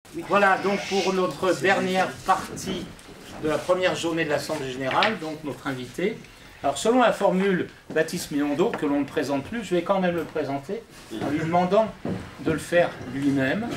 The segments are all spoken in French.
Voilà donc pour notre dernière partie de la première journée de l'Assemblée Générale, donc notre invité. Alors selon la formule Baptiste Miondo, que l'on ne présente plus, je vais quand même le présenter en lui demandant de le faire lui-même.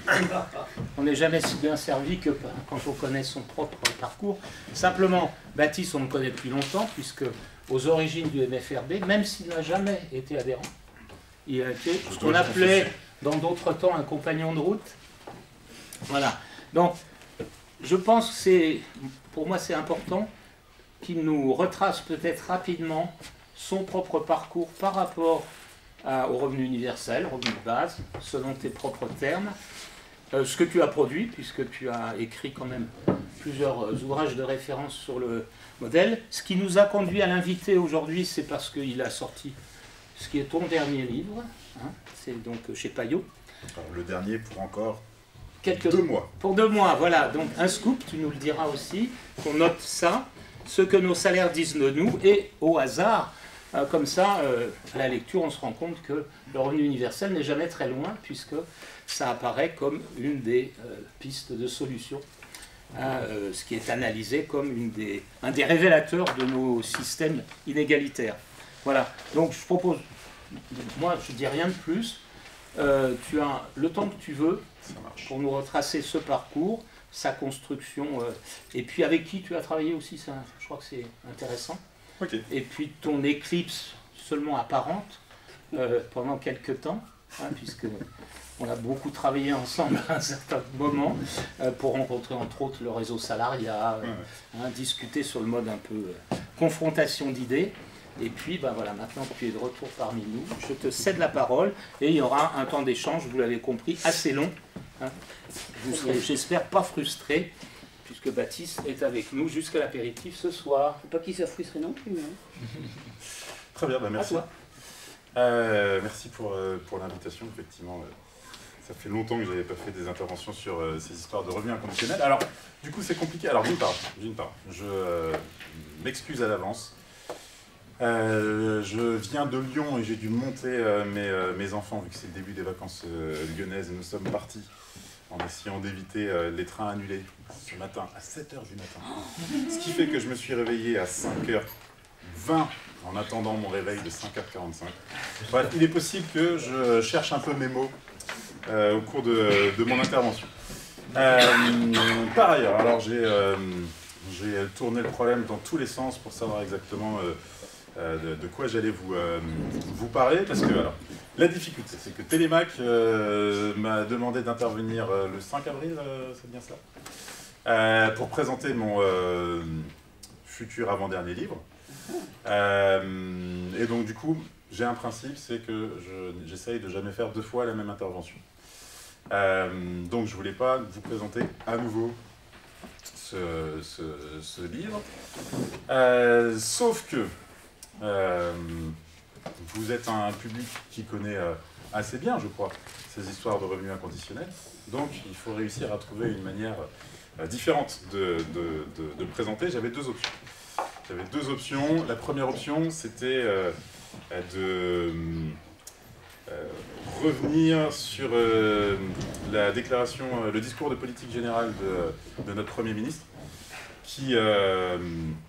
On n'est jamais si bien servi que quand on connaît son propre parcours. Simplement, Baptiste, on le connaît depuis longtemps, puisque aux origines du MFRB, même s'il n'a jamais été adhérent, il a été ce qu'on appelait dans d'autres temps un compagnon de route. Voilà. Donc, je pense que c'est, pour moi, c'est important qu'il nous retrace peut-être rapidement son propre parcours par rapport au revenu universel, revenu de base, selon tes propres termes, ce que tu as produit, puisque tu as écrit quand même plusieurs ouvrages de référence sur le modèle. Ce qui nous a conduit à l'inviter aujourd'hui, c'est parce qu'il a sorti ce qui est ton dernier livre, hein, c'est donc chez Payot. Alors, le dernier pour encore 2 mois. Pour 2 mois, voilà. Donc un scoop, tu nous le diras aussi, qu'on note ça, ce que nos salaires disent de nous, et au hasard, comme ça, à la lecture, on se rend compte que le revenu universel n'est jamais très loin, puisque ça apparaît comme une des pistes de solution, ce qui est analysé comme un des révélateurs de nos systèmes inégalitaires. Voilà, donc je propose, moi je ne dis rien de plus, tu as le temps que tu veux pour nous retracer ce parcours, sa construction, et puis avec qui tu as travaillé aussi, ça, je crois que c'est intéressant. Okay. Et puis ton éclipse seulement apparente pendant quelques temps, hein, puisque on a beaucoup travaillé ensemble à un certain moment pour rencontrer entre autres le réseau salariat, discuter sur le mode un peu confrontation d'idées. Et puis ben voilà, maintenant que tu es de retour parmi nous, je te cède la parole et il y aura un temps d'échange, vous l'avez compris, assez long. Hein. Vous serez, j'espère, pas frustrés, puisque Baptiste est avec nous jusqu'à l'apéritif ce soir. Faut pas qu'il soit frustré non plus. Hein. Très bien, bah merci. Merci pour l'invitation, effectivement. Ça fait longtemps que je n'avais pas fait des interventions sur ces histoires de revenus inconditionnels. Alors, du coup, c'est compliqué. Alors, d'une part, je m'excuse à l'avance. Je viens de Lyon et j'ai dû monter mes enfants, vu que c'est le début des vacances lyonnaises, et nous sommes partis en essayant d'éviter les trains annulés ce matin à 7h du matin. Ce qui fait que je me suis réveillé à 5h20 en attendant mon réveil de 5h45. Bref, il est possible que je cherche un peu mes mots au cours de mon intervention. Par ailleurs, alors j'ai tourné le problème dans tous les sens pour savoir exactement de quoi j'allais vous parler, parce que alors, la difficulté, c'est que Télémac m'a demandé d'intervenir le 5 avril, c'est bien ça, pour présenter mon futur avant-dernier livre. Et donc du coup, j'ai un principe, c'est que j'essaye de jamais faire 2 fois la même intervention. Donc je voulais pas vous présenter à nouveau ce livre, sauf que vous êtes un public qui connaît assez bien, je crois, ces histoires de revenus inconditionnels. Donc il faut réussir à trouver une manière différente de le présenter. J'avais 2 options. La première option, c'était de revenir sur la déclaration, le discours de politique générale de notre Premier ministre, qui, peut-être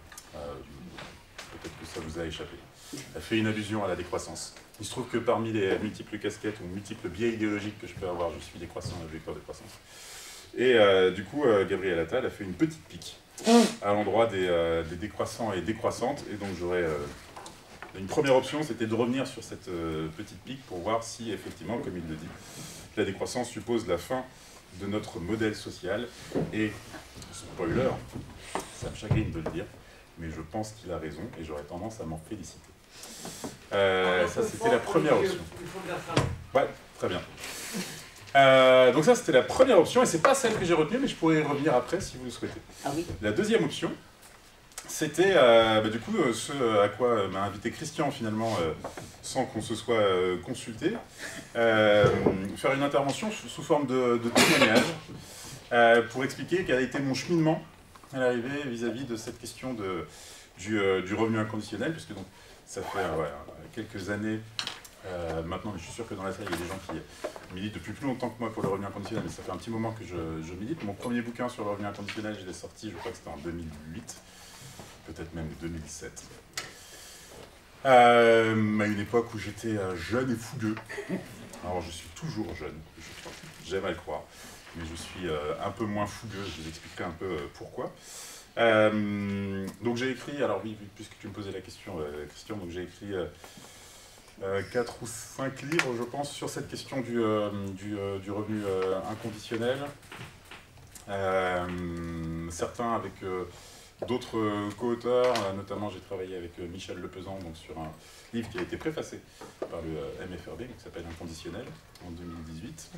que ça vous a échappé, a fait une allusion à la décroissance. Il se trouve que parmi les multiples casquettes ou multiples biais idéologiques que je peux avoir, je suis décroissant, objecteur de croissance. Et du coup, Gabriel Attal a fait une petite pique à l'endroit des décroissants et décroissantes. Et donc j'aurais... une première option, c'était de revenir sur cette petite pique pour voir si, effectivement, comme il le dit, la décroissance suppose la fin de notre modèle social. Et, spoiler, ça me chagrine de le dire, mais je pense qu'il a raison et j'aurais tendance à m'en féliciter. Ça, c'était la première option. Ouais, très bien. Donc ça, c'était la première option, et c'est pas celle que j'ai retenue, mais je pourrais y revenir après si vous le souhaitez. Ah oui. La deuxième option, c'était du coup ce à quoi m'a invité Christian finalement, sans qu'on se soit consulté, faire une intervention sous forme de témoignage pour expliquer quel a été mon cheminement à l'arrivée vis-à-vis de cette question du revenu inconditionnel, puisque donc ça fait quelques années maintenant, mais je suis sûr que dans la salle, il y a des gens qui militent depuis plus longtemps que moi pour le revenu inconditionnel, mais ça fait un petit moment que je milite. Mon premier bouquin sur le revenu inconditionnel, je l'ai sorti, je crois que c'était en 2008, peut-être même 2007. À une époque où j'étais jeune et fougueux. Alors, je suis toujours jeune, j'aime à le croire, mais je suis un peu moins fougueux, je vous expliquerai un peu pourquoi. Donc j'ai écrit, alors oui, puisque tu me posais la question, Christian, donc j'ai écrit 4 ou 5 livres, je pense, sur cette question du revenu inconditionnel. Certains avec d'autres co-auteurs, notamment j'ai travaillé avec Michel Lepezan donc, sur un livre qui a été préfacé par le MFRB, qui s'appelle Inconditionnel, en 2018.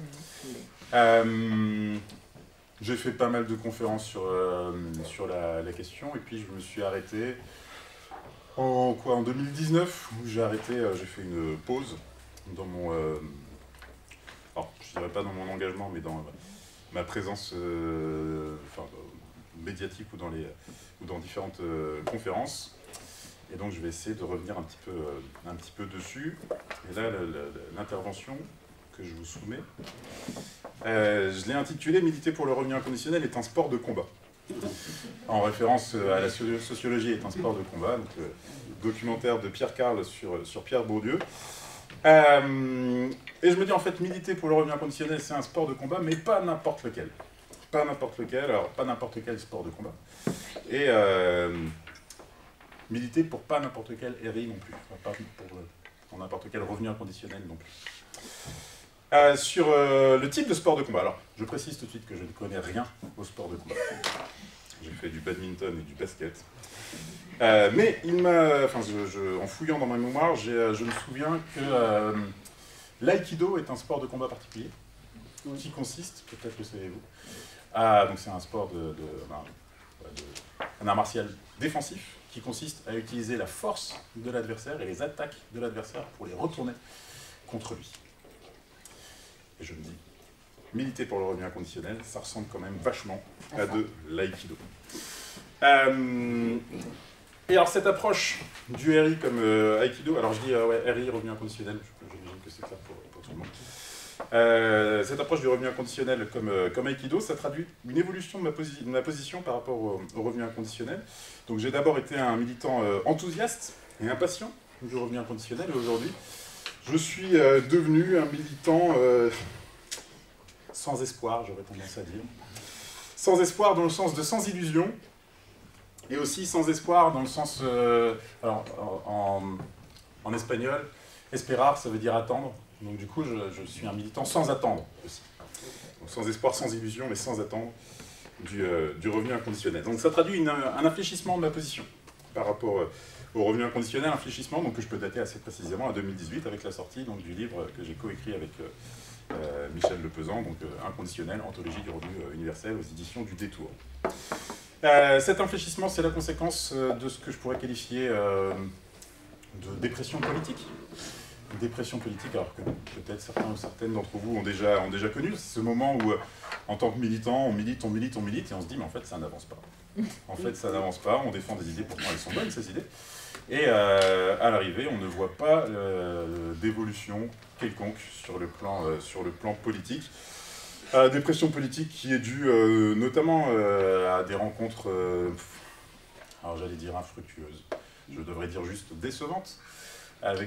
J'ai fait pas mal de conférences sur la question, et puis je me suis arrêté en 2019, où j'ai fait une pause dans mon... alors, je dirais pas dans mon engagement, mais dans ma présence médiatique ou dans différentes conférences. Et donc je vais essayer de revenir un petit peu dessus. Et là, l'intervention que je vous soumets, je l'ai intitulée « Militer pour le revenu inconditionnel est un sport de combat ». En référence à la sociologie est un sport de combat, donc documentaire de Pierre Carle sur Pierre Bourdieu. Et je me dis en fait, militer pour le revenu inconditionnel, c'est un sport de combat, mais pas n'importe lequel. Pas n'importe lequel, alors pas n'importe quel sport de combat. Et militer pour pas n'importe quel RI non plus, pas pour n'importe quel revenu inconditionnel non plus. Sur le type de sport de combat, alors je précise tout de suite que je ne connais rien au sport de combat. J'ai fait du badminton et du basket. Mais en fouillant dans ma mémoire, je me souviens que l'aïkido est un sport de combat particulier, qui consiste, peut-être le savez-vous, donc c'est un sport un art martial défensif, qui consiste à utiliser la force de l'adversaire et les attaques de l'adversaire pour les retourner contre lui. Et je me dis, militer pour le revenu inconditionnel, ça ressemble quand même vachement à de l'aïkido. Et alors cette approche du RI comme aïkido, alors je dis RI, revenu inconditionnel, j'imagine que c'est clair pour tout le monde. Cette approche du revenu inconditionnel comme aïkido, ça traduit une évolution de ma position par rapport au revenu inconditionnel. Donc j'ai d'abord été un militant enthousiaste et impatient du revenu inconditionnel, et aujourd'hui, je suis devenu un militant sans espoir, j'aurais tendance à dire. Sans espoir dans le sens de sans illusion, et aussi sans espoir dans le sens... alors, en espagnol, esperar, ça veut dire attendre. Donc du coup, je suis un militant sans attendre aussi. Donc, sans espoir, sans illusion, mais sans attendre du revenu inconditionnel. Donc ça traduit un infléchissement de ma position par rapport au revenu inconditionnel, un infléchissement donc, que je peux dater assez précisément à 2018 avec la sortie donc, du livre que j'ai coécrit avec Michel Lepezan, donc Inconditionnel, Anthologie du revenu universel aux éditions du Détour. Cet infléchissement, c'est la conséquence de ce que je pourrais qualifier de dépression politique. Dépression politique, alors que peut-être certains ou certaines d'entre vous ont déjà connu, c'est ce moment où, en tant que militant, on milite, et on se dit, mais en fait, ça n'avance pas. En fait, ça n'avance pas, on défend des idées, pourtant elles sont bonnes, ces idées. Et à l'arrivée, on ne voit pas d'évolution quelconque sur le plan politique. Dépression politique qui est due notamment à des rencontres, alors j'allais dire infructueuses, je devrais dire juste décevantes, avec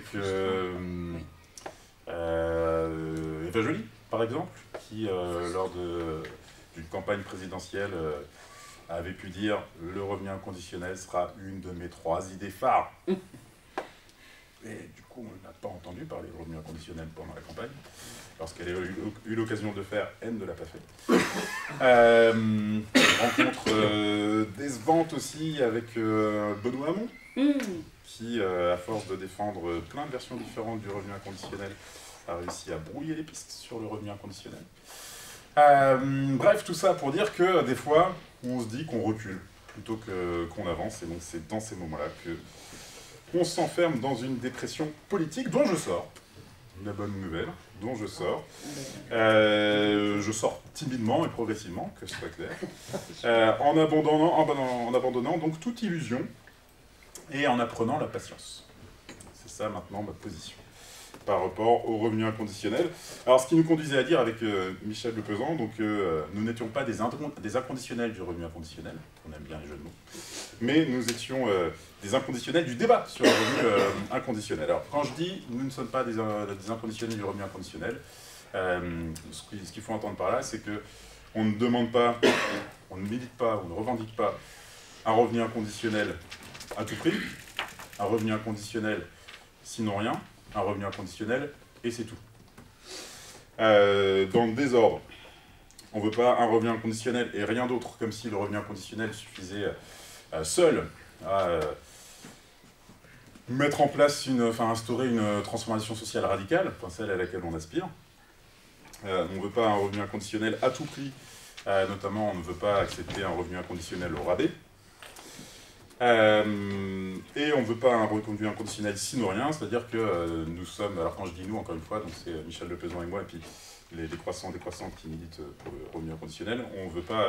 Eva Joly, par exemple, qui, lors d'une campagne présidentielle, avait pu dire « le revenu inconditionnel sera une de mes 3 idées phares ». Et du coup, on n'a pas entendu parler de revenu inconditionnel pendant la campagne. Lorsqu'elle a eu l'occasion de le faire, elle ne l'a pas fait. Rencontre décevante aussi avec Benoît Hamon, qui, à force de défendre plein de versions différentes du revenu inconditionnel, a réussi à brouiller les pistes sur le revenu inconditionnel. Bref, tout ça pour dire que des fois, on se dit qu'on recule plutôt qu'on avance, et donc c'est dans ces moments-là qu'on s'enferme dans une dépression politique dont je sors. La bonne nouvelle, dont je sors. Je sors timidement et progressivement, que ce soit clair, en abandonnant donc toute illusion et en apprenant la patience. C'est ça maintenant ma position. par rapport au revenu inconditionnel. Alors, ce qui nous conduisait à dire avec Michel Lepesant, donc nous n'étions pas des inconditionnels du revenu inconditionnel, on aime bien les jeux de mots, mais nous étions des inconditionnels du débat sur le revenu inconditionnel. Alors, quand je dis nous ne sommes pas des inconditionnels du revenu inconditionnel, ce qu'il faut entendre par là, c'est que on ne demande pas, on ne milite pas, on ne revendique pas un revenu inconditionnel à tout prix, un revenu inconditionnel sinon rien, un revenu inconditionnel et c'est tout. Dans le désordre, on ne veut pas un revenu inconditionnel et rien d'autre, comme si le revenu inconditionnel suffisait seul à mettre en place, instaurer une transformation sociale radicale, celle à laquelle on aspire. On ne veut pas un revenu inconditionnel à tout prix, notamment on ne veut pas accepter un revenu inconditionnel au rabais. Et on ne veut pas un revenu inconditionnel sinon rien, c'est-à-dire que nous sommes, alors quand je dis nous, encore une fois, donc c'est Michel Lepesant et moi, et puis les décroissantes qui militent pour le revenu inconditionnel, on ne veut pas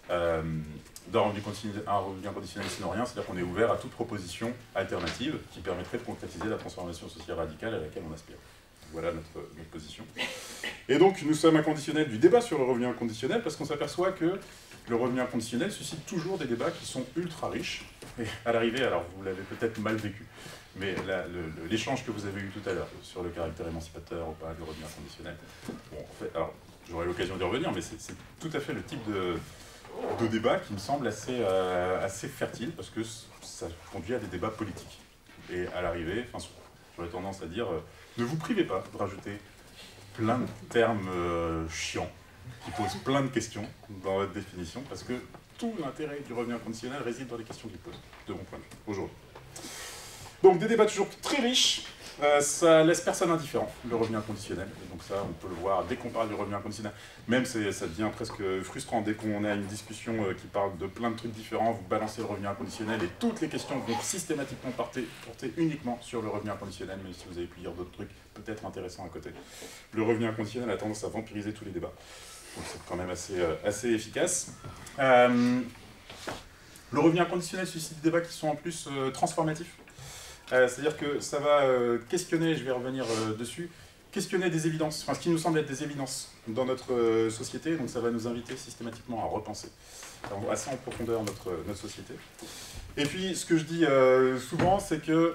un revenu inconditionnel sinon rien, c'est-à-dire qu'on est ouvert à toute proposition alternative qui permettrait de concrétiser la transformation sociale radicale à laquelle on aspire. Voilà notre position. Et donc, nous sommes inconditionnels du débat sur le revenu inconditionnel parce qu'on s'aperçoit que le revenu inconditionnel suscite toujours des débats qui sont ultra riches. Et à l'arrivée, alors vous l'avez peut-être mal vécu, mais l'échange que vous avez eu tout à l'heure sur le caractère émancipateur ou pas du revenu inconditionnel, bon, en fait, alors j'aurai l'occasion d'y revenir, mais c'est tout à fait le type de débat qui me semble assez fertile parce que ça conduit à des débats politiques. Et à l'arrivée, j'aurais tendance à dire, ne vous privez pas de rajouter plein de termes chiants qui posent plein de questions dans votre définition, parce que tout l'intérêt du revenu inconditionnel réside dans les questions qu'il pose, de mon point de vue, aujourd'hui. Donc des débats toujours très riches, ça laisse personne indifférent, le revenu inconditionnel. Et donc ça, on peut le voir dès qu'on parle du revenu inconditionnel. Même ça devient presque frustrant dès qu'on a une discussion qui parle de plein de trucs différents, vous balancez le revenu inconditionnel et toutes les questions vont systématiquement porter uniquement sur le revenu inconditionnel, même si vous avez pu dire d'autres trucs peut-être intéressants à côté. Le revenu inconditionnel a tendance à vampiriser tous les débats. Donc c'est quand même assez efficace. Le revenu inconditionnel suscite des débats qui sont en plus transformatifs. C'est-à-dire que ça va questionner, je vais revenir dessus, questionner des évidences, ce qui nous semble être des évidences dans notre société, donc ça va nous inviter systématiquement à repenser assez en profondeur notre société. Et puis ce que je dis souvent, c'est que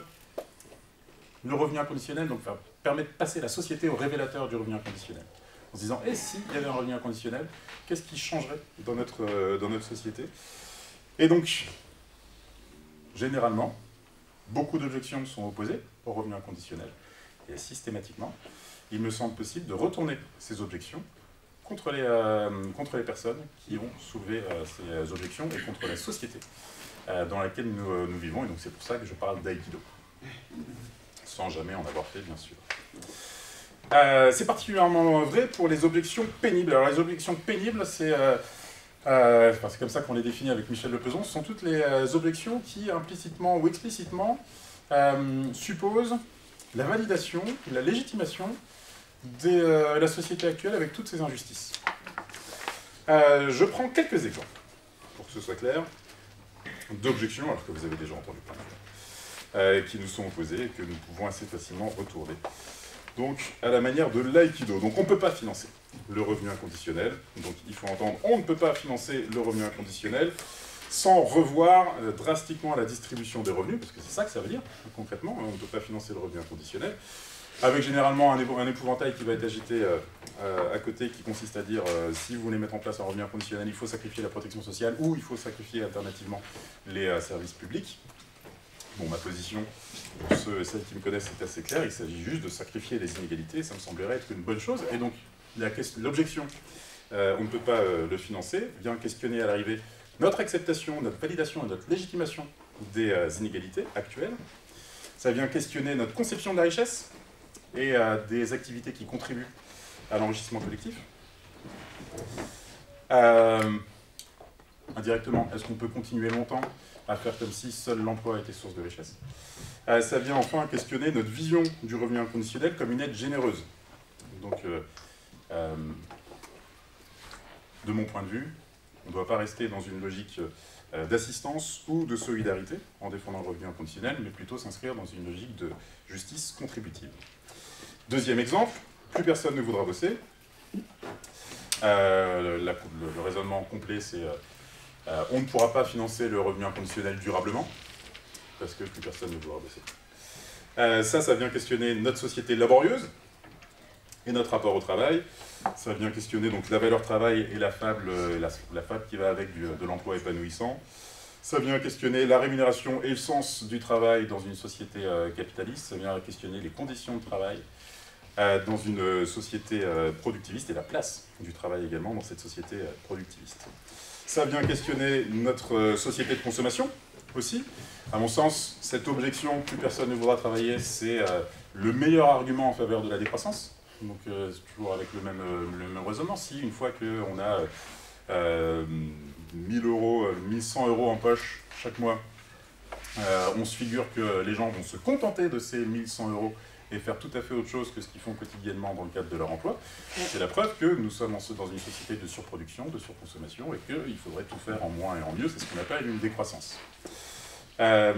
le revenu inconditionnel permet de passer la société au révélateur du revenu inconditionnel. En se disant, et si il y avait un revenu inconditionnel, qu'est-ce qui changerait dans notre société? Et donc, généralement, beaucoup d'objections sont opposées au revenu inconditionnel. Et systématiquement, il me semble possible de retourner ces objections contre les personnes qui ont soulevé ces objections et contre la société dans laquelle nous vivons. Et donc c'est pour ça que je parle d'aïkido, sans jamais en avoir fait, bien sûr. C'est particulièrement vrai pour les objections pénibles. Alors les objections pénibles, c'est comme ça qu'on les définit avec Michel Lepesant, ce sont toutes les objections qui, implicitement ou explicitement, supposent la validation, la légitimation de la société actuelle avec toutes ses injustices. Je prends quelques exemples, pour que ce soit clair, d'objections, alors que vous avez déjà entendu plein, qui nous sont opposées et que nous pouvons assez facilement retourner. Donc, à la manière de l'aïkido. Donc, on ne peut pas financer le revenu inconditionnel. Donc, il faut entendre, on ne peut pas financer le revenu inconditionnel sans revoir drastiquement la distribution des revenus, parce que c'est ça que ça veut dire, concrètement. On ne peut pas financer le revenu inconditionnel, avec généralement un épouvantail qui va être agité à côté, qui consiste à dire, si vous voulez mettre en place un revenu inconditionnel, il faut sacrifier la protection sociale, ou il faut sacrifier alternativement les services publics. Bon, ma position, pour ceux et celles qui me connaissent, est assez claire. Il s'agit juste de sacrifier les inégalités. Ça me semblerait être une bonne chose. Et donc, l'objection, on ne peut pas le financer, vient questionner à l'arrivée notre acceptation, notre validation et notre légitimation des inégalités actuelles. Ça vient questionner notre conception de la richesse et des activités qui contribuent à l'enrichissement collectif. Indirectement, est-ce qu'on peut continuer longtemps à faire comme si seul l'emploi était source de richesse? Ça vient enfin questionner notre vision du revenu inconditionnel comme une aide généreuse. Donc, de mon point de vue, on ne doit pas rester dans une logique d'assistance ou de solidarité en défendant le revenu inconditionnel, mais plutôt s'inscrire dans une logique de justice contributive. Deuxième exemple, plus personne ne voudra bosser. Le raisonnement complet, c'est on ne pourra pas financer le revenu inconditionnel durablement, parce que plus personne ne voudra bosser. Ça vient questionner notre société laborieuse et notre rapport au travail. Ça vient questionner donc la valeur travail et la fable qui va avec de l'emploi épanouissant. Ça vient questionner la rémunération et le sens du travail dans une société capitaliste. Ça vient questionner les conditions de travail dans une société productiviste et la place du travail également dans cette société productiviste. Ça vient questionner notre société de consommation aussi. À mon sens, cette objection « plus personne ne voudra travailler », c'est le meilleur argument en faveur de la décroissance. Donc c'est toujours avec le même raisonnement. Si une fois qu'on a 1000 euros, 1100 euros en poche chaque mois, on se figure que les gens vont se contenter de ces 1100 euros et faire tout à fait autre chose que ce qu'ils font quotidiennement dans le cadre de leur emploi, c'est la preuve que nous sommes dans une société de surproduction, de surconsommation, et qu'il faudrait tout faire en moins et en mieux. C'est ce qu'on appelle une décroissance. En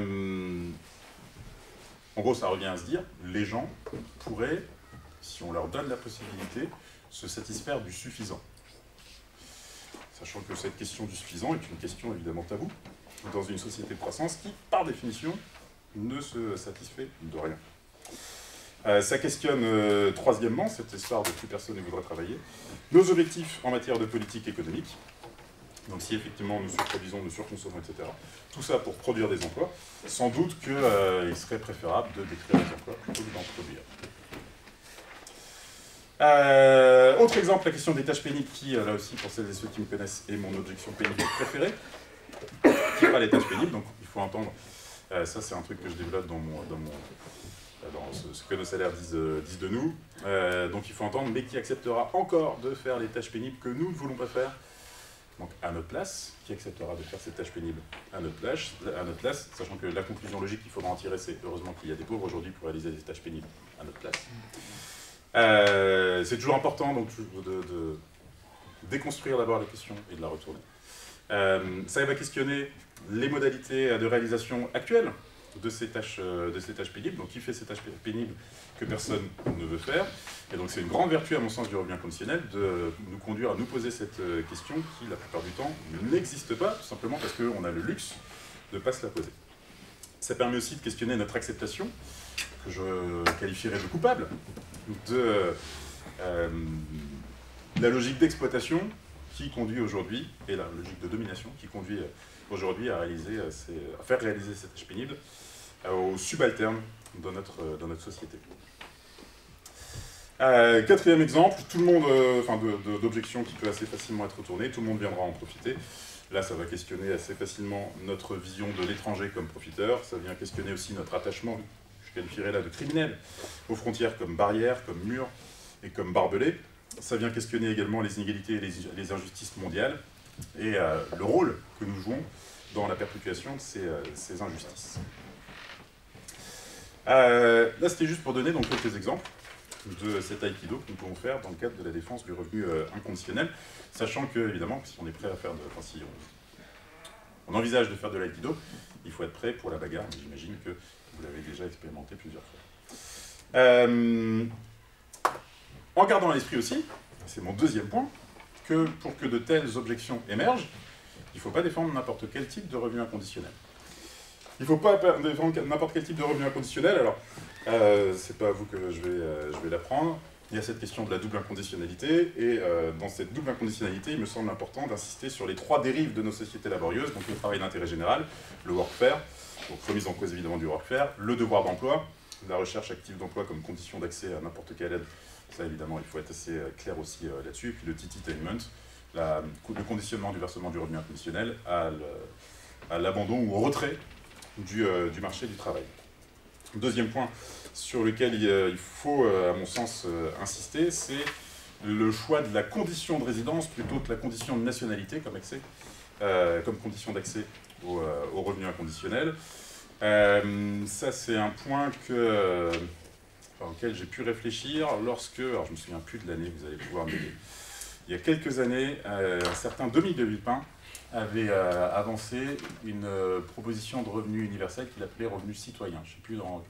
gros, ça revient à se dire, les gens pourraient, si on leur donne la possibilité, se satisfaire du suffisant. Sachant que cette question du suffisant est une question évidemment taboue, dans une société de croissance qui, par définition, ne se satisfait de rien. Ça questionne, troisièmement, cette histoire de plus personne ne voudra travailler, nos objectifs en matière de politique économique. Donc si effectivement nous surproduisons, nous surconsommons, etc., tout ça pour produire des emplois, sans doute qu'il serait préférable de détruire les emplois plutôt que d'en produire. Autre exemple, la question des tâches pénibles, qui, là aussi, pour celles et ceux qui me connaissent, est mon objection pénible préférée. Qui fera les tâches pénibles, donc il faut entendre, ça c'est un truc que je développe dans ce que nos salaires disent de nous. Donc il faut entendre, mais qui acceptera encore de faire les tâches pénibles que nous ne voulons pas faire, donc à notre place, qui acceptera de faire ces tâches pénibles à notre place, sachant que la conclusion logique qu'il faudra en tirer, c'est heureusement qu'il y a des pauvres aujourd'hui pour réaliser des tâches pénibles à notre place. C'est toujours important donc, de déconstruire d'abord la question et de la retourner. Ça va questionner les modalités de réalisation actuelles de ces tâches pénibles. Donc qui fait ces tâches pénibles que personne ne veut faire. Et donc c'est une grande vertu à mon sens du revenu inconditionnel de nous conduire à nous poser cette question qui la plupart du temps n'existe pas, tout simplement parce qu'on a le luxe de ne pas se la poser. Ça permet aussi de questionner notre acceptation, que je qualifierais de coupable, de la logique d'exploitation qui conduit aujourd'hui, et la logique de domination qui conduit aujourd'hui à faire réaliser ces tâches pénibles aux subalternes dans notre société. Quatrième exemple, tout le monde, d'objection qui peut assez facilement être retournée, tout le monde viendra en profiter. Là, ça va questionner assez facilement notre vision de l'étranger comme profiteur, ça vient questionner aussi notre attachement, je qualifierais là de criminel, aux frontières comme barrières, comme murs et comme barbelés. Ça vient questionner également les inégalités et les injustices mondiales et le rôle que nous jouons dans la perpétuation de ces injustices. Là, c'était juste pour donner donc, quelques exemples de cet aikido que nous pouvons faire dans le cadre de la défense du revenu inconditionnel, sachant que, évidemment, si on est prêt à faire si on envisage de faire de l'aïkido, il faut être prêt pour la bagarre, mais j'imagine que vous l'avez déjà expérimenté plusieurs fois. En gardant à l'esprit aussi, c'est mon deuxième point, que pour que de telles objections émergent, il ne faut pas défendre n'importe quel type de revenu inconditionnel. Il ne faut pas défendre n'importe quel type de revenu inconditionnel, alors c'est pas à vous que je vais l'apprendre. Il y a cette question de la double inconditionnalité, et dans cette double inconditionnalité, il me semble important d'insister sur les trois dérives de nos sociétés laborieuses, donc le travail d'intérêt général, le workfare, donc remise en cause évidemment du workfare, le devoir d'emploi, la recherche active d'emploi comme condition d'accès à n'importe quelle aide, ça évidemment il faut être assez clair aussi là-dessus, et puis le tititainment, le conditionnement du versement du revenu inconditionnel à l'abandon ou au retrait du marché du travail. Deuxième point sur lequel il faut, à mon sens, insister, c'est le choix de la condition de résidence plutôt que la condition de nationalité comme condition d'accès au revenu inconditionnel. Ça, c'est un point auquel j'ai pu réfléchir lorsque, alors je ne me souviens plus de l'année, vous allez pouvoir m'aider, il y a quelques années, un certain Dominique de Villepin avait avancé une proposition de revenu universel qu'il appelait revenu citoyen. Je ne sais plus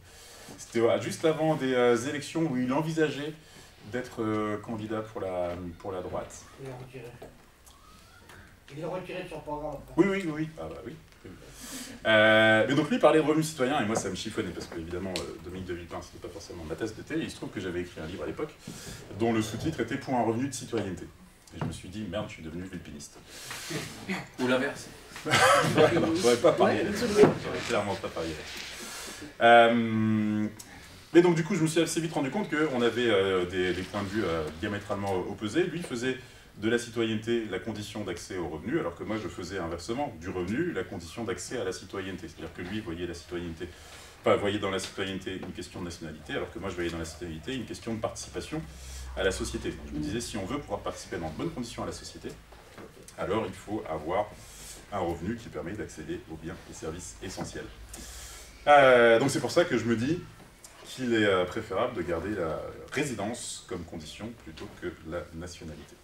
C'était juste avant des élections où il envisageait d'être candidat pour la droite. Il est retiré. Il est retiré de son programme. Oui. Ah bah oui. Mais donc lui parlait de revenus citoyens et moi ça me chiffonnait parce que évidemment Dominique de Villepin c'était pas forcément ma tasse de thé et il se trouve que j'avais écrit un livre à l'époque dont le sous-titre était pour un revenu de citoyenneté et je me suis dit merde je suis devenu villepiniste. Ou l'inverse. J'aurais pas parié là-dessus, j'aurais clairement pas parié là-dessus. Mais donc du coup je me suis assez vite rendu compte qu'on avait des points de vue diamétralement opposés. Lui faisait de la citoyenneté la condition d'accès au revenu, alors que moi je faisais inversement, du revenu la condition d'accès à la citoyenneté. C'est-à-dire que lui voyait voyait dans la citoyenneté une question de nationalité, alors que moi je voyais dans la citoyenneté une question de participation à la société. Donc je me disais, si on veut pouvoir participer dans de bonnes conditions à la société, alors il faut avoir un revenu qui permet d'accéder aux biens et services essentiels. Donc c'est pour ça que je me dis qu'il est préférable de garder la résidence comme condition plutôt que la nationalité.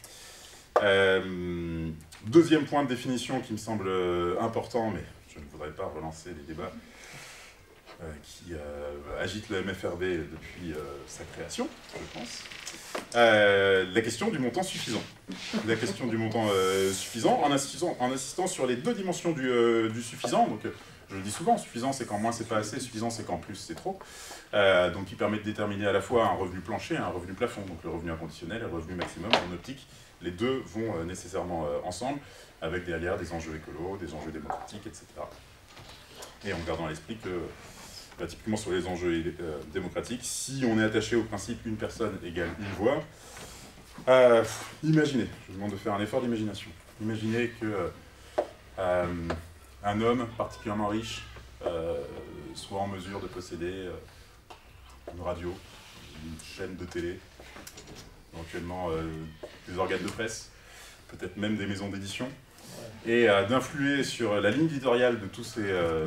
Deuxième point de définition qui me semble important, mais je ne voudrais pas relancer les débats qui agitent le MFRB depuis sa création, je pense. La question du montant suffisant. La question du montant suffisant, en insistant sur les deux dimensions du suffisant. Donc, je le dis souvent, suffisant c'est quand moins c'est pas assez, suffisant c'est quand plus c'est trop. Donc il permet de déterminer à la fois un revenu plancher et un revenu plafond, donc le revenu inconditionnel et le revenu maximum en optique. Les deux vont nécessairement ensemble, avec derrière des enjeux écolos, des enjeux démocratiques, etc. Et en gardant à l'esprit que, typiquement sur les enjeux démocratiques, si on est attaché au principe une personne égale une voix, imaginez, je vous demande de faire un effort d'imagination, imaginez que un homme particulièrement riche soit en mesure de posséder une radio, une chaîne de télé, éventuellement des organes de presse, peut-être même des maisons d'édition, et d'influer sur la ligne éditoriale de tous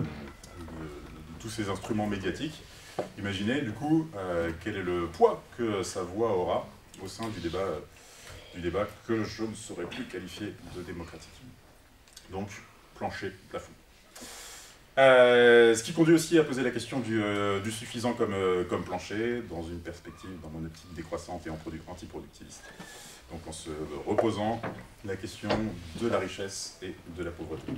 ces instruments médiatiques. Imaginez du coup quel est le poids que sa voix aura au sein du débat que je ne saurais plus qualifier de démocratique. Donc, plancher, plafond. Ce qui conduit aussi à poser la question du suffisant comme plancher, dans une perspective, dans mon optique décroissante et antiproductiviste. Donc en se reposant la question de la richesse et de la pauvreté.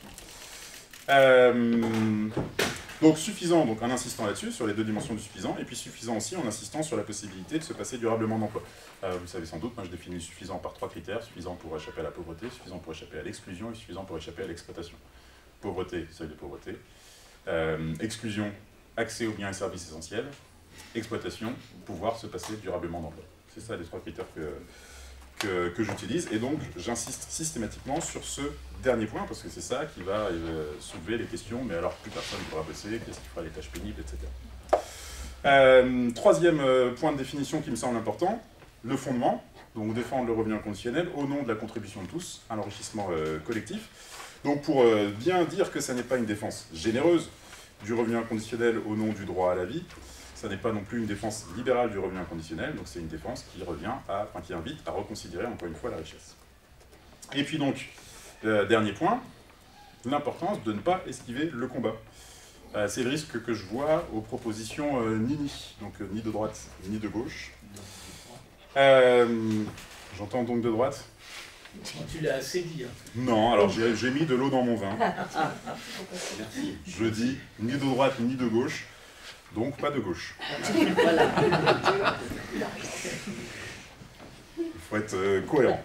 Donc suffisant, donc en insistant là-dessus, sur les deux dimensions du suffisant, et puis suffisant aussi en insistant sur la possibilité de se passer durablement d'emploi. Vous savez sans doute, moi je définis le suffisant par trois critères: suffisant pour échapper à la pauvreté, suffisant pour échapper à l'exclusion et suffisant pour échapper à l'exploitation. Pauvreté, seuil de pauvreté. Exclusion, accès aux biens et services essentiels. Exploitation, pouvoir se passer durablement d'emploi. C'est ça les trois critères que j'utilise, et donc j'insiste systématiquement sur ce dernier point, parce que c'est ça qui va soulever les questions, mais alors plus personne ne pourra bosser, qu'est-ce qui fera les tâches pénibles, etc. Troisième point de définition qui me semble important, le fondement, donc défendre le revenu inconditionnel au nom de la contribution de tous à l'enrichissement collectif. Donc pour bien dire que ça n'est pas une défense généreuse du revenu inconditionnel au nom du droit à la vie, ça n'est pas non plus une défense libérale du revenu inconditionnel, donc c'est une défense qui qui invite à reconsidérer encore une fois la richesse. Et puis donc, dernier point, l'importance de ne pas esquiver le combat. C'est le risque que je vois aux propositions Nini, donc ni de droite ni de gauche. J'entends donc de droite. Tu l'as assez dit. Hein. Non, alors j'ai mis de l'eau dans mon vin. Je dis ni de droite ni de gauche, donc pas de gauche. Voilà. Il faut être cohérent.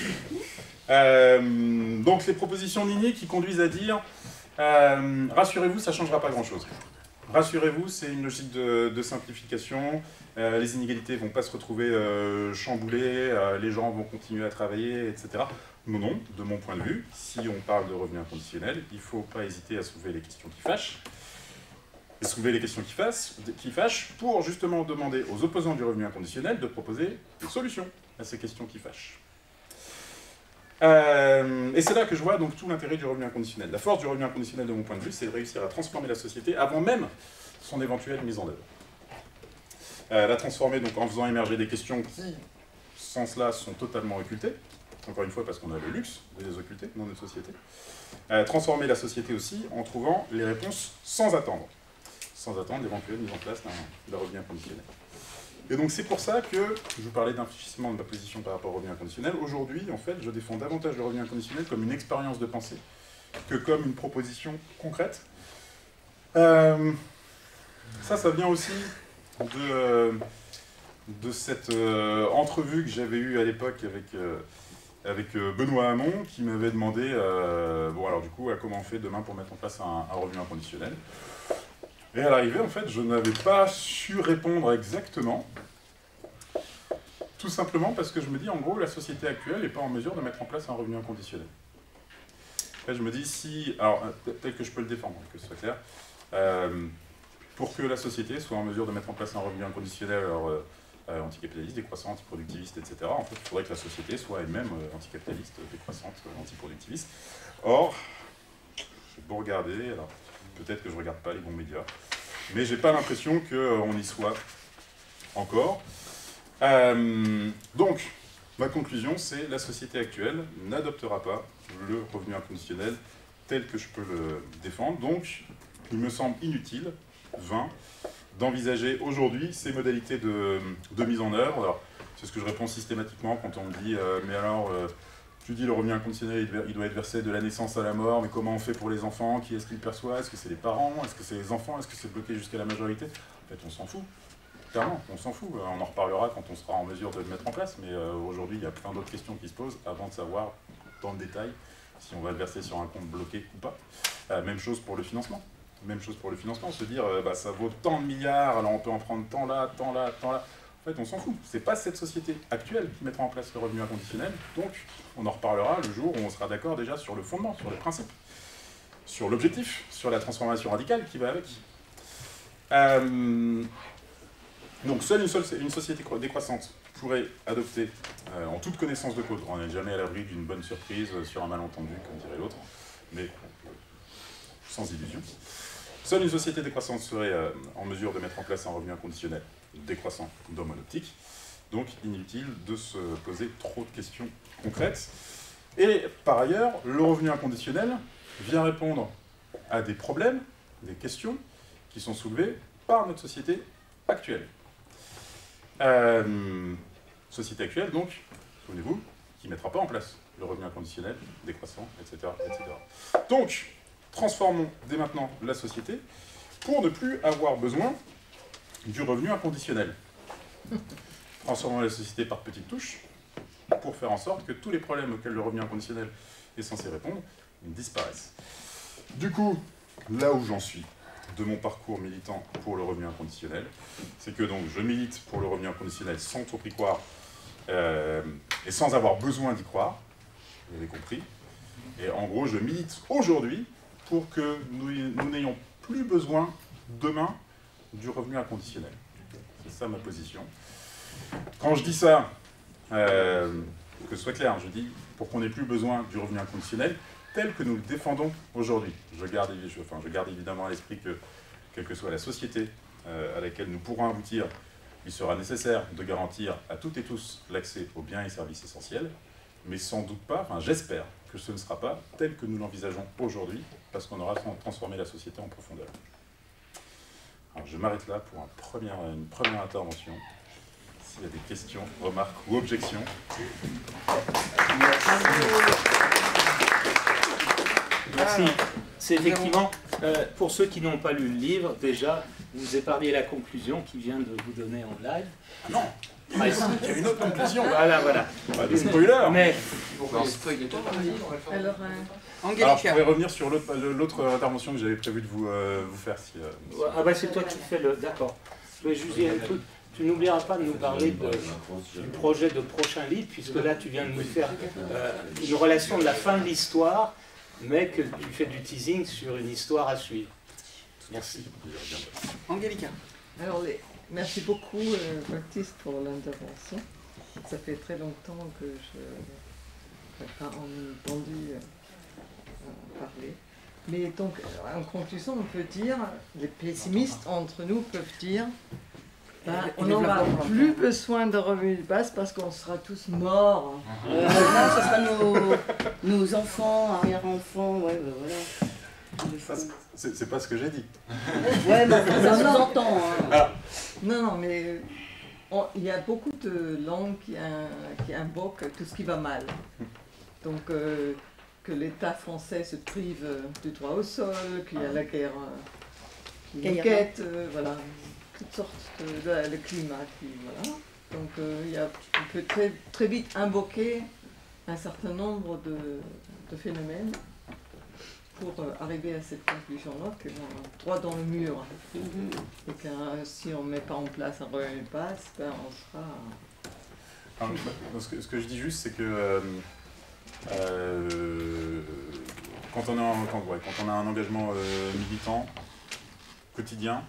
Donc les propositions Nini qui conduisent à dire rassurez-vous, ça ne changera pas grand-chose. Rassurez-vous, c'est une logique de simplification, les inégalités ne vont pas se retrouver chamboulées, les gens vont continuer à travailler, etc. Non, non, de mon point de vue, si on parle de revenu inconditionnel, il ne faut pas hésiter à soulever les questions qui fâchent, et soulever les questions qui fâchent pour justement demander aux opposants du revenu inconditionnel de proposer des solutions à ces questions qui fâchent. Et c'est là que je vois donc tout l'intérêt du revenu inconditionnel. La force du revenu inconditionnel, de mon point de vue, c'est de réussir à transformer la société avant même son éventuelle mise en œuvre. La transformer donc en faisant émerger des questions qui, sans cela, sont totalement occultées. Encore une fois, parce qu'on a le luxe de les occulter dans notre société. Transformer la société aussi en trouvant les réponses sans attendre. sans attendre l'éventuelle mise en place d'un revenu inconditionnel. Et donc c'est pour ça que je vous parlais d'infléchissement de ma position par rapport au revenu inconditionnel. Aujourd'hui, en fait, je défends davantage le revenu inconditionnel comme une expérience de pensée que comme une proposition concrète. Ça vient aussi de cette entrevue que j'avais eue à l'époque avec Benoît Hamon, qui m'avait demandé, bon alors du coup, comment on fait demain pour mettre en place un revenu inconditionnel. Et à l'arrivée, en fait, je n'avais pas su répondre exactement, tout simplement parce que je me dis, en gros, la société actuelle n'est pas en mesure de mettre en place un revenu inconditionnel. Là, je me dis, si, alors, tel que je peux le défendre, que ce soit clair, pour que la société soit en mesure de mettre en place un revenu inconditionnel, alors, anticapitaliste, décroissant, antiproductiviste, etc. En fait, il faudrait que la société soit elle-même anticapitaliste, décroissante, antiproductiviste. Or, j'ai beau regarder, alors peut-être que je ne regarde pas les bons médias, mais j'ai pas l'impression qu'on y soit encore. Donc, ma conclusion, c'est la société actuelle n'adoptera pas le revenu inconditionnel tel que je peux le défendre. Donc, il me semble inutile, vain, d'envisager aujourd'hui ces modalités de mise en œuvre. Alors, c'est ce que je réponds systématiquement quand on me dit mais alors, tu dis le revenu inconditionnel, il doit être versé de la naissance à la mort, mais comment on fait pour les enfants? Qui est-ce qui le perçoit? Est-ce que c'est les parents? Est-ce que c'est les enfants? Est-ce que c'est bloqué jusqu'à la majorité? En fait, on s'en fout. Clairement, on s'en fout. On en reparlera quand on sera en mesure de le mettre en place, mais aujourd'hui, il y a plein d'autres questions qui se posent avant de savoir dans le détail si on va le verser sur un compte bloqué ou pas. Même chose pour le financement. Même chose pour le financement, se dire ça vaut tant de milliards, alors on peut en prendre tant là, tant là, tant là. En fait, on s'en fout. C'est pas cette société actuelle qui mettra en place le revenu inconditionnel, donc on en reparlera le jour où on sera d'accord déjà sur le fondement, sur le principe, sur l'objectif, sur la transformation radicale qui va avec. Donc seule une société décroissante pourrait adopter, en toute connaissance de cause, on n'est jamais à l'abri d'une bonne surprise sur un malentendu, comme dirait l'autre, mais sans illusion. Seule une société décroissante serait en mesure de mettre en place un revenu inconditionnel décroissant dans mon optique. Donc inutile de se poser trop de questions concrètes. Et par ailleurs, le revenu inconditionnel vient répondre à des problèmes, des questions qui sont soulevées par notre société actuelle. Société actuelle, donc, souvenez-vous, qui ne mettra pas en place le revenu inconditionnel décroissant, etc., etc. Donc, transformons dès maintenant la société pour ne plus avoir besoin du revenu inconditionnel. Transformons la société par petites touches pour faire en sorte que tous les problèmes auxquels le revenu inconditionnel est censé répondre disparaissent. Du coup, là où j'en suis de mon parcours militant pour le revenu inconditionnel, c'est que donc je milite pour le revenu inconditionnel sans trop y croire et sans avoir besoin d'y croire, vous avez compris. Et en gros, je milite aujourd'hui pour que nous n'ayons plus besoin, demain, du revenu inconditionnel. C'est ça ma position. Quand je dis ça, que ce soit clair, je dis pour qu'on n'ait plus besoin du revenu inconditionnel tel que nous le défendons aujourd'hui. Je garde évidemment à l'esprit que, quelle que soit la société à laquelle nous pourrons aboutir, il sera nécessaire de garantir à toutes et tous l'accès aux biens et services essentiels, mais sans doute pas, enfin j'espère que ce ne sera pas tel que nous l'envisageons aujourd'hui, parce qu'on aura transformé la société en profondeur. Alors je m'arrête là pour une première intervention. S'il y a des questions, remarques ou objections. Merci. C'est effectivement, pour ceux qui n'ont pas lu le livre, déjà, vous épargnez la conclusion qui vient de vous donner en live. Ah non, il y a une autre conclusion. Voilà. Pas de spoiler. Mais Angélica. Alors, je pourrais revenir sur l'autre intervention que j'avais prévu de vous faire. Si, ah bah c'est toi qui fais le... D'accord. Je vais juste dire un truc. Tu n'oublieras pas de nous parler du projet de prochain livre, puisque là tu viens de nous faire une relation de la fin de l'histoire, mais que tu fais du teasing sur une histoire à suivre. Merci. Angélica. Alors, merci beaucoup Baptiste pour l'intervention. Ça fait très longtemps que je n'ai pas entendu parler. Mais donc, en conclusion, on peut dire, les pessimistes entre nous peuvent dire, on n'aura plus besoin de revenus de base parce qu'on sera tous morts. Non, ce sera nos enfants, arrière-enfants, ouais, voilà. C'est pas ce que j'ai dit. Ouais, mais ça s'entend. Hein. Non, mais il y a beaucoup de langues qui invoquent tout ce qui va mal. Donc, que l'État français se prive du droit au sol, qu'il y a la guerre qui nous guette, voilà, toutes sortes le climat qui, voilà. Donc, on peut très vite invoquer un certain nombre de phénomènes pour arriver à cette conclusion-là, que droit dans le mur. Et que si on ne met pas en place un revenu de base, ben on sera... Alors, ce que je dis juste, c'est que quand on a un engagement militant, quotidien,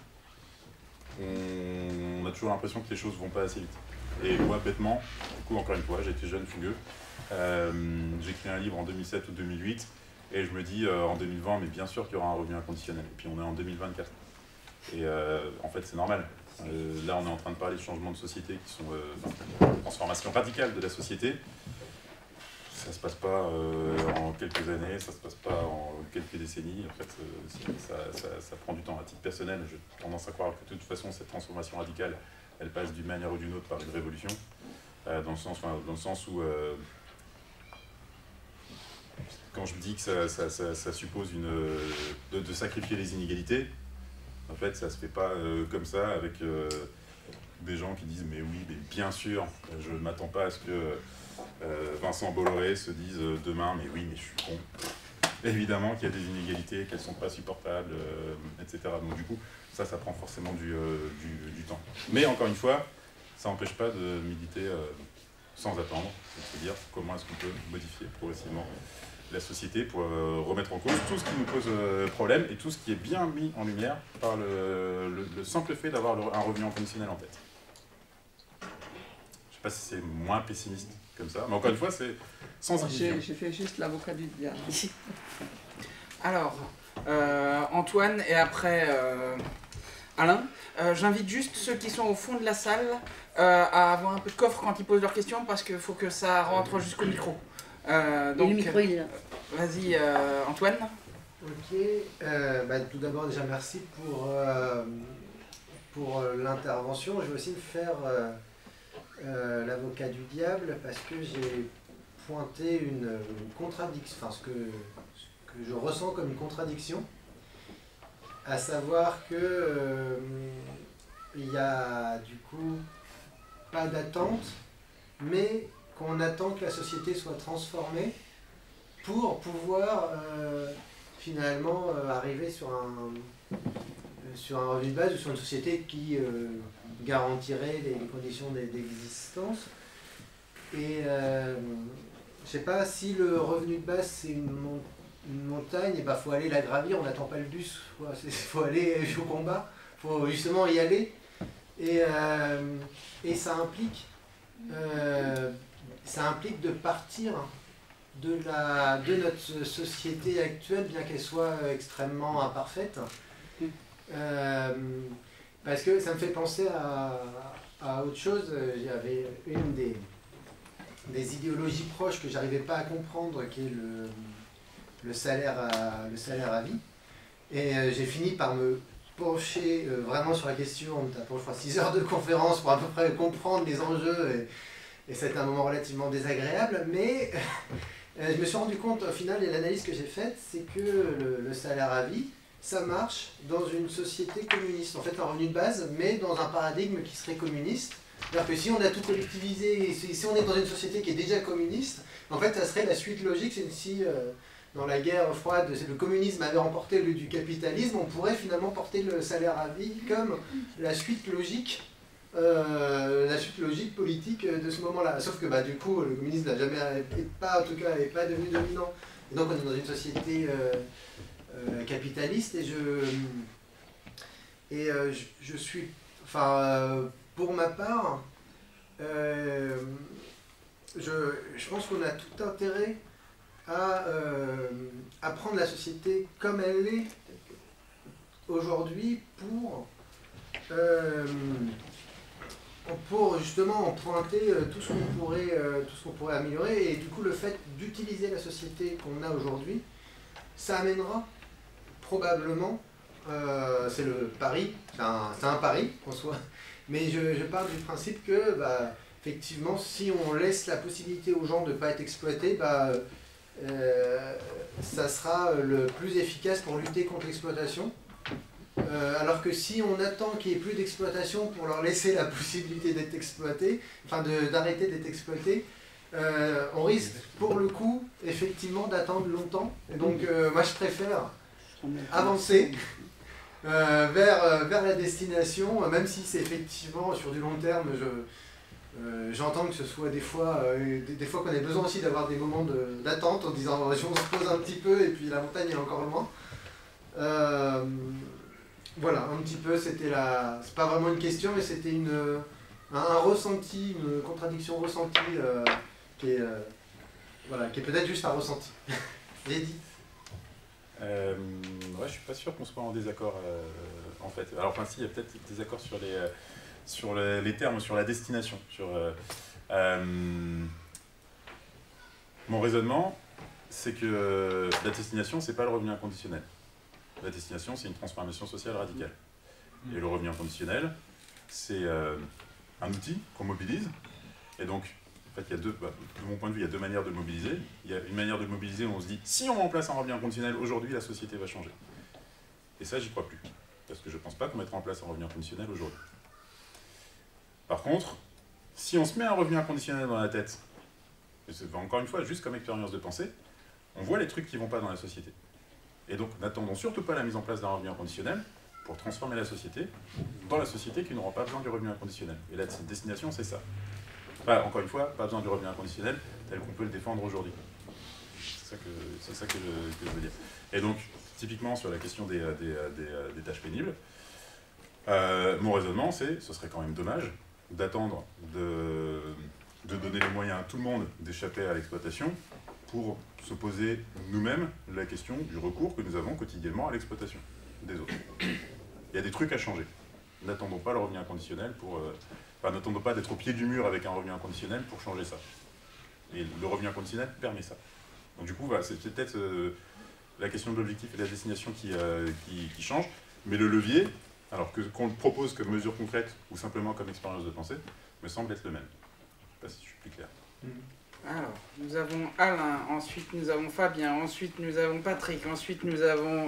on a toujours l'impression que les choses vont pas assez vite. Et moi, bêtement, du coup, encore une fois, j'étais jeune, fougueux, j'ai écrit un livre en 2007 ou 2008, et je me dis en 2020, mais bien sûr qu'il y aura un revenu inconditionnel. Et puis on est en 2024. Et en fait, c'est normal. Là, on est en train de parler de changements de société qui sont une transformation radicale de la société. Ça ne se passe pas en quelques années, ça ne se passe pas en quelques décennies. En fait, ça prend du temps. À titre personnel, j'ai tendance à croire que de toute façon, cette transformation radicale, elle passe d'une manière ou d'une autre par une révolution. Dans le sens où, quand je dis que ça suppose de sacrifier les inégalités, en fait, ça ne se fait pas comme ça avec des gens qui disent « mais oui, mais bien sûr, je ne m'attends pas à ce que Vincent Bolloré se dise demain « mais oui, mais je suis con ». Évidemment qu'il y a des inégalités, qu'elles ne sont pas supportables, etc. Donc du coup, ça prend forcément du temps. Mais encore une fois, ça n'empêche pas de militer sans attendre, c'est-à-dire comment est-ce qu'on peut modifier progressivement la société pour remettre en cause tout ce qui nous pose problème et tout ce qui est bien mis en lumière par le simple fait d'avoir un revenu inconditionnel en tête. Je ne sais pas si c'est moins pessimiste comme ça, mais encore une fois, c'est sans illusion. J'ai fait juste l'avocat du diable. Alors, Antoine et après Alain, j'invite juste ceux qui sont au fond de la salle à avoir un peu de coffre quand ils posent leurs questions parce qu'il faut que ça rentre jusqu'au micro. Donc, le micro, il est là. Vas-y, Antoine. Ok, tout d'abord déjà merci pour l'intervention. Je vais aussi me faire l'avocat du diable parce que j'ai pointé une contradiction, enfin ce que je ressens comme une contradiction, à savoir que il y a du coup pas d'attente, mais qu'on attend que la société soit transformée pour pouvoir finalement arriver sur un revenu de base ou sur une société qui garantirait les conditions d'existence. Et je sais pas, si le revenu de base c'est une montagne, il faut aller la gravir, on n'attend pas le bus, il faut aller au combat, il faut justement y aller. Et ça implique de partir de notre société actuelle, bien qu'elle soit extrêmement imparfaite. Parce que ça me fait penser à autre chose. J'avais une des idéologies proches que j'arrivais pas à comprendre, qui est le salaire à vie. Et j'ai fini par me pencher vraiment sur la question en me tapant, je crois, 6 heures de conférence pour à peu près comprendre les enjeux. Et c'était un moment relativement désagréable, mais je me suis rendu compte au final, et l'analyse que j'ai faite, c'est que le salaire à vie, ça marche dans une société communiste. En fait, un revenu de base, mais dans un paradigme qui serait communiste. C'est-à-dire que si on a tout collectivisé, et si on est dans une société qui est déjà communiste, en fait, ça serait la suite logique. C'est si dans la guerre froide, le communisme avait remporté le du capitalisme, on pourrait finalement porter le salaire à vie comme la suite logique politique de ce moment-là. Sauf que du coup, le communisme n'a jamais, en tout cas, n'est pas devenu dominant. Et donc on est dans une société capitaliste, et je suis, pour ma part, je pense qu'on a tout intérêt à prendre la société comme elle est aujourd'hui pour justement en pointer tout ce qu'on pourrait améliorer. Et du coup, le fait d'utiliser la société qu'on a aujourd'hui, ça amènera probablement, c'est le pari, c'est un pari en soi, mais je pars du principe que, bah, effectivement, si on laisse la possibilité aux gens de ne pas être exploités, bah, ça sera le plus efficace pour lutter contre l'exploitation. Alors que si on attend qu'il n'y ait plus d'exploitation pour leur laisser la possibilité d'être exploités, enfin d'arrêter d'être exploités, on risque pour le coup effectivement d'attendre longtemps. Et donc moi je préfère avancer vers la destination, même si c'est effectivement sur du long terme. J'entends que ce soit des fois qu'on ait besoin aussi d'avoir des moments d'attente en disant on se pose un petit peu et puis la montagne est encore loin. Voilà, un petit peu, c'est pas vraiment une question, mais c'était un ressenti, une contradiction ressentie qui est peut-être juste un ressenti. Edith. Ouais, je suis pas sûr qu'on soit en désaccord en fait. Alors enfin si, il y a peut-être des désaccords sur les termes, sur la destination. Mon raisonnement, c'est que la destination, c'est pas le revenu inconditionnel. La destination, c'est une transformation sociale radicale. Et le revenu inconditionnel, c'est un outil qu'on mobilise. Et donc, en fait, de mon point de vue, il y a deux manières de mobiliser. Il y a une manière de mobiliser où on se dit, si on met en place un revenu inconditionnel, aujourd'hui, la société va changer. Et ça, j'y crois plus. Parce que je ne pense pas qu'on mettra en place un revenu inconditionnel aujourd'hui. Par contre, si on se met un revenu inconditionnel dans la tête, et c'est encore une fois, juste comme expérience de pensée, on voit les trucs qui ne vont pas dans la société. Et donc, n'attendons surtout pas la mise en place d'un revenu inconditionnel pour transformer la société dans la société qui n'aura pas besoin du revenu inconditionnel. Et la destination, c'est ça. Enfin, encore une fois, pas besoin du revenu inconditionnel tel qu'on peut le défendre aujourd'hui. C'est ça que je veux dire. Et donc, typiquement, sur la question des tâches pénibles, mon raisonnement, ce serait quand même dommage d'attendre de donner les moyens à tout le monde d'échapper à l'exploitation pour se poser nous-mêmes la question du recours que nous avons quotidiennement à l'exploitation des autres. Il y a des trucs à changer. N'attendons pas le revenu inconditionnel n'attendons pas d'être au pied du mur avec un revenu inconditionnel pour changer ça. Et le revenu inconditionnel permet ça. Donc du coup, voilà, c'est peut-être la question de l'objectif et de la destination qui change, mais le levier, alors qu'on le propose comme mesure concrète ou simplement comme expérience de pensée, me semble être le même. Je ne sais pas si je suis plus clair. Alors, nous avons Alain, ensuite nous avons Fabien, ensuite nous avons Patrick, ensuite nous avons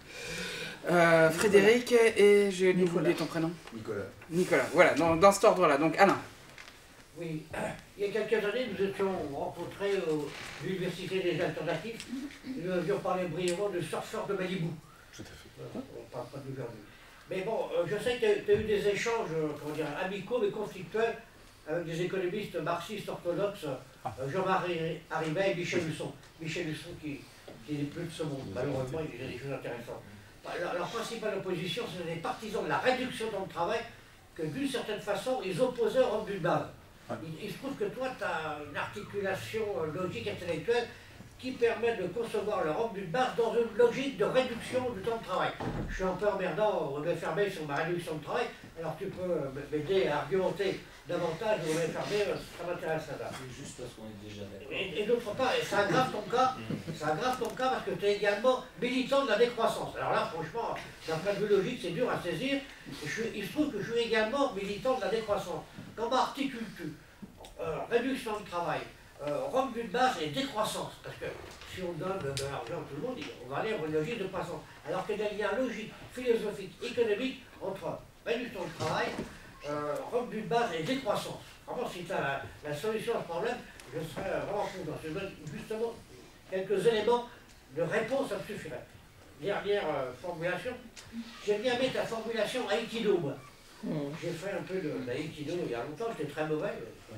Frédéric et j'ai oublié ton prénom. Nicolas, voilà, dans cet ordre-là. Donc Alain. Oui, il y a quelques années, nous étions rencontrés à l'Université des Alternatifs. Nous avions parlé brièvement de surfeurs de Malibu. Tout à fait. On ne parle pas d'aujourd'hui. Mais bon, je sais que tu as eu des échanges, amicaux mais conflictuels avec des économistes marxistes orthodoxes, Jean-Marie Arribet et Michel Husson. Michel Husson qui n'est plus de ce monde, malheureusement, il y a des choses intéressantes. Leur principale opposition, c'est des partisans de la réduction dans le travail que, d'une certaine façon, ils opposaient au revenu de base. Il se trouve que toi, tu as une articulation logique intellectuelle qui permet de concevoir le revenu de base dans une logique de réduction du temps de travail. Je suis un peu emmerdant, on va fermer sur ma réduction de travail, alors tu peux m'aider à argumenter davantage, on va fermer, ça m'intéresse là. C'est juste parce qu'on est déjà d'accord. Et d'autre part, ça aggrave ton cas, parce que tu es également militant de la décroissance. Alors là, franchement, d'un point de vue logique, c'est dur à saisir. Il se trouve que je suis également militant de la décroissance. Comment articules-tu réduction du travail, revenu de base et décroissance? Parce que si on donne de l'argent à tout le monde, on va aller vers une logique de croissance. Alors qu'il y a un lien logique, philosophique, économique entre réduction du travail, revenu de base et décroissance. Vraiment, si tu as la solution à ce problème, je serais vraiment content. Je donne justement quelques éléments de réponse, ça me suffirait. Dernière formulation. J'aime bien mettre la formulation Aikido, moi. J'ai fait un peu d'Aikido il y a longtemps, j'étais très mauvais.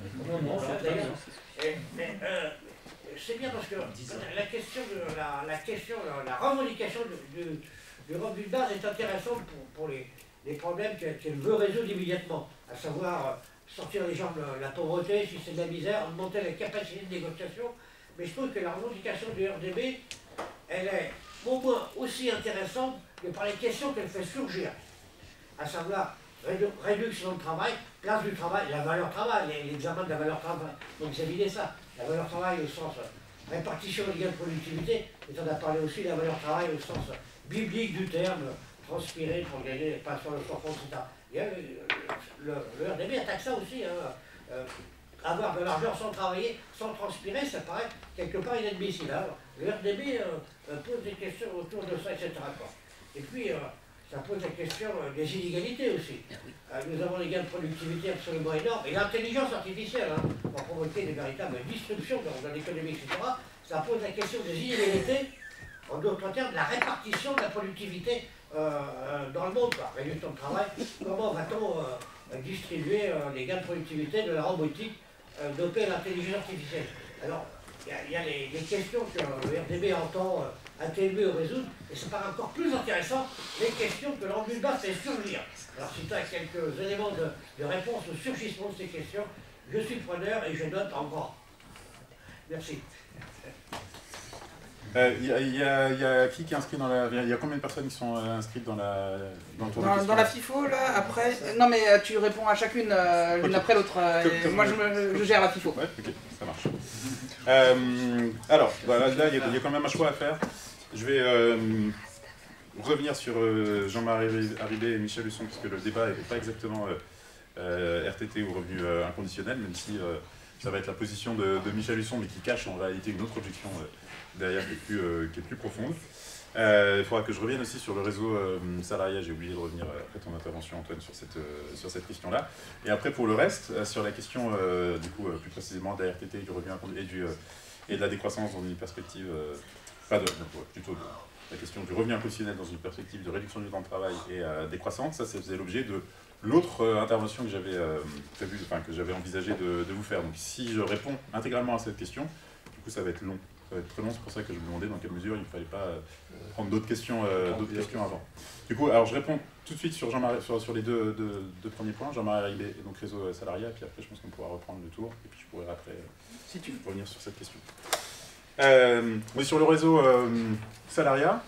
C'est bien parce que la revendication du revenu de base est intéressante pour les problèmes qu'elle veut résoudre immédiatement, à savoir sortir les gens de la pauvreté, si c'est de la misère, augmenter la capacité de négociation. Mais je trouve que la revendication du RDB, elle est au moins aussi intéressante que par les questions qu'elle fait surgir, à savoir réduction du travail, place du travail, la valeur travail, l'examen de la valeur travail. Donc examiner ça, la valeur travail au sens répartition des gains de productivité, et on a parlé aussi de la valeur travail au sens biblique du terme, transpirer pour gagner, pas sur le fond, etc. Il y a le RDB attaque ça aussi. Avoir de l'argent sans travailler, sans transpirer, ça paraît quelque part inadmissible. Alors, le RDB pose des questions autour de ça, etc. Et puis, ça pose la question des inégalités aussi. Nous avons des gains de productivité absolument énormes, et l'intelligence artificielle va provoquer des véritables disruptions dans l'économie, etc. Ça pose la question des inégalités, en d'autres termes, de la répartition de la productivité dans le monde, réduction de travail. Comment va-t-on distribuer les gains de productivité de la robotique dopée l'intelligence artificielle? Alors, il y a les questions que le RDB entend atténuer ou résoudre, et ça paraît encore plus intéressant, les questions que l'Ambulba fait surgir. Alors, si tu as quelques éléments de réponse au surgissement de ces questions, je suis preneur et je note en grand. Merci. Il y a qui est inscrit dans la... Il y a combien de personnes qui sont inscrites dans le tour de questions? Dans la FIFO, là, après... Non, mais tu réponds à chacune l'une après l'autre. Moi, je gère la FIFO. Ouais, ok, ça marche. Alors, voilà, là, il y a quand même un choix à faire. Je vais revenir sur Jean-Marie Haribé et Michel Husson, parce que le débat n'était pas exactement RTT ou revenu inconditionnel, même si ça va être la position de Michel Husson, mais qui cache en réalité une autre objection derrière qui est plus profonde. Il faudra que je revienne aussi sur le réseau salariat. J'ai oublié de revenir après ton intervention, Antoine, sur cette question-là. Et après, pour le reste, sur la question, du coup, plus précisément de la RTT, du revenu et de la décroissance dans une perspective... plutôt la question du revenu inconditionnel dans une perspective de réduction du temps de travail et décroissance, ça faisait l'objet de l'autre intervention que j'avais prévue, que j'avais envisagé de vous faire. Donc si je réponds intégralement à cette question, du coup ça va être long. Ça va être très long, c'est pour ça que je me demandais dans quelle mesure il ne fallait pas prendre d'autres questions avant. Du coup, alors je réponds tout de suite sur les deux premiers points, Jean-Marie Haribé et donc réseau salariat, et puis après je pense qu'on pourra reprendre le tour, et puis je pourrai après si tu veux revenir sur cette question. Oui, sur le réseau salariat,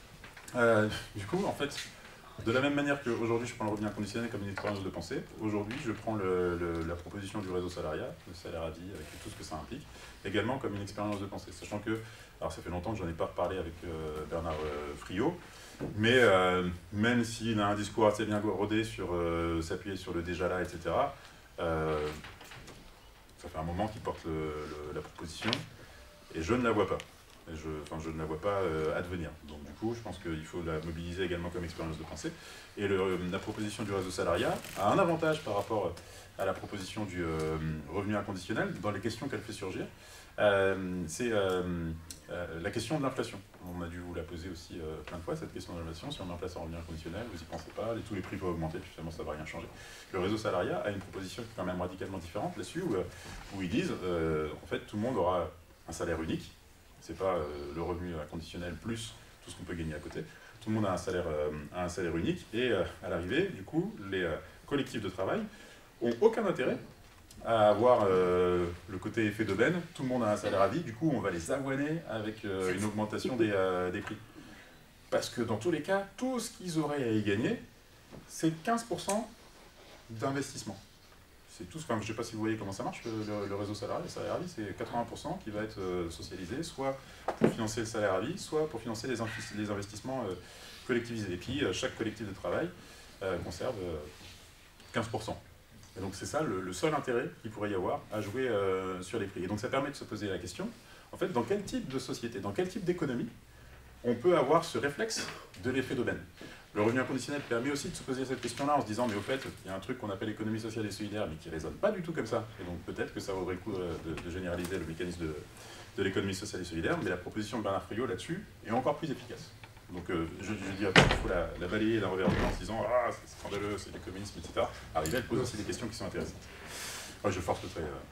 du coup, en fait, de la même manière qu'aujourd'hui je prends le revenu inconditionnel comme une expérience de pensée, aujourd'hui je prends la proposition du réseau salariat, le salaire à vie avec tout ce que ça implique, également comme une expérience de pensée. Sachant que, alors ça fait longtemps que j'en ai pas reparlé avec Bernard Friot, mais même s'il a un discours assez bien rodé sur s'appuyer sur le déjà là, etc., ça fait un moment qu'il porte la proposition. Et je ne la vois pas. Je ne la vois pas advenir. Donc du coup, je pense qu'il faut la mobiliser également comme expérience de pensée. Et la proposition du réseau salariat a un avantage par rapport à la proposition du revenu inconditionnel dans les questions qu'elle fait surgir. C'est la question de l'inflation. On a dû vous la poser aussi plein de fois, cette question de l'inflation. Si on met en place un revenu inconditionnel, vous n'y pensez pas, tous les prix vont augmenter, puis finalement ça ne va rien changer. Le réseau salariat a une proposition qui est quand même radicalement différente là-dessus, où ils disent, en fait, tout le monde aura un salaire unique, c'est pas le revenu inconditionnel plus tout ce qu'on peut gagner à côté. Tout le monde a un salaire unique et à l'arrivée, du coup, les collectifs de travail ont aucun intérêt à avoir le côté effet d'aubaine. Tout le monde a un salaire à vie, du coup, on va les avoiner avec une augmentation des prix. Parce que dans tous les cas, tout ce qu'ils auraient à y gagner, c'est 15% d'investissement. C'est tout, je ne sais pas si vous voyez comment ça marche, le réseau salaire à vie, c'est 80% qui va être socialisé, soit pour financer le salaire à vie, soit pour financer les investissements collectivisés. Et puis, chaque collectif de travail conserve 15%. Et donc, c'est ça le seul intérêt qu'il pourrait y avoir à jouer sur les prix. Et donc, ça permet de se poser la question, en fait, dans quel type de société, dans quel type d'économie, on peut avoir ce réflexe de l'effet d'aubaine. Le revenu inconditionnel permet aussi de se poser cette question-là en se disant, mais au fait, il y a un truc qu'on appelle l'économie sociale et solidaire, mais qui ne résonne pas du tout comme ça. Et donc peut-être que ça vaudrait le coup de généraliser le mécanisme de l'économie sociale et solidaire, mais la proposition de Bernard Friot là-dessus est encore plus efficace. Donc je dis après qu'il faut la balayer d'un revers de main en se disant, ah, c'est scandaleux, c'est du communisme, etc. Arriver, elle pose aussi des questions qui sont intéressantes. Ouais, je force le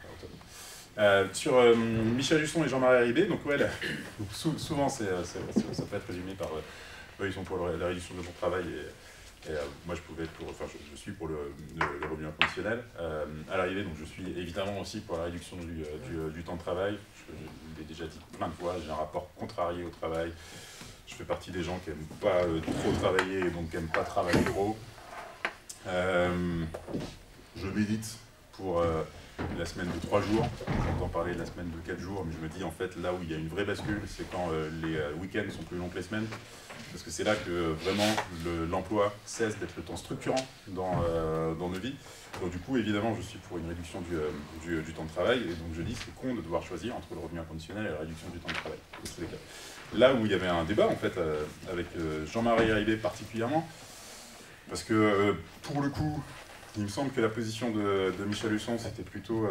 trait. Sur Michel Husson et Jean-Marie Haribé, donc ouais, souvent ça peut être résumé par... eux, ils sont pour la réduction de mon travail et moi je suis pour le revenu inconditionnel. À l'arrivée, donc je suis évidemment aussi pour la réduction du temps de travail. Je l'ai déjà dit plein de fois, j'ai un rapport contrarié au travail. Je fais partie des gens qui n'aiment pas trop travailler et donc qui n'aiment pas travailler trop. Je milite pour la semaine de 3 jours. J'entends parler de la semaine de 4 jours, mais je me dis en fait là où il y a une vraie bascule, c'est quand les week-ends sont plus longs que les semaines. Parce que c'est là que vraiment l'emploi cesse d'être le temps structurant dans nos vies. Donc du coup, évidemment, je suis pour une réduction du temps de travail, et donc je dis c'est con de devoir choisir entre le revenu inconditionnel et la réduction du temps de travail. Là où il y avait un débat en fait avec Jean-Marie Arrivé particulièrement, parce que pour le coup, il me semble que la position de Michel Husson, c'était plutôt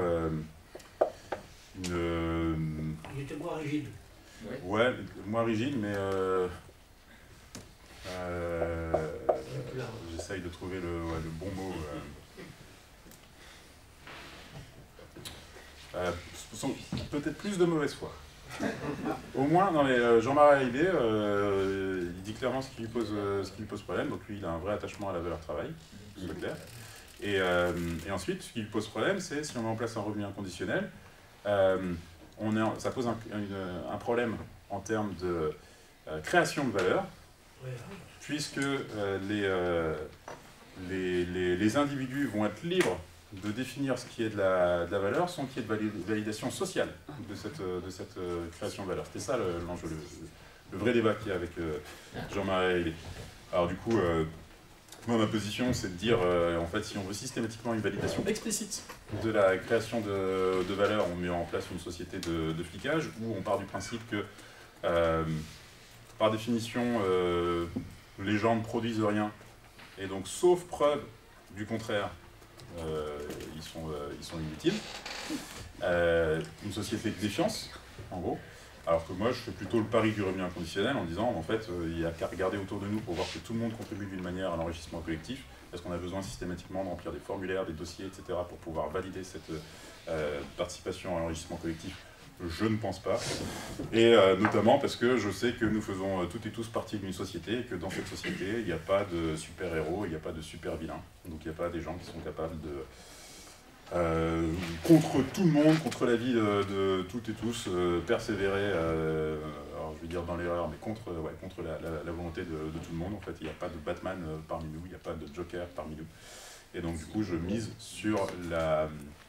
une... Il était moins rigide. Ouais, moins rigide, mais... j'essaye de trouver le bon mot. Peut-être plus de mauvaise foi. Au moins, non mais Jean-Marie Arrivé, il dit clairement ce qui lui pose problème. Donc lui, il a un vrai attachement à la valeur travail, c'est clair. Et ensuite, ce qui lui pose problème, c'est si on met en place un revenu inconditionnel, ça pose un problème en termes de création de valeur, puisque les individus vont être libres de définir ce qui est de la valeur sans qu'il y ait de validation sociale de cette création de valeur. C'était ça l'enjeu, le vrai débat qu'il y a avec Jean-Marie Arrivé. Alors du coup, moi ma position c'est de dire, en fait, si on veut systématiquement une validation explicite de la création de valeur, on met en place une société de flicage où on part du principe que, par définition, les gens ne produisent rien, et donc sauf preuve du contraire, ils sont inutiles. Une société de défiance, en gros. Alors que moi, je fais plutôt le pari du revenu inconditionnel en disant, en fait, il n'y a qu'à regarder autour de nous pour voir que tout le monde contribue d'une manière à l'enrichissement collectif. Est-ce qu'on a besoin systématiquement de remplir des formulaires, des dossiers, etc. pour pouvoir valider cette participation à l'enrichissement collectif? Je ne pense pas. Et notamment parce que je sais que nous faisons toutes et tous partie d'une société et que dans cette société, il n'y a pas de super-héros, il n'y a pas de super-vilains. Donc il n'y a pas des gens qui sont capables de... contre tout le monde, contre la vie de toutes et tous, persévérer, alors je vais dire dans l'erreur, mais contre la volonté de tout le monde. En fait, il n'y a pas de Batman parmi nous, il n'y a pas de Joker parmi nous. Et donc du coup, je mise sur la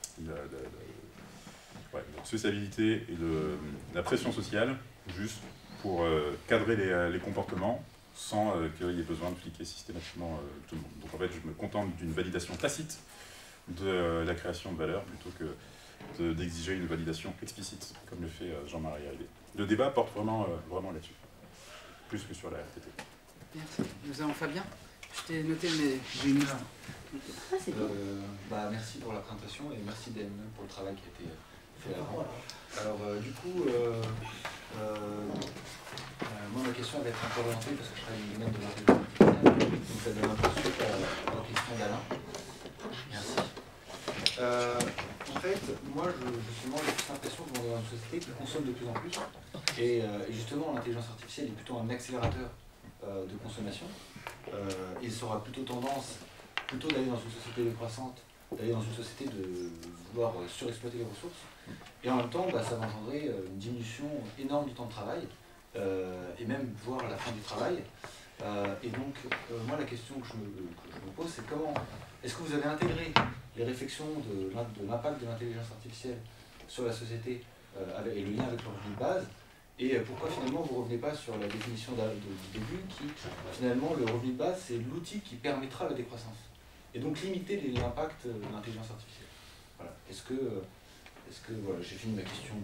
sociabilité et la pression sociale, juste pour cadrer les comportements, sans qu'il y ait besoin de fliquer systématiquement tout le monde. Donc en fait, je me contente d'une validation tacite de la création de valeur, plutôt que d'exiger une validation explicite, comme le fait Jean-Marie Arrivé. Le débat porte vraiment là-dessus, plus que sur la RTT. Merci. Nous avons Fabien. Je t'ai noté, mais j'ai une liste. Ah, c'est bien. Merci pour la présentation et merci d'Emmanuel pour le travail qui a été fait avant. Alors du coup, moi ma question va être un peu orientée parce que je travaille dans le domaine de l'intelligence artificielle, donc ça donne un peu suite à la question d'Alain. Merci. En fait, moi justement j'ai plus l'impression qu'on est dans une société qui consomme de plus en plus et justement l'intelligence artificielle est plutôt un accélérateur de consommation. Il sera plutôt tendance d'aller dans une société décroissante, d'aller dans une société de vouloir surexploiter les ressources, et en même temps ça va engendrer une diminution énorme du temps de travail, et même voire la fin du travail. Et donc moi la question que je me pose, c'est comment est-ce que vous avez intégré les réflexions de l'impact de l'intelligence artificielle sur la société et le lien avec le revenu de base, et pourquoi finalement vous ne revenez pas sur la définition du début qui finalement le revenu de base c'est l'outil qui permettra la décroissance et donc limiter l'impact de l'intelligence artificielle. Voilà. Est-ce que voilà, j'ai fini ma question.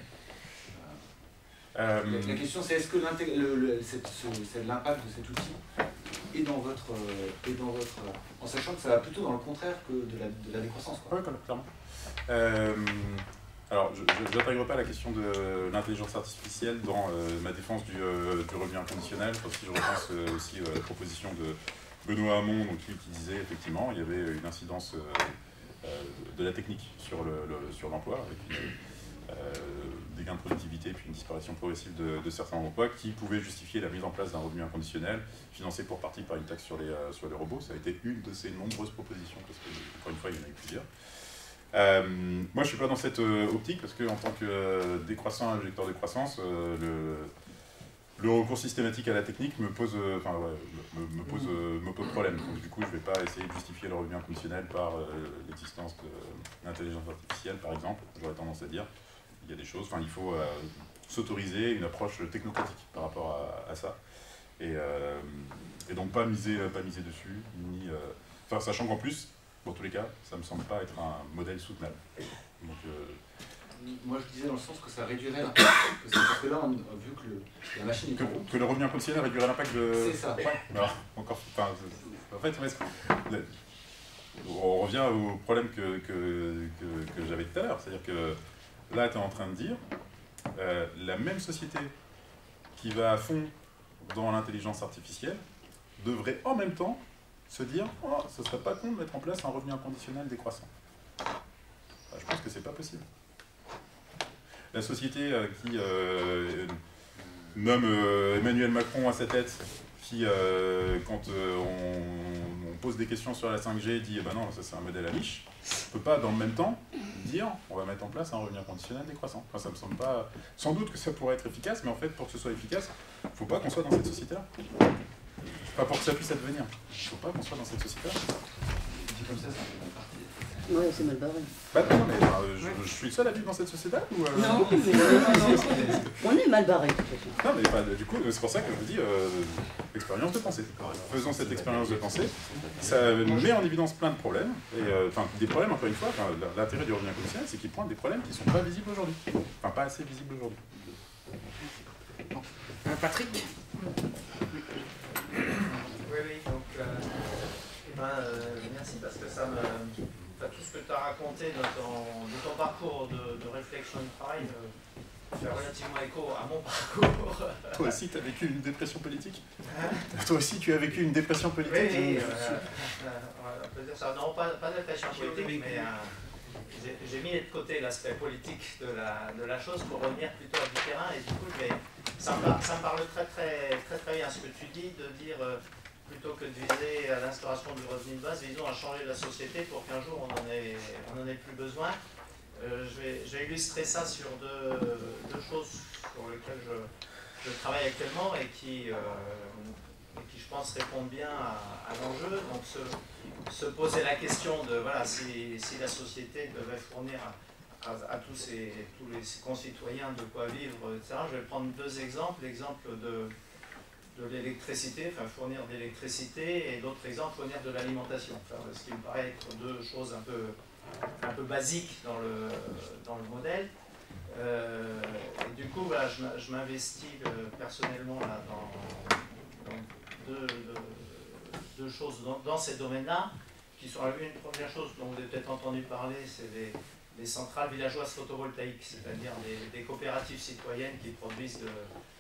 La question c'est est-ce que l'impact de cet outil est dans votre en sachant que ça va plutôt dans le contraire que de la décroissance. Oui, clairement. Alors, je n'intègre pas la question de l'intelligence artificielle dans ma défense du revenu inconditionnel, parce que je repense aussi à la proposition de Benoît Hamon, donc, qui disait effectivement il y avait une incidence de la technique sur l'emploi, avec des gains de productivité puis une disparition progressive de certains emplois qui pouvaient justifier la mise en place d'un revenu inconditionnel financé pour partie par une taxe sur les robots. Ça a été une de ces nombreuses propositions, parce que, encore une fois, il y en a eu plusieurs. Moi, je ne suis pas dans cette optique, parce qu'en tant que décroissant injecteur de croissance, le recours systématique à la technique me pose, me pose problème. Donc du coup, je ne vais pas essayer de justifier le revenu inconditionnel par l'existence de l'intelligence artificielle, par exemple. J'aurais tendance à dire, il y a des choses, il faut s'autoriser une approche technocratique par rapport à ça. Et donc pas miser dessus, ni, sachant qu'en plus, dans tous les cas, ça ne me semble pas être un modèle soutenable. Donc, moi je disais dans le sens que ça réduirait l'impact, parce que là, vu que la machine est en route... Que le revenu inconditionnel réduirait l'impact de... C'est ça. Ouais. Alors, encore, en fait, on revient au problème que j'avais tout à l'heure. C'est-à-dire que là, tu es en train de dire, la même société qui va à fond dans l'intelligence artificielle devrait en même temps se dire « Oh, ce serait pas con de mettre en place un revenu inconditionnel décroissant. » Je pense que c'est pas possible. La société qui nomme Emmanuel Macron à sa tête, qui, quand on pose des questions sur la 5G, dit « Eh ben non, ça c'est un modèle à niche », ne peut pas dans le même temps dire « On va mettre en place un revenu inconditionnel décroissant ». Ça me semble pas... Sans doute que ça pourrait être efficace, mais en fait, pour que ce soit efficace, il ne faut pas qu'on soit dans cette société-là. Pas pour que ça puisse advenir. Il ne faut pas qu'on soit dans cette société-là. C'est comme ça, c'est un peu mal parti. Ouais, c'est mal barré. Non, mais je suis le seul à vivre dans cette société-là ou Non, mais on est mal barré. Non, mais du coup, c'est pour ça que je vous dis expérience de pensée. Faisons cette expérience de pensée. Ça met en évidence plein de problèmes. Et des problèmes, encore une fois, l'intérêt du revenu inconditionnel, c'est qu'il pointe des problèmes qui ne sont pas visibles aujourd'hui. Enfin, pas assez visibles aujourd'hui. Patrick? Oui, donc merci parce que ça me... tout ce que tu as raconté de ton parcours de réflexion et de travail fait relativement écho à mon parcours. Toi aussi, tu as vécu une dépression politique. Toi aussi, tu as vécu une dépression politique. Oui, on peut dire ça. Non, pas de dépression politique, mais j'ai mis de côté l'aspect politique de la chose pour revenir plutôt à du terrain. Et du coup, ça me parle très bien ce que tu dis, de dire... plutôt que de viser à l'instauration du revenu de base, visons à changer la société pour qu'un jour on en ait plus besoin. Je vais illustrer ça sur deux choses sur lesquelles je travaille actuellement et qui, je pense, répondent bien à l'enjeu. Donc se poser la question de voilà, si la société devait fournir à tous les concitoyens de quoi vivre, etc. Je vais prendre deux exemples. L'exemple de l'électricité, fournir de l'électricité, et d'autres exemples, fournir de l'alimentation. Ce qui me paraît être deux choses un peu basiques dans le modèle. Et du coup, voilà, je m'investis personnellement là, dans deux choses dans ces domaines-là, qui sont une première chose dont vous avez peut-être entendu parler, c'est les centrales villageoises photovoltaïques, c'est-à-dire des coopératives citoyennes qui produisent de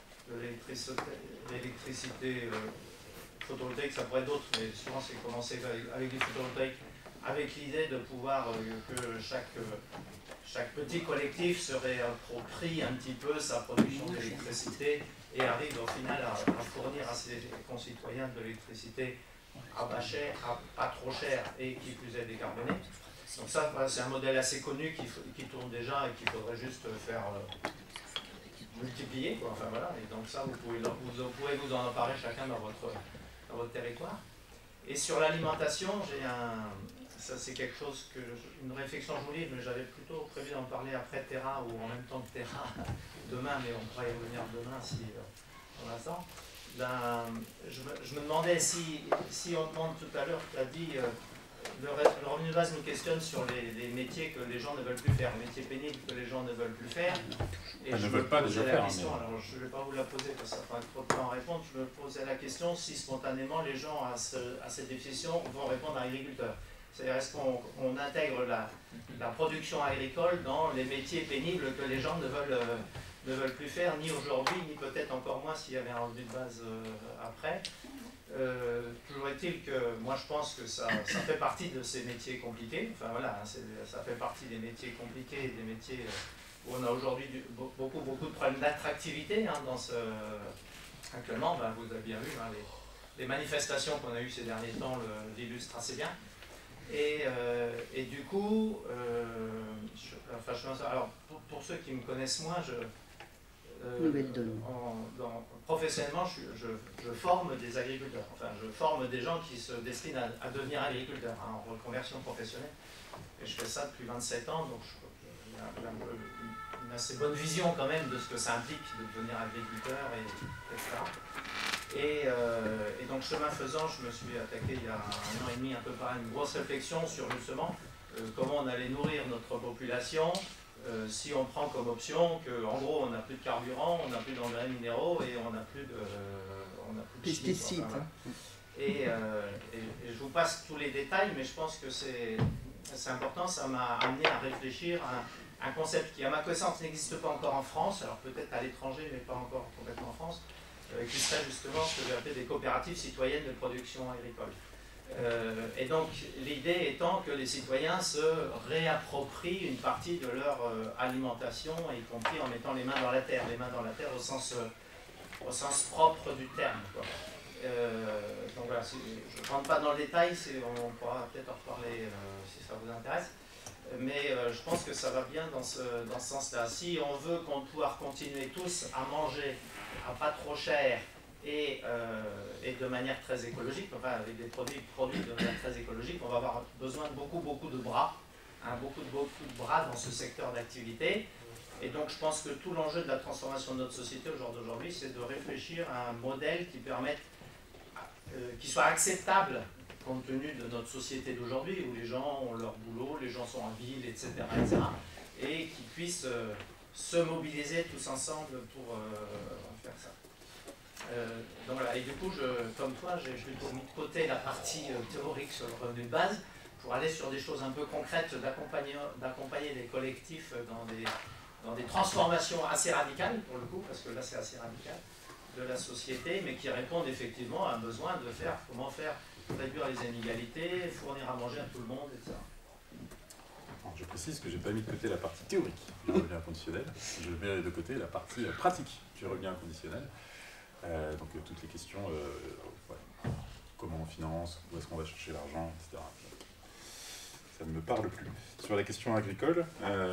l'électricité photovoltaïque. Ça pourrait être d'autres, mais souvent c'est commencer avec du photovoltaïque, avec l'idée de pouvoir que chaque petit collectif se réapproprie un petit peu sa production d'électricité et arrive au final à fournir à ses concitoyens de l'électricité à pas trop cher et qui plus est décarbonée. Donc ça, c'est un modèle assez connu qui tourne déjà et qu'il faudrait juste faire multiplier, quoi. Enfin voilà, et donc ça, vous pourrez vous en emparer chacun dans votre territoire. Et sur l'alimentation, ça c'est quelque chose une réflexion je vous livre, mais j'avais plutôt prévu d'en parler après Terra ou en même temps que Terra demain, mais on pourrait y revenir demain si on a ça. Je me demandais si on demande tout à l'heure, tu as dit le revenu de base nous questionne sur les métiers que les gens ne veulent plus faire, les métiers pénibles que les gens ne veulent plus faire. Et ne veulent pas déjà faire. Question, alors je ne vais pas vous la poser parce que ça prend trop de temps à répondre. Je me posais la question si spontanément les gens à cette définition vont répondre à agriculteur. C'est-à-dire, est-ce qu'on intègre la production agricole dans les métiers pénibles que les gens ne veulent plus faire, ni aujourd'hui, ni peut-être encore moins s'il y avait un revenu de base après. Toujours est-il que moi je pense que ça fait partie de ces métiers compliqués. Enfin voilà, ça fait partie des métiers compliqués, des métiers où on a aujourd'hui beaucoup de problèmes d'attractivité. Actuellement, vous avez bien vu, les manifestations qu'on a eues ces derniers temps l'illustrent assez bien. Et du coup, alors pour ceux qui me connaissent moins, Nouvelle donne. Professionnellement, je forme des agriculteurs. Enfin, je forme des gens qui se destinent à devenir agriculteurs, hein, en reconversion professionnelle. Et je fais ça depuis 27 ans, donc il y a une assez bonne vision quand même de ce que ça implique de devenir agriculteur, etc. Et donc, chemin faisant, je me suis attaqué il y a 1 an et demi, un peu par une grosse réflexion sur justement comment on allait nourrir notre population. Si on prend comme option qu'en gros on n'a plus de carburant, on n'a plus d'engrais minéraux et on n'a plus de pesticides. Enfin, et je vous passe tous les détails, mais je pense que c'est important. Ça m'a amené à réfléchir à un concept qui, à ma connaissance, n'existe pas encore en France, alors peut-être à l'étranger, mais pas encore complètement en France, qui serait justement ce que j'ai appelé des coopératives citoyennes de production agricole. Et donc l'idée étant que les citoyens se réapproprient une partie de leur alimentation, y compris en mettant les mains dans la terre au sens propre du terme, quoi. Donc voilà, je ne rentre pas dans le détail, on pourra peut-être en reparler si ça vous intéresse, mais je pense que ça va bien dans ce sens-là. Si on veut pouvoir continuer tous à manger à pas trop cher, et de manière très écologique, enfin avec des produits de manière très écologique, on va avoir besoin de beaucoup de bras, hein, beaucoup de bras dans ce secteur d'activité. Et donc je pense que tout l'enjeu de la transformation de notre société au jour d'aujourd'hui, c'est de réfléchir à un modèle qui permette, qui soit acceptable compte tenu de notre société d'aujourd'hui, où les gens ont leur boulot, les gens sont en ville, etc. et qui puissent se mobiliser tous ensemble pour faire ça. Donc voilà, et du coup, comme toi, j'ai plutôt mis de côté la partie théorique sur le revenu de base pour aller sur des choses un peu concrètes, d'accompagner des collectifs dans des transformations assez radicales, pour le coup, parce que là c'est assez radical, de la société, mais qui répondent effectivement à un besoin de comment faire réduire les inégalités, fournir à manger à tout le monde, etc. Alors, je précise que je n'ai pas mis de côté la partie théorique du revenu inconditionnel, je mets de côté la partie pratique du revenu inconditionnel. Donc toutes les questions, comment on finance, où est-ce qu'on va chercher l'argent, etc. Ça ne me parle plus. Sur la question agricole,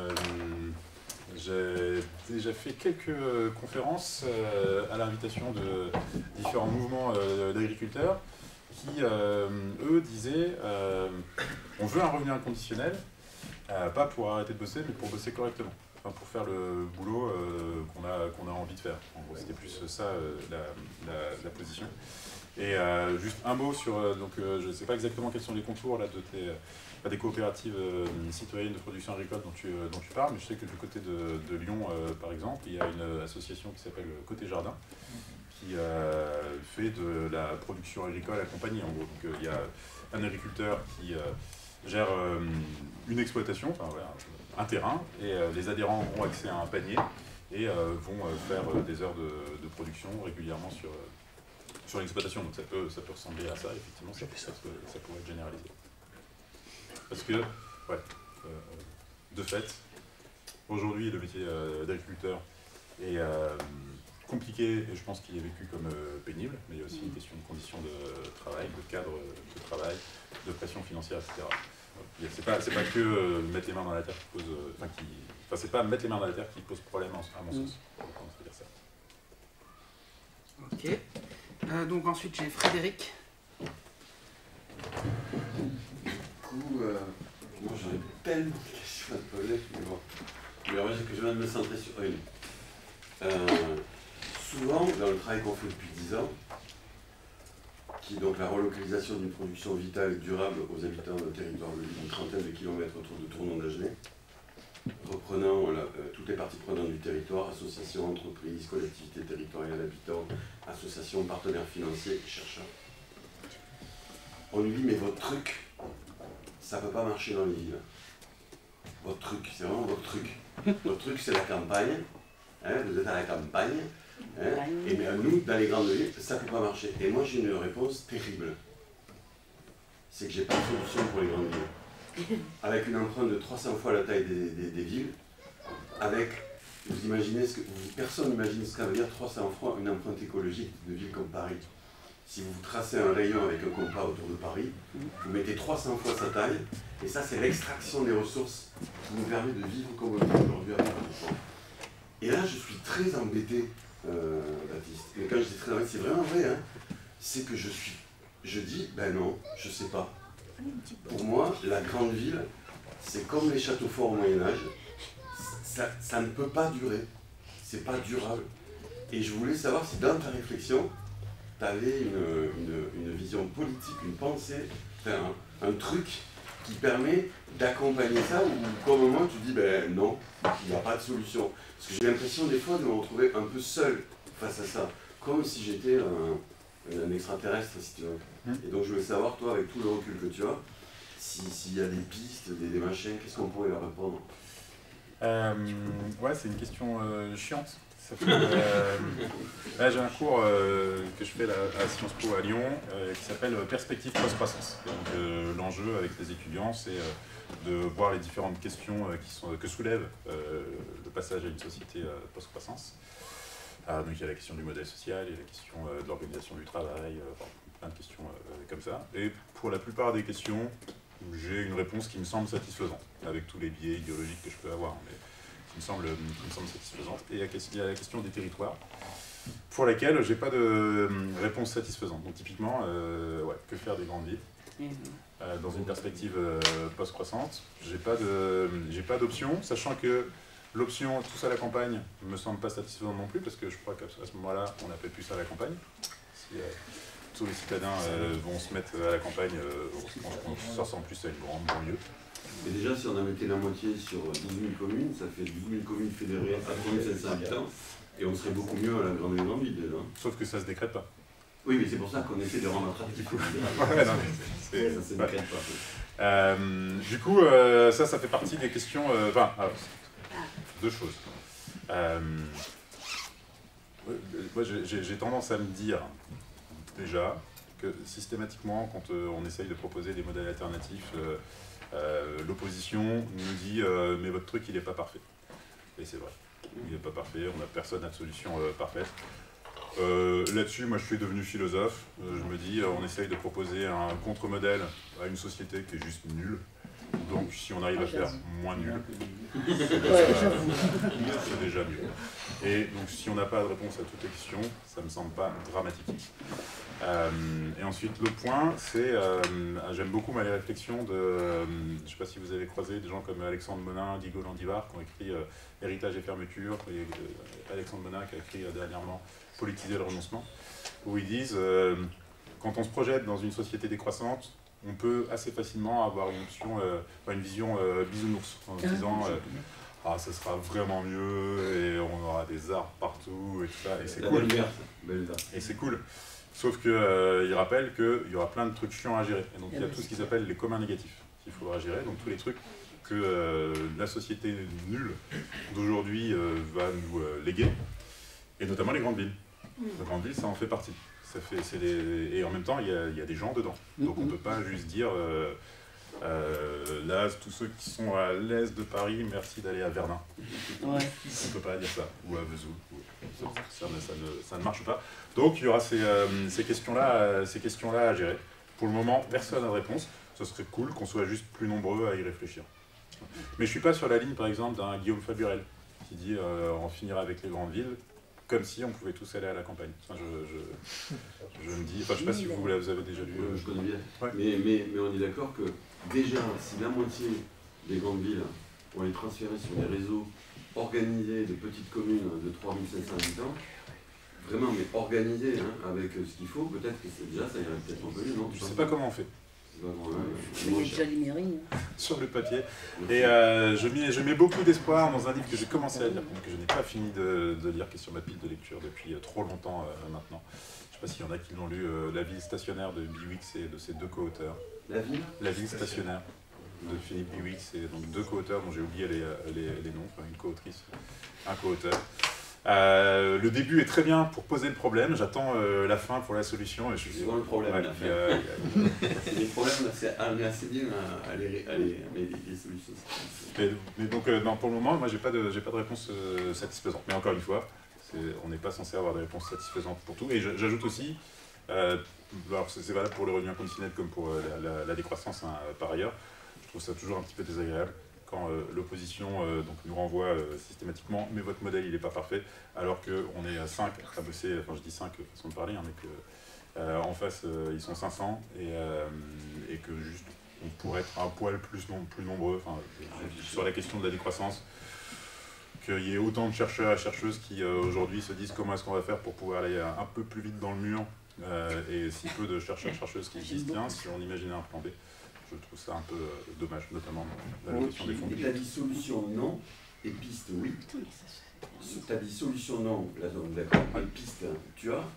j'ai déjà fait quelques conférences à l'invitation de différents mouvements d'agriculteurs qui, eux, disaient on veut un revenu inconditionnel, pas pour arrêter de bosser, mais pour bosser correctement. Enfin, pour faire le boulot qu'on a envie de faire. En gros, c'était plus ça la position. Et juste un mot sur, je ne sais pas exactement quels sont les contours là, des coopératives citoyennes de production agricole dont tu parles, mais je sais que du côté de Lyon, par exemple, il y a une association qui s'appelle Côté Jardin, qui fait de la production agricole accompagnée, en gros. Donc il y a un agriculteur qui gère une exploitation, enfin voilà, un terrain, et les adhérents ont accès à un panier et vont faire des heures de production régulièrement sur l'exploitation. Donc ça peut ressembler à ça, effectivement, ça pourrait être généralisé. Parce que, de fait, aujourd'hui, le métier d'agriculteur est compliqué, et je pense qu'il est vécu comme pénible, mais il y a aussi une question de conditions de travail, de cadre de travail, de pression financière, etc. C'est pas que mettre les mains dans la terre qui pose... c'est pas mettre les mains dans la terre qui pose problème, à mon sens. On peut dire ça. Ok. Donc ensuite, j'ai Frédéric. Du coup, moi j'en ai tellement de questions à te poser, mais bon. Mais alors, je viens de me centrer sur une. Souvent, dans le travail qu'on fait depuis 10 ans, qui est donc la relocalisation d'une production vitale et durable aux habitants d'un territoire d'une trentaine de kilomètres autour de Tournon-d'Agenais, reprenant toutes les parties prenantes du territoire, associations, entreprises, collectivités territoriales, habitants, associations, partenaires financiers, chercheurs. On lui dit, mais votre truc, ça ne peut pas marcher dans les villes. Votre truc, c'est vraiment votre truc. Votre truc, c'est la campagne. Hein, vous êtes à la campagne. Hein, et bien nous, dans les grandes villes, ça ne peut pas marcher. Et moi, j'ai une réponse terrible. C'est que j'ai pas de solution pour les grandes villes. Avec une empreinte de 300 fois la taille des villes, avec, vous imaginez personne n'imagine ce que ça veut dire 300 fois une empreinte écologique d'une ville comme Paris. Si vous tracez un rayon avec un compas autour de Paris, vous mettez 300 fois sa taille, et ça c'est l'extraction des ressources qui nous permet de vivre comme on vit aujourd'hui à Paris. Et là, je suis très embêté, Baptiste. Mais quand je dis très embêté, c'est vraiment vrai, hein. C'est que je dis, ben non, je sais pas. Pour moi, la grande ville, c'est comme les châteaux forts au Moyen-Âge. Ça ne peut pas durer. C'est pas durable. Et je voulais savoir si dans ta réflexion, tu avais une vision politique, une pensée, enfin, un truc qui permet d'accompagner ça, ou comme moment tu dis, ben non, il n'y a pas de solution. Parce que j'ai l'impression des fois de me retrouver un peu seul face à ça, comme si j'étais un extraterrestre, si tu veux. Et donc je voulais savoir, toi, avec tout le recul que tu as, s'il y a des pistes, des machins, qu'est-ce qu'on pourrait leur répondre? Ouais, c'est une question chiante. Là, j'ai un cours que je fais à Sciences Po à Lyon qui s'appelle Perspective post-croissance. Donc l'enjeu avec les étudiants, c'est de voir les différentes questions que soulève le passage à une société post-croissance. Donc il y a la question du modèle social, il y a la question de l'organisation du travail, plein de questions comme ça. Et pour la plupart des questions, j'ai une réponse qui me semble satisfaisante, avec tous les biais idéologiques que je peux avoir. Mais qui me semble satisfaisante. Et il y a la question des territoires, pour laquelle j'ai pas de réponse satisfaisante. Donc typiquement, ouais, que faire des grandes villes dans une perspective post-croissante? J'ai pas d'option, sachant que l'option tous à la campagne me semble pas satisfaisante non plus, parce que je crois qu'à ce moment-là, on appelle plus ça à la campagne. Si tous les citadins vont se mettre à la campagne, on se ressemble plus à une grande banlieue. Mais déjà, si on en mettait la moitié sur 12 000 communes, ça fait 12 000 communes fédérées à 3500 habitants, et on serait beaucoup mieux à la grande ville déjà. Sauf que ça se décrète pas. Oui, mais c'est pour ça qu'on essaie de rendre attractif. Ouais, non, mais ça se décrète pas. Du coup, ça fait partie des questions... Enfin, deux choses. Moi, j'ai tendance à me dire, déjà, que systématiquement, quand on essaye de proposer des modèles alternatifs, l'opposition nous dit mais votre truc il n'est pas parfait. Et c'est vrai, il n'est pas parfait, personne n'a de solution parfaite. Là-dessus, moi je suis devenu philosophe, je me dis on essaye de proposer un contre-modèle à une société qui est juste nulle. Donc si on arrive à faire moins nul, c'est déjà mieux. Et donc si on n'a pas de réponse à toutes les questions, ça ne me semble pas dramatique. Et ensuite l'autre point, c'est, j'aime beaucoup les réflexions de, je ne sais pas si vous avez croisé des gens comme Alexandre Monin, Diego Landivard, qui ont écrit Héritage et fermeture, et Alexandre Monin qui a écrit dernièrement Politiser le renoncement, où ils disent, quand on se projette dans une société décroissante, on peut assez facilement avoir une option, une vision bisounours, en disant ah, ça sera vraiment mieux et on aura des arbres partout et tout ça, et c'est cool. Et c'est cool. Sauf qu'il rappelle qu'il y aura plein de trucs chiants à gérer. Et donc il y a tout ce qu'ils appellent les communs négatifs qu'il faudra gérer, donc tous les trucs que la société nulle d'aujourd'hui va nous léguer, et notamment les grandes villes. Les grandes villes, ça en fait partie. Et en même temps, il y a des gens dedans. Donc on ne peut pas juste dire, là, tous ceux qui sont à l'est de Paris, merci d'aller à Verdun. Ouais. On ne peut pas dire ça. Ou à Vesoul. Ça ne marche pas. Donc il y aura ces questions-là à gérer. Pour le moment, personne n'a de réponse. Ce serait cool qu'on soit juste plus nombreux à y réfléchir. Mais je ne suis pas sur la ligne, par exemple, d'un Guillaume Faburel, qui dit on finira avec les grandes villes, comme si on pouvait tous aller à la campagne. Enfin, je me dis, enfin, je ne sais pas si vous avez déjà lu. Je connais bien. Ouais. Mais on est d'accord que déjà, si la moitié des grandes villes ont été transférées sur des réseaux organisés de petites communes de 3500 habitants, vraiment, mais organisés avec ce qu'il faut, peut-être que déjà ça irait peut-être un peu mieux, non? Je ne sais pas comment on fait. Il y a déjà les mairies. Sur le papier. Et je mets beaucoup d'espoir dans un livre que j'ai commencé à lire, que je n'ai pas fini de lire, qui est sur ma pile de lecture depuis trop longtemps maintenant. Je ne sais pas s'il y en a qui l'ont lu, La ville stationnaire de Biwix et de ses deux co-auteurs. La ville stationnaire de Philippe Biwix et donc deux co-auteurs dont j'ai oublié les noms, enfin, une co-autrice, un co-auteur. Le début est très bien pour poser le problème, j'attends la fin pour la solution. C'est vraiment le problème, ouais, la fin. C'est des problèmes, on est assez bien à les solutions. Mais donc, non, pour le moment, moi j'ai pas de réponse satisfaisante. Mais encore une fois, on n'est pas censé avoir des réponses satisfaisantes pour tout. Et j'ajoute aussi, alors c'est valable pour le revenu inconditionnel comme pour la décroissance par ailleurs, je trouve ça toujours un petit peu désagréable quand l'opposition donc nous renvoie systématiquement « mais votre modèle il n'est pas parfait », alors qu'on est 5 à bosser, enfin je dis 5 façon de parler, hein, mais que en face ils sont 500 et que juste on pourrait être un poil plus nombreux, enfin, sur la question de la décroissance, qu'il y ait autant de chercheurs et chercheuses qui aujourd'hui se disent comment est-ce qu'on va faire pour pouvoir aller un peu plus vite dans le mur, et si peu de chercheurs et chercheuses qui disent tiens, si on imaginait un plan B. Je trouve ça un peu dommage, notamment dans la question des fonds. Tu as dit solution non et piste oui. Tu as dit solution non, là d'accord, et piste tu as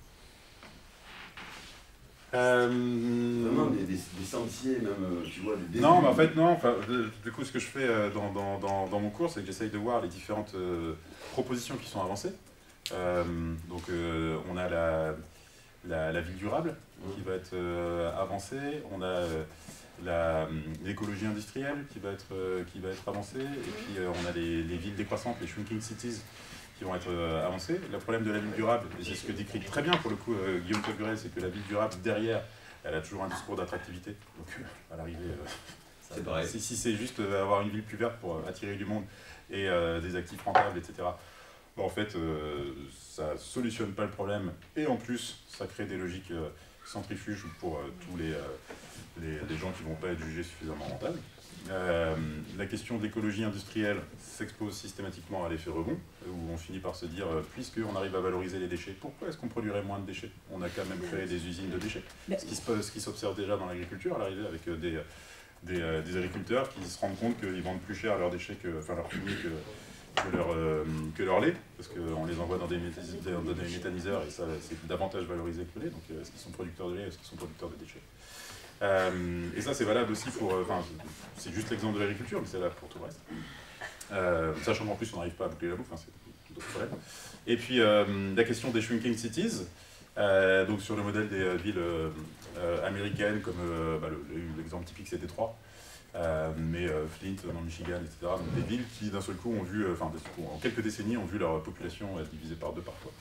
vraiment des sentiers, même, tu vois, des non, mais en fait, non. Enfin, du coup, ce que je fais dans mon cours, c'est que j'essaye de voir les différentes propositions qui sont avancées. Donc, on a la ville durable qui va être avancée, on a l'écologie industrielle qui va être avancée, et puis on a les villes décroissantes, les shrinking cities, qui vont être avancés. Le problème de la ville durable, et c'est ce que décrit très bien pour le coup Guillaume Togurel, c'est que la ville durable, derrière, elle a toujours un discours d'attractivité. Donc à l'arrivée, si c'est juste avoir une ville plus verte pour attirer du monde et des actifs rentables, etc., bon, en fait, ça solutionne pas le problème, et en plus, ça crée des logiques centrifuges pour tous les gens qui vont pas être jugés suffisamment rentables. La question de l'écologie industrielle s'expose systématiquement à l'effet rebond, où on finit par se dire, puisqu'on arrive à valoriser les déchets, pourquoi est-ce qu'on produirait moins de déchets? On a quand même créé des usines de déchets. Ce qui s'observe déjà dans l'agriculture, à l'arrivée, avec des agriculteurs qui se rendent compte qu'ils vendent plus cher leurs déchets, enfin leurs fumier que leur lait, parce qu'on les envoie dans des méthaniseurs, et ça c'est davantage valorisé que le lait, donc est-ce qu'ils sont producteurs de lait, est-ce qu'ils sont producteurs de déchets? Et ça c'est valable aussi pour, c'est juste l'exemple de l'agriculture, mais c'est valable pour tout le reste. Sachant qu'en plus on n'arrive pas à boucler la bouffe, c'est d'autres problèmes. Et puis la question des shrinking cities, donc sur le modèle des villes américaines, comme l'exemple typique c'est Détroit, mais Flint dans le Michigan, etc. Donc des villes qui d'un seul coup ont vu, en quelques décennies, ont vu leur population divisée par 2 parfois.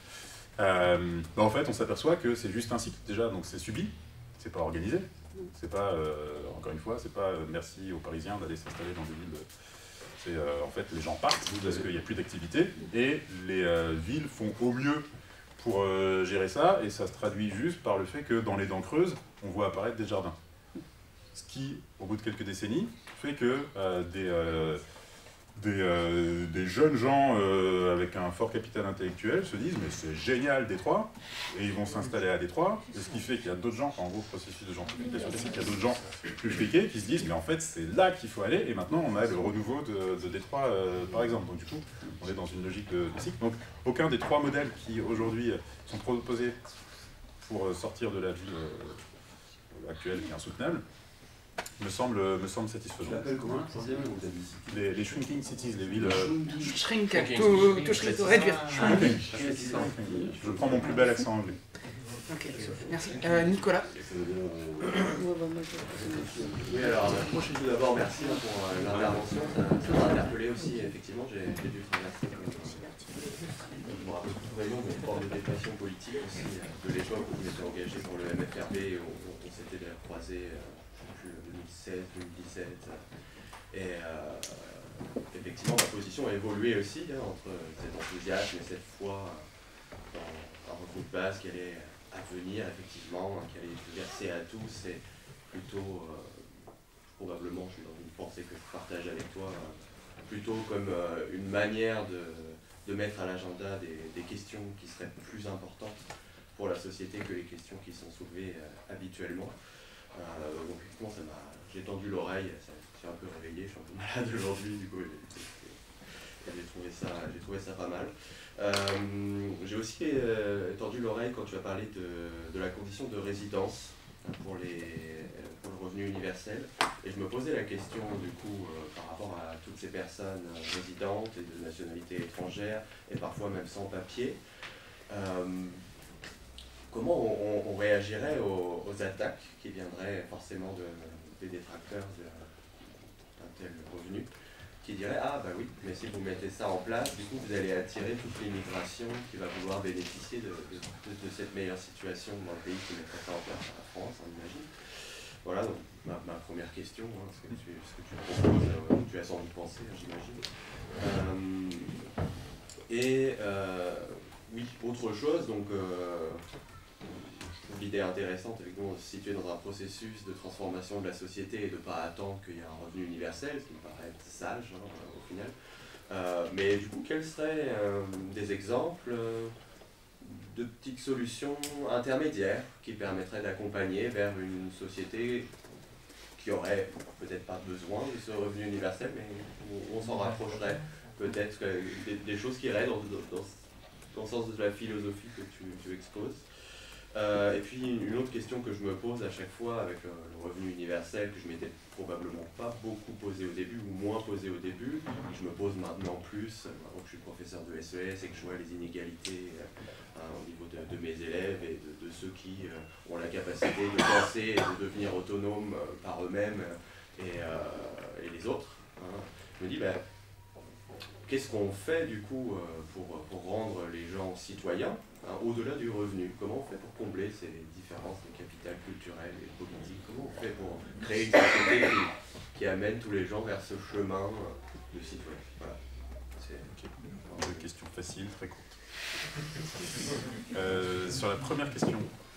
En fait on s'aperçoit que c'est juste un cycle déjà, donc c'est subi, c'est pas organisé. C'est pas, encore une fois, c'est pas merci aux Parisiens d'aller s'installer dans des villes. C'est en fait les gens partent parce qu'il n'y a plus d'activité, et les villes font au mieux pour gérer ça, et ça se traduit juste par le fait que dans les dents creuses, on voit apparaître des jardins. Ce qui, au bout de quelques décennies, fait que des jeunes gens avec un fort capital intellectuel se disent mais c'est génial Détroit, et ils vont s'installer à Détroit, et ce qui fait qu'il y a d'autres gens, en gros processus de gentrification, qu'il y a d'autres gens plus friqués qui se disent mais en fait c'est là qu'il faut aller, et maintenant on a le renouveau de Détroit par exemple. Donc du coup on est dans une logique de cycle. Donc aucun des 3 modèles qui aujourd'hui sont proposés pour sortir de la ville actuelle qui est insoutenable me semble satisfaisant. Tu l'appelles comment? Les shrinking cities, les villes... Shrink, tout réduire. Je prends mon plus bel accent anglais. Ok, merci. Nicolas. Oui, alors, moi je suis tout d'abord, merci pour l'intervention. Ça m'a interpellé aussi, effectivement, j'ai dû traverser, je me rappelle plus vraiment, mais une forme de dépression politique aussi, de l'époque où je m'étais engagé pour le MFRB, où on s'était croisé 2016, 2017. Et effectivement, ma position a évolué aussi entre cet enthousiasme et cette foi dans un revenu de base qui allait à venir, effectivement, qui allait être versé à tous, et plutôt, probablement, je suis dans une pensée que je partage avec toi, plutôt comme une manière de mettre à l'agenda des questions qui seraient plus importantes pour la société que les questions qui sont soulevées habituellement. Donc effectivement, j'ai tendu l'oreille, ça s'est un peu réveillé, je suis un peu malade aujourd'hui, du coup j'ai trouvé ça pas mal. J'ai aussi tendu l'oreille quand tu as parlé de la condition de résidence pour le revenu universel, et je me posais la question du coup par rapport à toutes ces personnes résidentes et de nationalité étrangère, et parfois même sans papier. Comment on réagirait aux attaques qui viendraient forcément des détracteurs d'un tel revenu, qui diraient « Ah bah oui, mais si vous mettez ça en place, du coup vous allez attirer toute l'immigration qui va vouloir bénéficier de cette meilleure situation dans le pays qui mettrait ça en place, la France, on imagine. » Voilà, donc ma première question, hein, ce que tu proposes, tu as sans doute pensé, j'imagine. Oui, autre chose, donc je trouve l'idée intéressante, effectivement, de se situer dans un processus de transformation de la société et de ne pas attendre qu'il y ait un revenu universel, ce qui me paraît être sage, hein, au final. Mais du coup, quels seraient des exemples de petites solutions intermédiaires qui permettraient d'accompagner vers une société qui aurait peut-être pas besoin de ce revenu universel, mais où on s'en rapprocherait, peut-être des choses qui iraient dans le sens de la philosophie que tu exposes. Et puis une autre question que je me pose à chaque fois avec le revenu universel, que je m'étais probablement pas beaucoup posé au début, ou moins posé au début, et je me pose maintenant plus, maintenant que je suis professeur de SES et que je vois les inégalités au niveau de mes élèves et de ceux qui ont la capacité de penser et de devenir autonomes par eux-mêmes et les autres. Hein. Je me dis, ben, qu'est-ce qu'on fait du coup pour rendre les gens citoyens, hein, au-delà du revenu? Comment on fait pour combler ces différences de capital culturel et politique? Comment on fait pour créer une société qui amène tous les gens vers ce chemin de citoyen? Voilà. C'est une question facile, très courte. Sur la première question,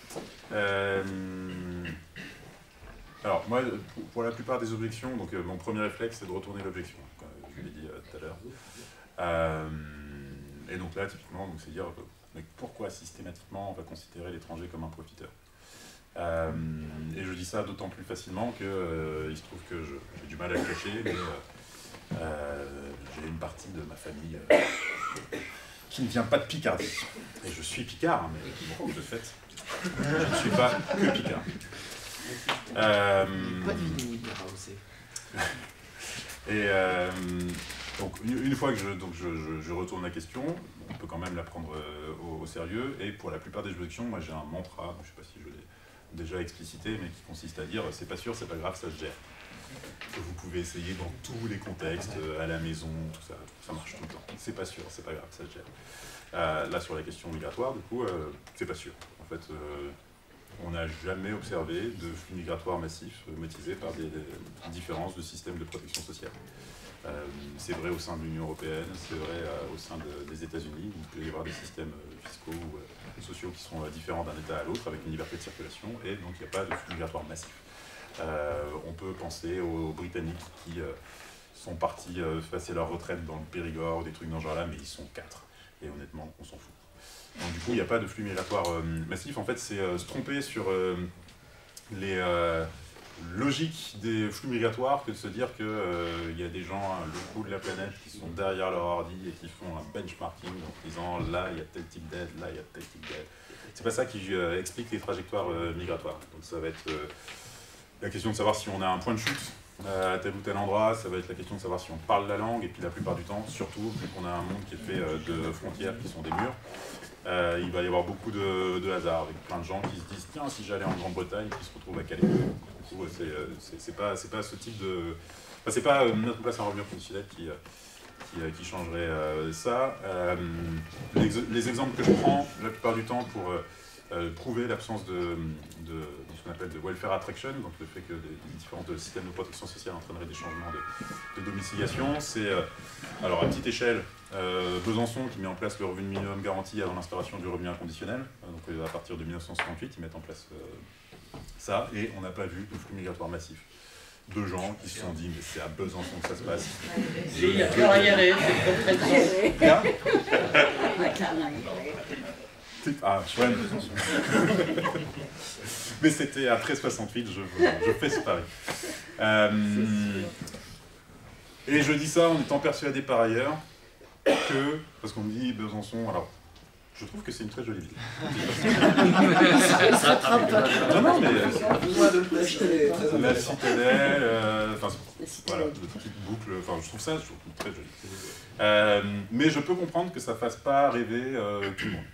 alors moi, pour la plupart des objections, donc mon premier réflexe c'est de retourner l'objection, comme je l'ai dit tout à l'heure. Et donc là, typiquement, c'est dire mais pourquoi systématiquement on va considérer l'étranger comme un profiteur? Et je dis ça d'autant plus facilement que il se trouve que j'ai du mal à le cacher, mais j'ai une partie de ma famille qui ne vient pas de Picardie. Et je suis picard, mais bon, de fait, je ne suis pas que picard. Et donc une fois que je retourne la question, on peut quand même la prendre au sérieux. Et pour la plupart des objections, moi j'ai un mantra, je ne sais pas si je l'ai déjà explicité, mais qui consiste à dire c'est pas sûr, c'est pas grave, ça se gère. Que vous pouvez essayer dans tous les contextes, à la maison, tout ça marche tout le temps. C'est pas sûr, c'est pas grave, ça se gère. Là sur la question migratoire, du coup, c'est pas sûr. En fait, on n'a jamais observé de flux migratoires massifs motivés par des différences de systèmes de protection sociale. C'est vrai au sein de l'Union européenne, c'est vrai au sein des États-Unis, où il peut y avoir des systèmes fiscaux ou sociaux qui sont différents d'un État à l'autre, avec une liberté de circulation, et donc il n'y a pas de flux migratoires massifs. On peut penser aux Britanniques qui sont partis passer leur retraite dans le Périgord ou des trucs dans ce genre-là, mais ils sont 4. Et honnêtement, on s'en fout. Donc du coup, il n'y a pas de flux migratoire massif. En fait, c'est se tromper sur les logiques des flux migratoires que de se dire qu'il y a des gens à l'autre bout de la planète qui sont derrière leur ordi et qui font un benchmarking en disant là, il y a tel type d'aide, là, il y a tel type d'aide. C'est pas ça qui explique les trajectoires migratoires. Donc ça va être la question de savoir si on a un point de chute à tel ou tel endroit, ça va être la question de savoir si on parle la langue, et puis la plupart du temps, surtout, vu qu'on a un monde qui est fait de frontières qui sont des murs, il va y avoir beaucoup de hasard, avec plein de gens qui se disent « Tiens, si j'allais en Grande-Bretagne », qui se retrouvent à Calais. Du coup, c'est pas ce type de... Enfin, c'est pas mettre en place un revenu conditionnel qui changerait ça. Les exemples que je prends, la plupart du temps, pour prouver l'absence de ce qu'on appelle de welfare attraction, donc le fait que des différents systèmes de protection sociale entraîneraient des changements de domiciliation, c'est, alors à petite échelle, Besançon qui met en place le revenu minimum garanti avant l'instauration du revenu inconditionnel, donc à partir de 1968, ils mettent en place ça, et on n'a pas vu de flux migratoire massif de gens qui se sont dit mais c'est à Besançon que ça se passe. Il n'y a plus rien y aller, c'est très bien. Ah, chouette. Mais c'était après 68, je fais ce pari. Et je dis ça en étant persuadé par ailleurs que, parce qu'on me dit Besançon, alors je trouve que c'est une très jolie ville. Non, mais la citadelle, enfin voilà, de petites boucles, enfin je trouve ça très joli. Mais je peux comprendre que ça fasse pas rêver tout le monde.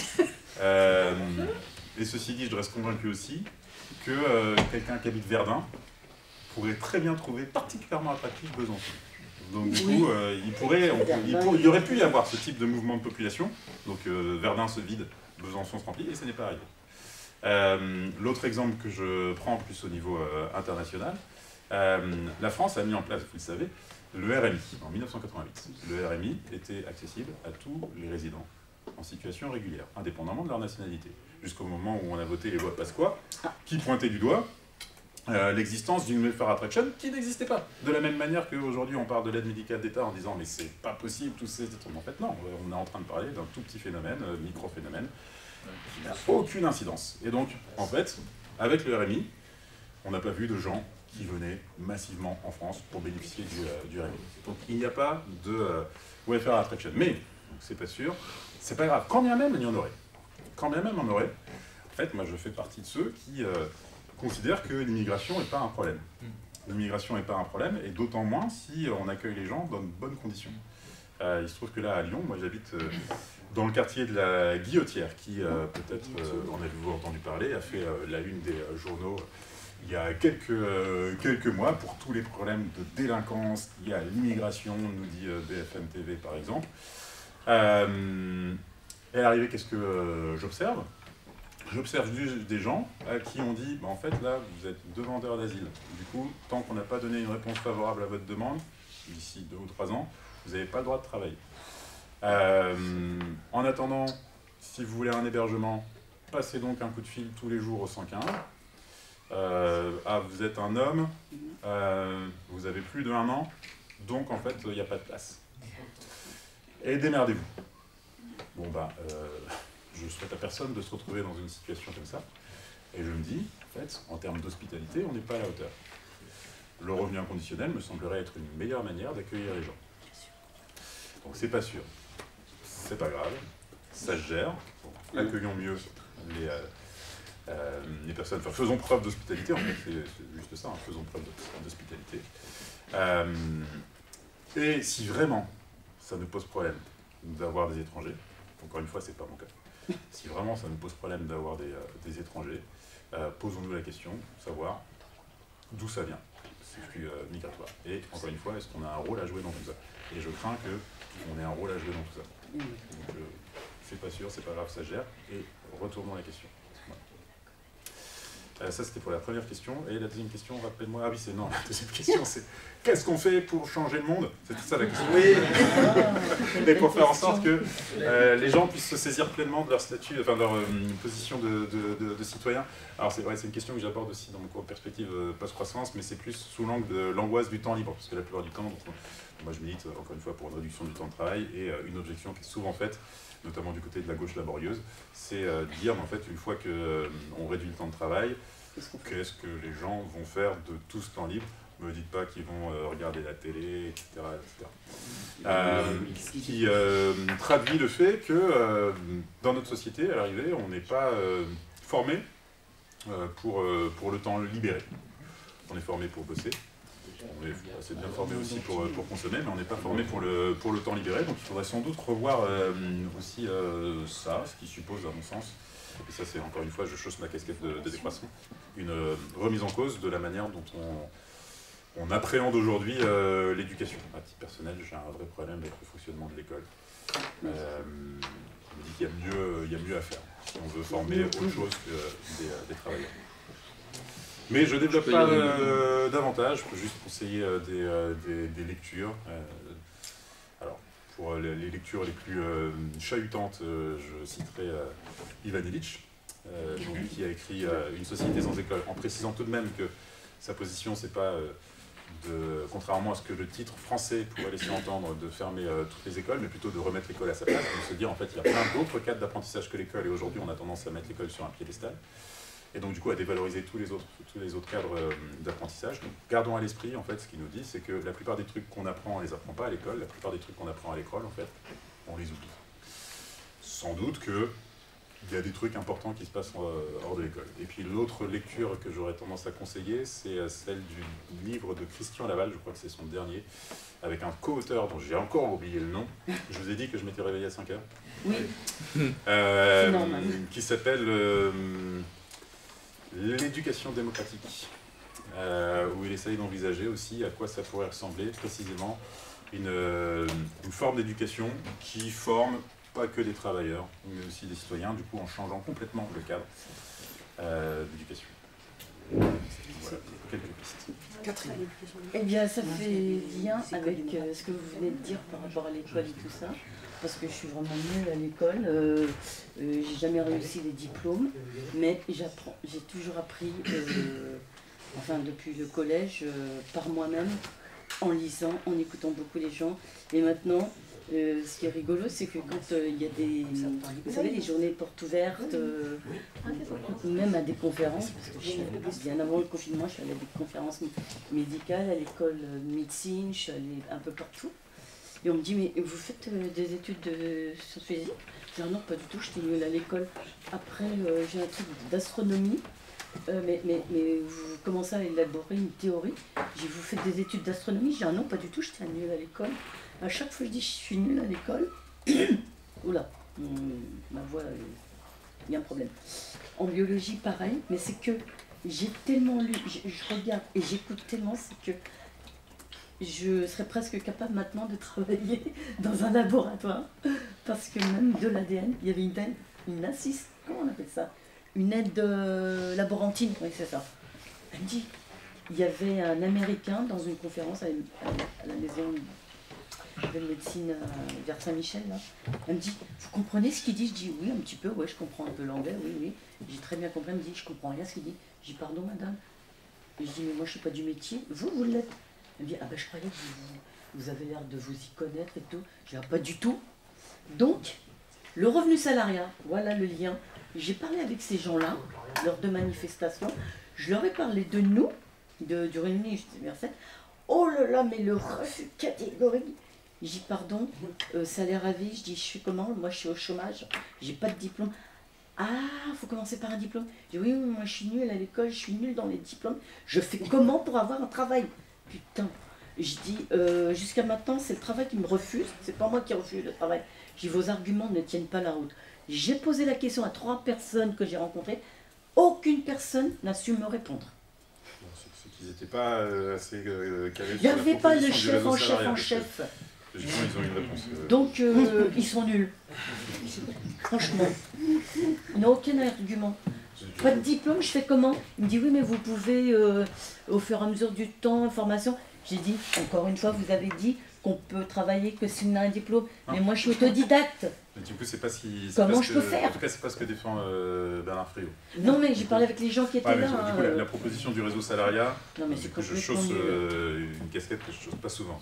Et ceci dit, je reste convaincu aussi que quelqu'un qui habite Verdun pourrait très bien trouver particulièrement attractif Besançon. Donc du coup, il y aurait pu y avoir ce type de mouvement de population. Donc Verdun se vide, Besançon se remplit, et ce n'est pas arrivé. L'autre exemple que je prends plus au niveau international, la France a mis en place, vous le savez, le RMI en 1988. Le RMI était accessible à tous les résidents en situation régulière, indépendamment de leur nationalité, jusqu'au moment où on a voté les lois Pasqua, qui pointaient du doigt l'existence d'une welfare attraction qui n'existait pas. De la même manière qu'aujourd'hui on parle de l'aide médicale d'État en disant mais c'est pas possible, tous ces trucs. En fait non, on est en train de parler d'un tout petit phénomène, micro-phénomène, qui n'a aucune incidence. Et donc, en fait, avec le RMI, on n'a pas vu de gens qui venaient massivement en France pour bénéficier du RMI. Donc il n'y a pas de welfare attraction. Mais, c'est pas sûr, c'est pas grave. Quand bien même il y en aurait. Quand bien même il y en aurait. En fait, moi je fais partie de ceux qui considèrent que l'immigration n'est pas un problème. L'immigration n'est pas un problème, et d'autant moins si on accueille les gens dans de bonnes conditions. Il se trouve que là, à Lyon, moi j'habite dans le quartier de la Guillotière, qui peut-être, en avez-vous entendu parler, a fait la une des journaux il y a quelques mois pour tous les problèmes de délinquance liés à l'immigration, nous dit BFM TV par exemple. Et à l'arrivée, qu'est-ce que j'observe? J'observe juste des gens à qui on dit bah, en fait là vous êtes demandeur d'asile. Du coup, tant qu'on n'a pas donné une réponse favorable à votre demande, d'ici 2 ou 3 ans, vous n'avez pas le droit de travailler. En attendant, si vous voulez un hébergement, passez donc un coup de fil tous les jours au 115. Vous êtes un homme, vous avez plus de 1 an, donc en fait il n'y a pas de place. Et démerdez-vous. Bon bah, je souhaite à personne de se retrouver dans une situation comme ça. Et je me dis, en fait, en termes d'hospitalité, on n'est pas à la hauteur. Le revenu inconditionnel me semblerait être une meilleure manière d'accueillir les gens. Donc c'est pas sûr. C'est pas grave. Ça se gère. Bon, accueillons mieux les personnes. Enfin, faisons preuve d'hospitalité, en fait, c'est juste ça. Hein, faisons preuve d'hospitalité. Et si vraiment ça nous pose problème d'avoir des étrangers, encore une fois, c'est pas mon cas. Si vraiment ça nous pose problème d'avoir des étrangers, posons-nous la question, savoir d'où ça vient, ces flux migratoires. Et encore une fois, est-ce qu'on a un rôle à jouer dans tout ça? Et je crains qu'on ait un rôle à jouer dans tout ça. Donc c'est pas sûr, c'est pas grave, ça gère. Et retournons à la question. Voilà. Ça c'était pour la première question. Et la deuxième question, rappelle-moi. Ah oui, c'est non, la deuxième question c'est qu'est-ce qu'on fait pour changer le monde? C'était ça la question. Oui. Et pour faire en sorte que les gens puissent se saisir pleinement de leur statut, enfin de leur position de citoyen. Alors c'est vrai, c'est une question que j'aborde aussi dans mon cours de perspective post-croissance, mais c'est plus sous l'angle de l'angoisse du temps libre, parce que la plupart du temps, moi je milite encore une fois pour une réduction du temps de travail, et une objection qui est souvent faite, notamment du côté de la gauche laborieuse, c'est dire en fait une fois qu'on réduit le temps de travail, qu'est-ce que les gens vont faire de tout ce temps libre? Ne me dites pas qu'ils vont regarder la télé, etc. Qui traduit le fait que dans notre société, à l'arrivée, on n'est pas formé pour le temps libéré. On est formé pour bosser. On est assez bien formé aussi pour consommer, mais on n'est pas formé pour le temps libéré. Donc il faudrait sans doute revoir aussi ça, ce qui suppose, à mon sens, et ça c'est encore une fois, je chausse ma casquette de décroissant, une remise en cause de la manière dont on appréhende aujourd'hui l'éducation. À titre personnel, j'ai un vrai problème avec le fonctionnement de l'école. Je me dis qu'il y a mieux à faire si on veut former autre chose que des travailleurs. Mais je ne développe pas davantage, je peux juste conseiller des lectures. Alors, pour les lectures les plus chahutantes, je citerai Ivan Illich, qui a écrit Une société sans école, en précisant tout de même que sa position, c'est pas contrairement à ce que le titre français pourrait laisser entendre, de fermer toutes les écoles, mais plutôt de remettre l'école à sa place, de se dire en fait il y a plein d'autres cadres d'apprentissage que l'école, et aujourd'hui on a tendance à mettre l'école sur un piédestal. Et donc du coup à dévaloriser tous les autres cadres d'apprentissage. Donc gardons à l'esprit en fait ce qu'il nous dit, c'est que la plupart des trucs qu'on apprend, on les apprend pas à l'école, la plupart des trucs qu'on apprend à l'école en fait, on les oublie. Sans doute que il y a des trucs importants qui se passent hors de l'école. Et puis l'autre lecture que j'aurais tendance à conseiller, c'est celle du livre de Christian Laval, je crois que c'est son dernier, avec un co-auteur dont j'ai encore oublié le nom. Je vous ai dit que je m'étais réveillé à 5 heures. Oui. Qui s'appelle L'éducation démocratique, où il essaye d'envisager aussi à quoi ça pourrait ressembler précisément une forme d'éducation qui forme pas que des travailleurs, mais aussi des citoyens, du coup en changeant complètement le cadre. Catherine. Eh bien, ça fait lien avec ce que vous venez de dire par rapport à l'école et tout ça. Parce que je suis vraiment nulle à l'école. J'ai jamais réussi les diplômes. Mais j'ai toujours appris, enfin depuis le collège, par moi-même, en lisant, en écoutant beaucoup les gens. Et maintenant, ce qui est rigolo, c'est que quand il y a des, vous savez, les journées portes ouvertes, ou même à des conférences, parce que bien avant le confinement, je suis allée à des conférences médicales, à l'école de médecine, je suis allée un peu partout. Et on me dit, mais vous faites des études de sciences physiques? Je dis, non, pas du tout, j'étais nulle à l'école. Après, j'ai un truc d'astronomie. Mais vous commencez à élaborer une théorie. J'ai vous faites des études d'astronomie? J'ai dit, non, pas du tout, j'étais nulle à l'école. À chaque fois que je dis je suis nulle à l'école, oula, ma voix, il y a un problème. En biologie, pareil, mais c'est que j'ai tellement lu, je regarde et j'écoute tellement, c'est que je serais presque capable maintenant de travailler dans un laboratoire, parce que même de l'ADN, il y avait une assiste, comment on appelle ça? Une aide laborantine, oui c'est ça. Elle me dit, il y avait un Américain dans une conférence à la maison de médecine vers Saint-Michel, là. Elle me dit, vous comprenez ce qu'il dit? Je dis, oui, un petit peu, ouais, je comprends un peu l'anglais, oui, oui. J'ai très bien compris, elle me dit, je comprends rien ce qu'il dit. Je dis, pardon madame. Et je dis, mais moi je suis pas du métier, vous l'êtes. Elle me dit, ah ben je croyais que vous avez l'air de vous y connaître et tout. Je dis, ah, pas du tout. Donc, le revenu salarial, voilà le lien. J'ai parlé avec ces gens-là, lors de manifestations, je leur ai parlé de nous, du revenu universel. Oh là là, mais le refus catégorique. J'ai dit, pardon, salaire à vie, je dis, je suis comment? Moi je suis au chômage, j'ai pas de diplôme. Ah, faut commencer par un diplôme. Je dis, oui, moi je suis nulle à l'école, je suis nulle dans les diplômes. Je fais comment pour avoir un travail? Putain. Je dis, jusqu'à maintenant, c'est le travail qui me refuse, c'est pas moi qui refuse le travail. Je dis, vos arguments ne tiennent pas la route. J'ai posé la question à 3 personnes que j'ai rencontrées, aucune personne n'a su me répondre. C'est qu'ils n'étaient pas assez calés. Il n'y avait pas de chef en chef en chef. Justement, ils ont une réponse. Donc, ils sont nuls. Franchement. Ils n'ont aucun argument. Pas de diplôme, je fais comment? Il me dit, oui, mais vous pouvez, au fur et à mesure du temps, formation. J'ai dit, encore une fois, vous avez dit qu'on peut travailler que si on a un diplôme. Mais moi, je suis autodidacte. Mais du coup, c'est pas si. Comment je peux faire? En tout cas, c'est pas ce que défend Bernard Friot. Non, mais j'ai parlé avec les gens qui étaient là. Du coup, la proposition du réseau salariat, non, mais du coup, je chausse une casquette que je chausse pas souvent.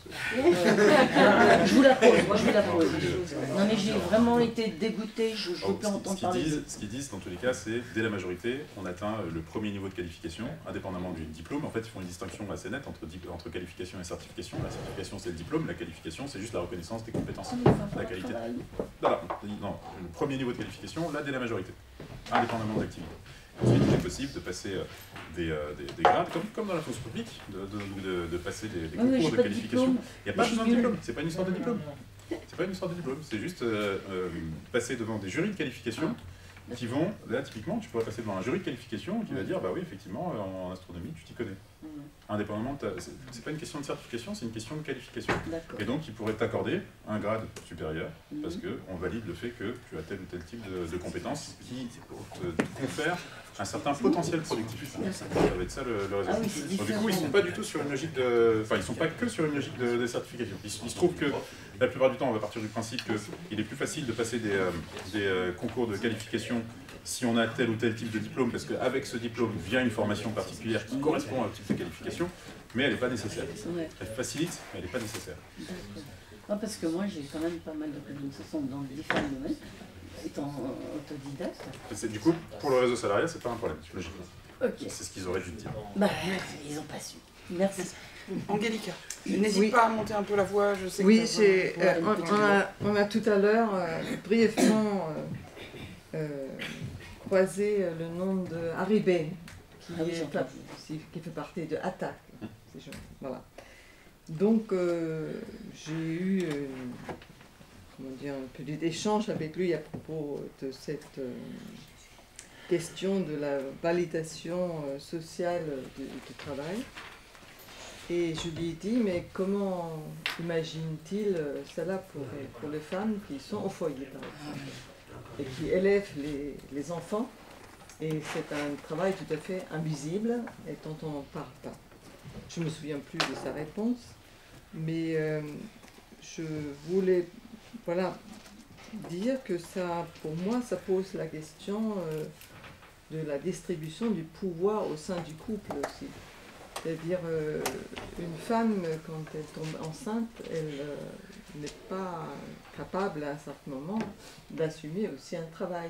Je vous la pose, moi je vous la pose. Non, mais j'ai vraiment été dégoûté, je ne peux plus entendre parler. Ce qu'ils disent, dans tous les cas, c'est dès la majorité, on atteint le premier niveau de qualification, indépendamment du diplôme. En fait, ils font une distinction assez nette entre qualification et certification. La certification, c'est le diplôme, la qualification, c'est juste la reconnaissance des compétences, la qualité. Voilà. Non, le premier niveau de qualification, là, dès la majorité, indépendamment de l'activité. Ensuite, il est possible de passer des grades, comme dans la fonction publique, de passer des concours de qualification. Il n'y a pas besoin de diplôme, c'est pas une histoire de diplôme. C'est pas une histoire de diplôme, c'est juste passer devant des jurys de qualification qui vont, là typiquement, tu pourrais passer devant un jury de qualification qui va dire, bah oui, effectivement, en astronomie, tu t'y connais. Indépendamment, c'est pas une question de certification, c'est une question de qualification. Et donc, ils pourraient t'accorder un grade supérieur, parce qu'on valide le fait que tu as tel ou tel type de compétences qui te confèrent un certain potentiel productif. Ça va être ça le résultat. Donc, du coup, ils sont pas du tout sur une logique de... Enfin, ils sont pas que sur une logique de certification. Il se trouve que la plupart du temps, on va partir du principe qu'il est plus facile de passer des concours de qualification si on a tel ou tel type de diplôme, parce qu'avec ce diplôme vient une formation particulière qui correspond à un type de qualification, mais elle n'est pas nécessaire. Elle facilite, mais elle n'est pas nécessaire. Non, parce que moi, j'ai quand même pas mal de connaissances dans différents domaines, étant autodidacte. Du coup, pour le réseau salarial, c'est pas un problème, logiquement. Okay. C'est ce qu'ils auraient dû dire. Bah, ils n'ont pas su. Merci. Angélica, n'hésite pas à monter un peu la voix, je sais oui, que on a tout à l'heure brièvement croisé le nom de Haribé, qui fait partie de Attaque. Voilà. Donc, j'ai eu un petit échange avec lui à propos de cette question de la validation sociale du travail. Et je lui ai dit, mais comment imagine-t-il cela pour les femmes qui sont au foyer, par exemple, et qui élèvent les enfants, et c'est un travail tout à fait invisible et dont on ne parle pas. je ne me souviens plus de sa réponse, mais je voulais dire que ça, pour moi, ça pose la question de la distribution du pouvoir au sein du couple aussi. C'est-à-dire, une femme, quand elle tombe enceinte, elle n'est pas capable à un certain moment d'assumer aussi un travail.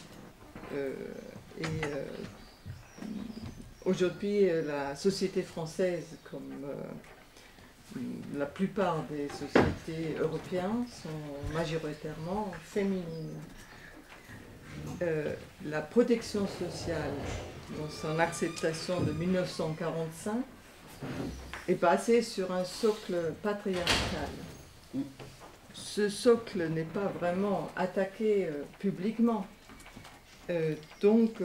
Aujourd'hui, la société française, comme la plupart des sociétés européennes, sont majoritairement féminines. La protection sociale, dans son acceptation de 1945, est basée sur un socle patriarcal. Ce socle n'est pas vraiment attaqué publiquement. Donc,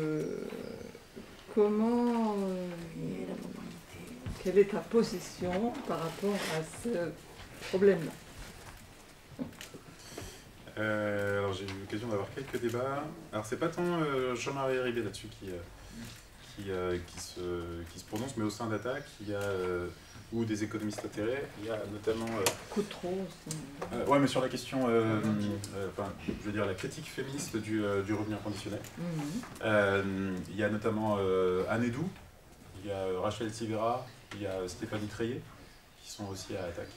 quelle est ta position par rapport à ce problème-là? Alors j'ai eu l'occasion d'avoir quelques débats. Alors c'est pas tant Jean-Marie Ribet là-dessus qui se prononce, mais au sein d'Attaque, il y a ou des économistes atterrés, il y a notamment Coutreau. ouais, mais sur la question, je veux dire la critique féministe du revenu inconditionnel. Il y a notamment Anne Edou, il y a Rachel Silvera, il y a Stéphanie Treillet, qui sont aussi à Attaque.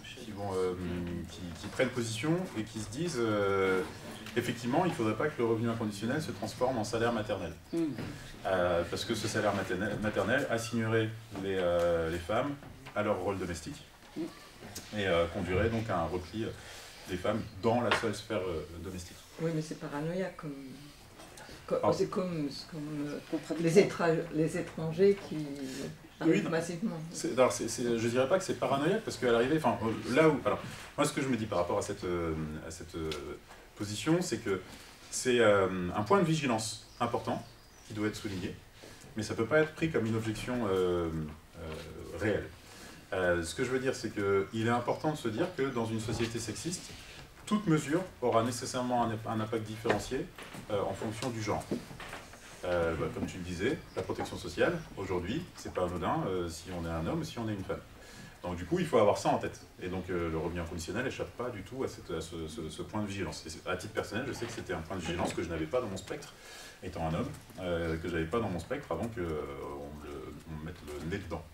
Qui prennent position et qui se disent effectivement il ne faudrait pas que le revenu inconditionnel se transforme en salaire maternel. Parce que ce salaire maternel assignerait les femmes à leur rôle domestique et conduirait donc à un repli des femmes dans la seule sphère domestique. Oui, mais c'est paranoïaque c'est comme les étrangers qui... Oui, massivement. Je dirais pas que c'est paranoïaque parce qu'à l'arrivée, alors moi ce que je me dis par rapport à cette position, c'est que c'est un point de vigilance important qui doit être souligné, mais ça peut pas être pris comme une objection réelle. Ce que je veux dire, c'est qu'il est important de se dire que dans une société sexiste, toute mesure aura nécessairement un impact différencié en fonction du genre. Comme tu le disais, la protection sociale, aujourd'hui, c'est pas anodin si on est un homme, si on est une femme. Donc du coup, il faut avoir ça en tête. Et donc le revenu inconditionnel n'échappe pas du tout à ce point de vigilance. Et à titre personnel, je sais que c'était un point de vigilance que je n'avais pas dans mon spectre, étant un homme, que j'avais pas dans mon spectre avant qu'on me mette le nez dedans.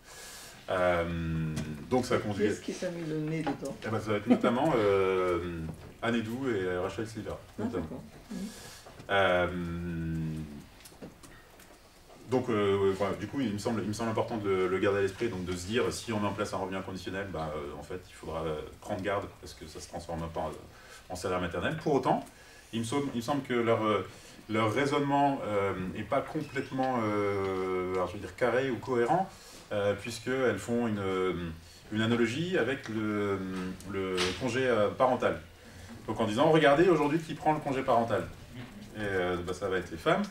Donc ça a conduit... Qu'est-ce qui s'est mis le nez dedans? Ça va être notamment Anne Edou et Rachel Silvera. Donc, du coup, il me semble important de le garder à l'esprit, donc de se dire, si on met en place un revenu inconditionnel, en fait, il faudra prendre garde, parce que ça ne se transforme pas en salaire maternel. Pour autant, il me semble que leur raisonnement n'est pas complètement alors, je veux dire, carré ou cohérent, puisqu'elles font une analogie avec le congé parental. Donc en disant, regardez aujourd'hui qui prend le congé parental. Et ça va être les femmes.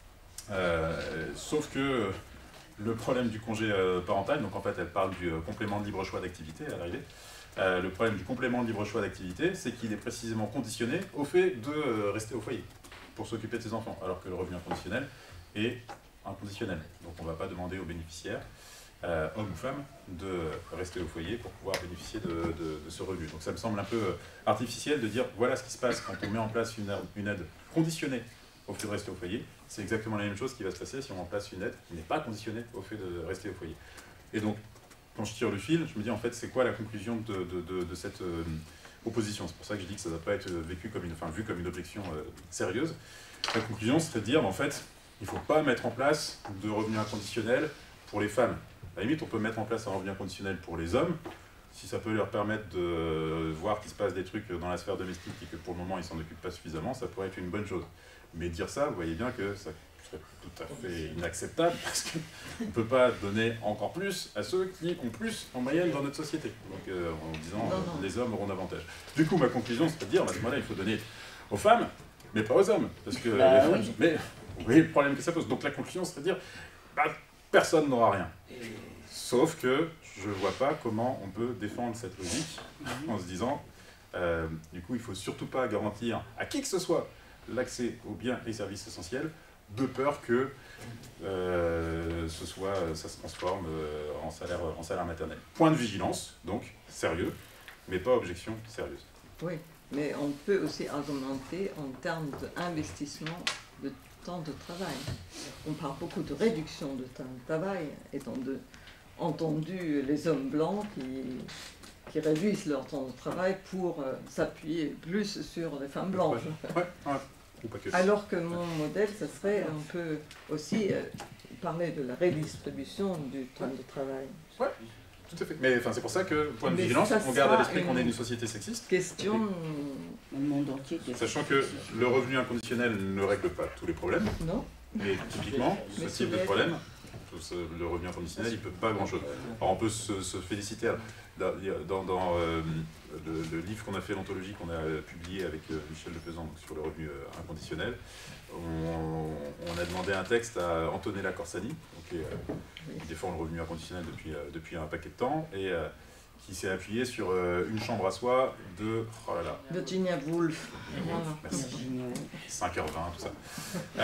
Sauf que le problème du congé parental, donc en fait elle parle du complément de libre choix d'activité à l'arrivée, le problème du complément de libre choix d'activité, c'est qu'il est précisément conditionné au fait de rester au foyer pour s'occuper de ses enfants, alors que le revenu inconditionnel est inconditionnel. Donc on ne va pas demander aux bénéficiaires, hommes ou femmes, de rester au foyer pour pouvoir bénéficier de ce revenu. Donc ça me semble un peu artificiel de dire voilà ce qui se passe quand on met en place une aide conditionnée au fait de rester au foyer. C'est exactement la même chose qui va se passer si on met en place une aide qui n'est pas conditionnée au fait de rester au foyer. Et donc, quand je tire le fil, je me dis en fait c'est quoi la conclusion de cette opposition. C'est pour ça que je dis que ça ne doit pas être vu comme une objection sérieuse. La conclusion serait de dire en fait il ne faut pas mettre en place de revenu inconditionnel pour les femmes. À la limite, on peut mettre en place un revenu inconditionnel pour les hommes, si ça peut leur permettre de voir qu'il se passe des trucs dans la sphère domestique et que pour le moment ils ne s'en occupent pas suffisamment, ça pourrait être une bonne chose. Mais dire ça, vous voyez bien que ça serait tout à fait inacceptable parce qu'on ne peut pas donner encore plus à ceux qui ont plus en moyenne dans notre société. Donc en disant les hommes auront davantage. Du coup, ma conclusion, c'est de dire à ce moment-là, il faut donner aux femmes, mais pas aux hommes. Parce que les femmes, mais vous voyez le problème que ça pose. Donc la conclusion serait de dire personne n'aura rien. Sauf que je ne vois pas comment on peut défendre cette logique en se disant du coup, il ne faut surtout pas garantir à qui que ce soit l'accès aux biens et services essentiels de peur que ça se transforme en salaire maternel. Point de vigilance, donc, sérieux, mais pas objection sérieuse. Oui, mais on peut aussi argumenter en termes d'investissement de temps de travail. On parle beaucoup de réduction de temps de travail, étant entendu les hommes blancs qui réduisent leur temps de travail pour s'appuyer plus sur les femmes blanches. Ou pas que. Alors que mon modèle, ce serait, on peut aussi parler de la redistribution du temps de travail. Ouais, tout à fait. Mais c'est pour ça que, point de vigilance, on garde à l'esprit qu'on est une société sexiste. Question... Le monde entier. Sachant que le revenu inconditionnel ne règle pas tous les problèmes. Non. Mais typiquement, ce type de problème, le revenu inconditionnel, il ne peut pas grand-chose. Alors on peut se féliciter. Dans le livre qu'on a fait, l'anthologie qu'on a publié avec Michel Lefezan sur le revenu inconditionnel, on a demandé un texte à Antonella Corsani, qui défend le revenu inconditionnel depuis un paquet de temps, et qui s'est appuyé sur une chambre à soi de... Oh là là. Virginia Woolf. Merci. 5h20, tout ça.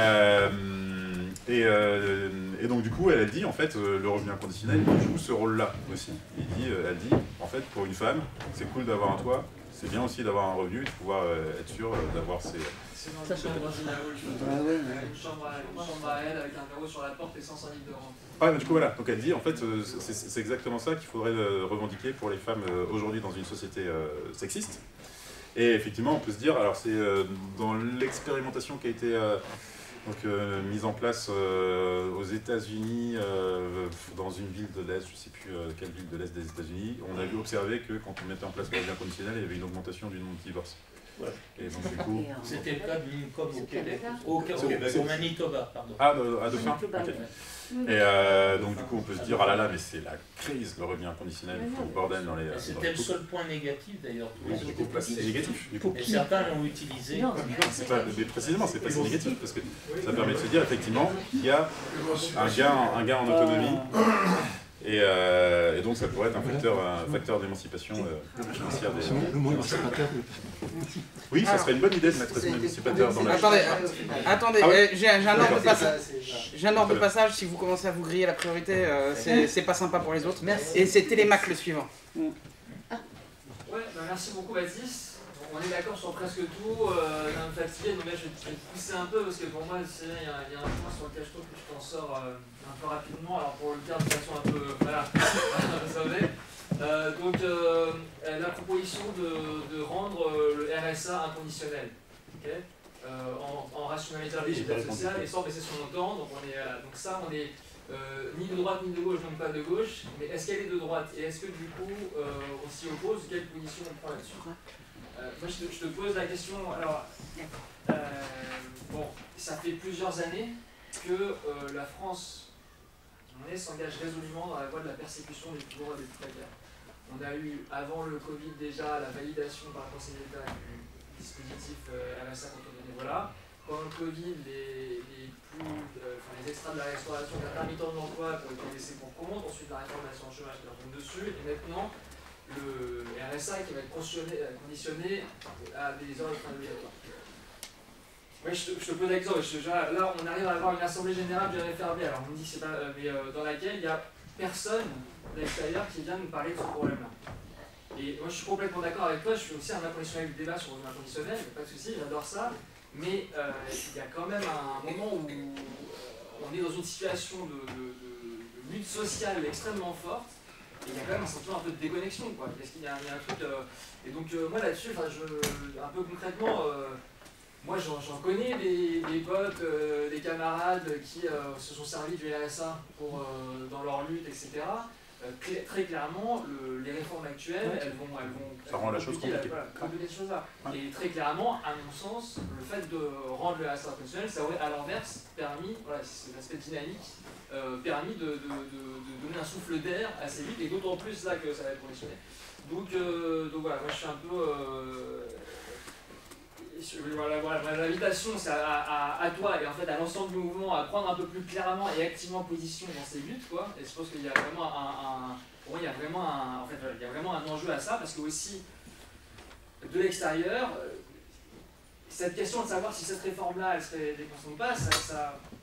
Et donc du coup, elle a dit, en fait, le revenu inconditionnel, il joue ce rôle-là aussi. Elle dit, en fait, pour une femme, c'est cool d'avoir un toit, c'est bien aussi d'avoir un revenu et de pouvoir être sûr d'avoir ses... C'est dans une chambre à elle avec un verrou sur la porte et 105 000 de rente. Ah, mais du coup, voilà. Donc elle dit, en fait, c'est exactement ça qu'il faudrait revendiquer pour les femmes aujourd'hui dans une société sexiste. Et effectivement, on peut se dire, alors c'est dans l'expérimentation qui a été mise en place aux États-Unis, dans une ville de l'Est, je ne sais plus quelle ville de l'Est des États-Unis, on a observé que quand on mettait en place le revenu inconditionnel, il y avait une augmentation du nombre de divorces. Ouais. Et donc, du coup... C'était le cas comme au Québec, au Manitoba, pardon. Ah, à Dauphin, okay. Et donc du coup on peut se dire, ah là là, mais c'est la crise, le revenu inconditionnel, le bordel dans les... C'était le seul point négatif d'ailleurs. C'est négatif, du coup. Et certains l'ont utilisé. Mais précisément, c'est pas si négatif, parce que ça permet de se dire effectivement qu'il y a un gain en autonomie. Et donc ça pourrait être un facteur d'émancipation financière des... Le mot émancipateur. Oui, ça serait une bonne idée de mettre cet émancipateur dans la... Attendez, j'ai un ordre de passage, si vous commencez à vous griller la priorité, c'est pas sympa pour les autres. Merci. Et c'est Télémac le suivant. Ouais, merci beaucoup Baptiste. On est d'accord sur presque tout, d'un me fatiguer, donc là je vais te pousser un peu parce que pour moi il y a un point sur lequel je trouve que je t'en sors un peu rapidement, alors pour le dire de façon un peu, voilà, vous savez. Donc la proposition de rendre le RSA inconditionnel, okay, en rationalisant les aides sociales et sans baisser son montant, donc on est ni de droite ni de gauche, donc pas de gauche, mais est-ce qu'elle est de droite et est-ce que du coup on s'y oppose, quelle position on prend là-dessus? Moi, je te pose la question. Alors, bon, ça fait plusieurs années que la France s'engage résolument dans la voie de la persécution des plus gros et des plus précaires. On a eu, avant le Covid, déjà la validation par le Conseil d'État du dispositif RSA contre le bénévolat. Pendant le Covid, les extras de la restauration, les intermittents de l'emploi ont été laissés pour compte. Ensuite, la réforme de l'assurance chômage qui leur tombe dessus. Et maintenant, le RSA qui va être conditionné à des heures de travail obligatoire. Oui, je te pose la question. Là, on arrive à avoir une assemblée générale bien réfermée. Alors, on me dit que c'est pas, mais dans laquelle il n'y a personne de l'extérieur qui vient nous parler de ce problème-là. Et moi, je suis complètement d'accord avec toi. Je suis aussi un inconditionnel du débat sur le revenu inconditionnel. Pas de souci, j'adore ça. Mais il y a quand même un moment où on est dans une situation de lutte sociale extrêmement forte. Et il y a quand même un sentiment un peu de déconnexion, quoi. Parce qu'il y a un truc... Et donc moi là-dessus, un peu concrètement, moi j'en connais des potes, des camarades qui se sont servis du RSA dans leur lutte, etc. Très clairement, les réformes actuelles, elles vont ça rend la chose compliquée. Compliquer les choses là. Et très clairement, à mon sens, le fait de rendre le RSA inconditionnel, ça aurait à l'inverse permis, voilà, c'est l'aspect dynamique, permis de donner un souffle d'air assez vite, et d'autant plus là que ça va être conditionné. Donc voilà, moi je suis un peu... Voilà, l'invitation c'est à toi et en fait à l'ensemble du mouvement à prendre un peu plus clairement et activement position dans ces luttes, quoi. Et je pense qu'il y a vraiment pour moi, il y a vraiment un enjeu à ça, parce que aussi de l'extérieur, cette question de savoir si cette réforme-là elle serait dépensée ou pas,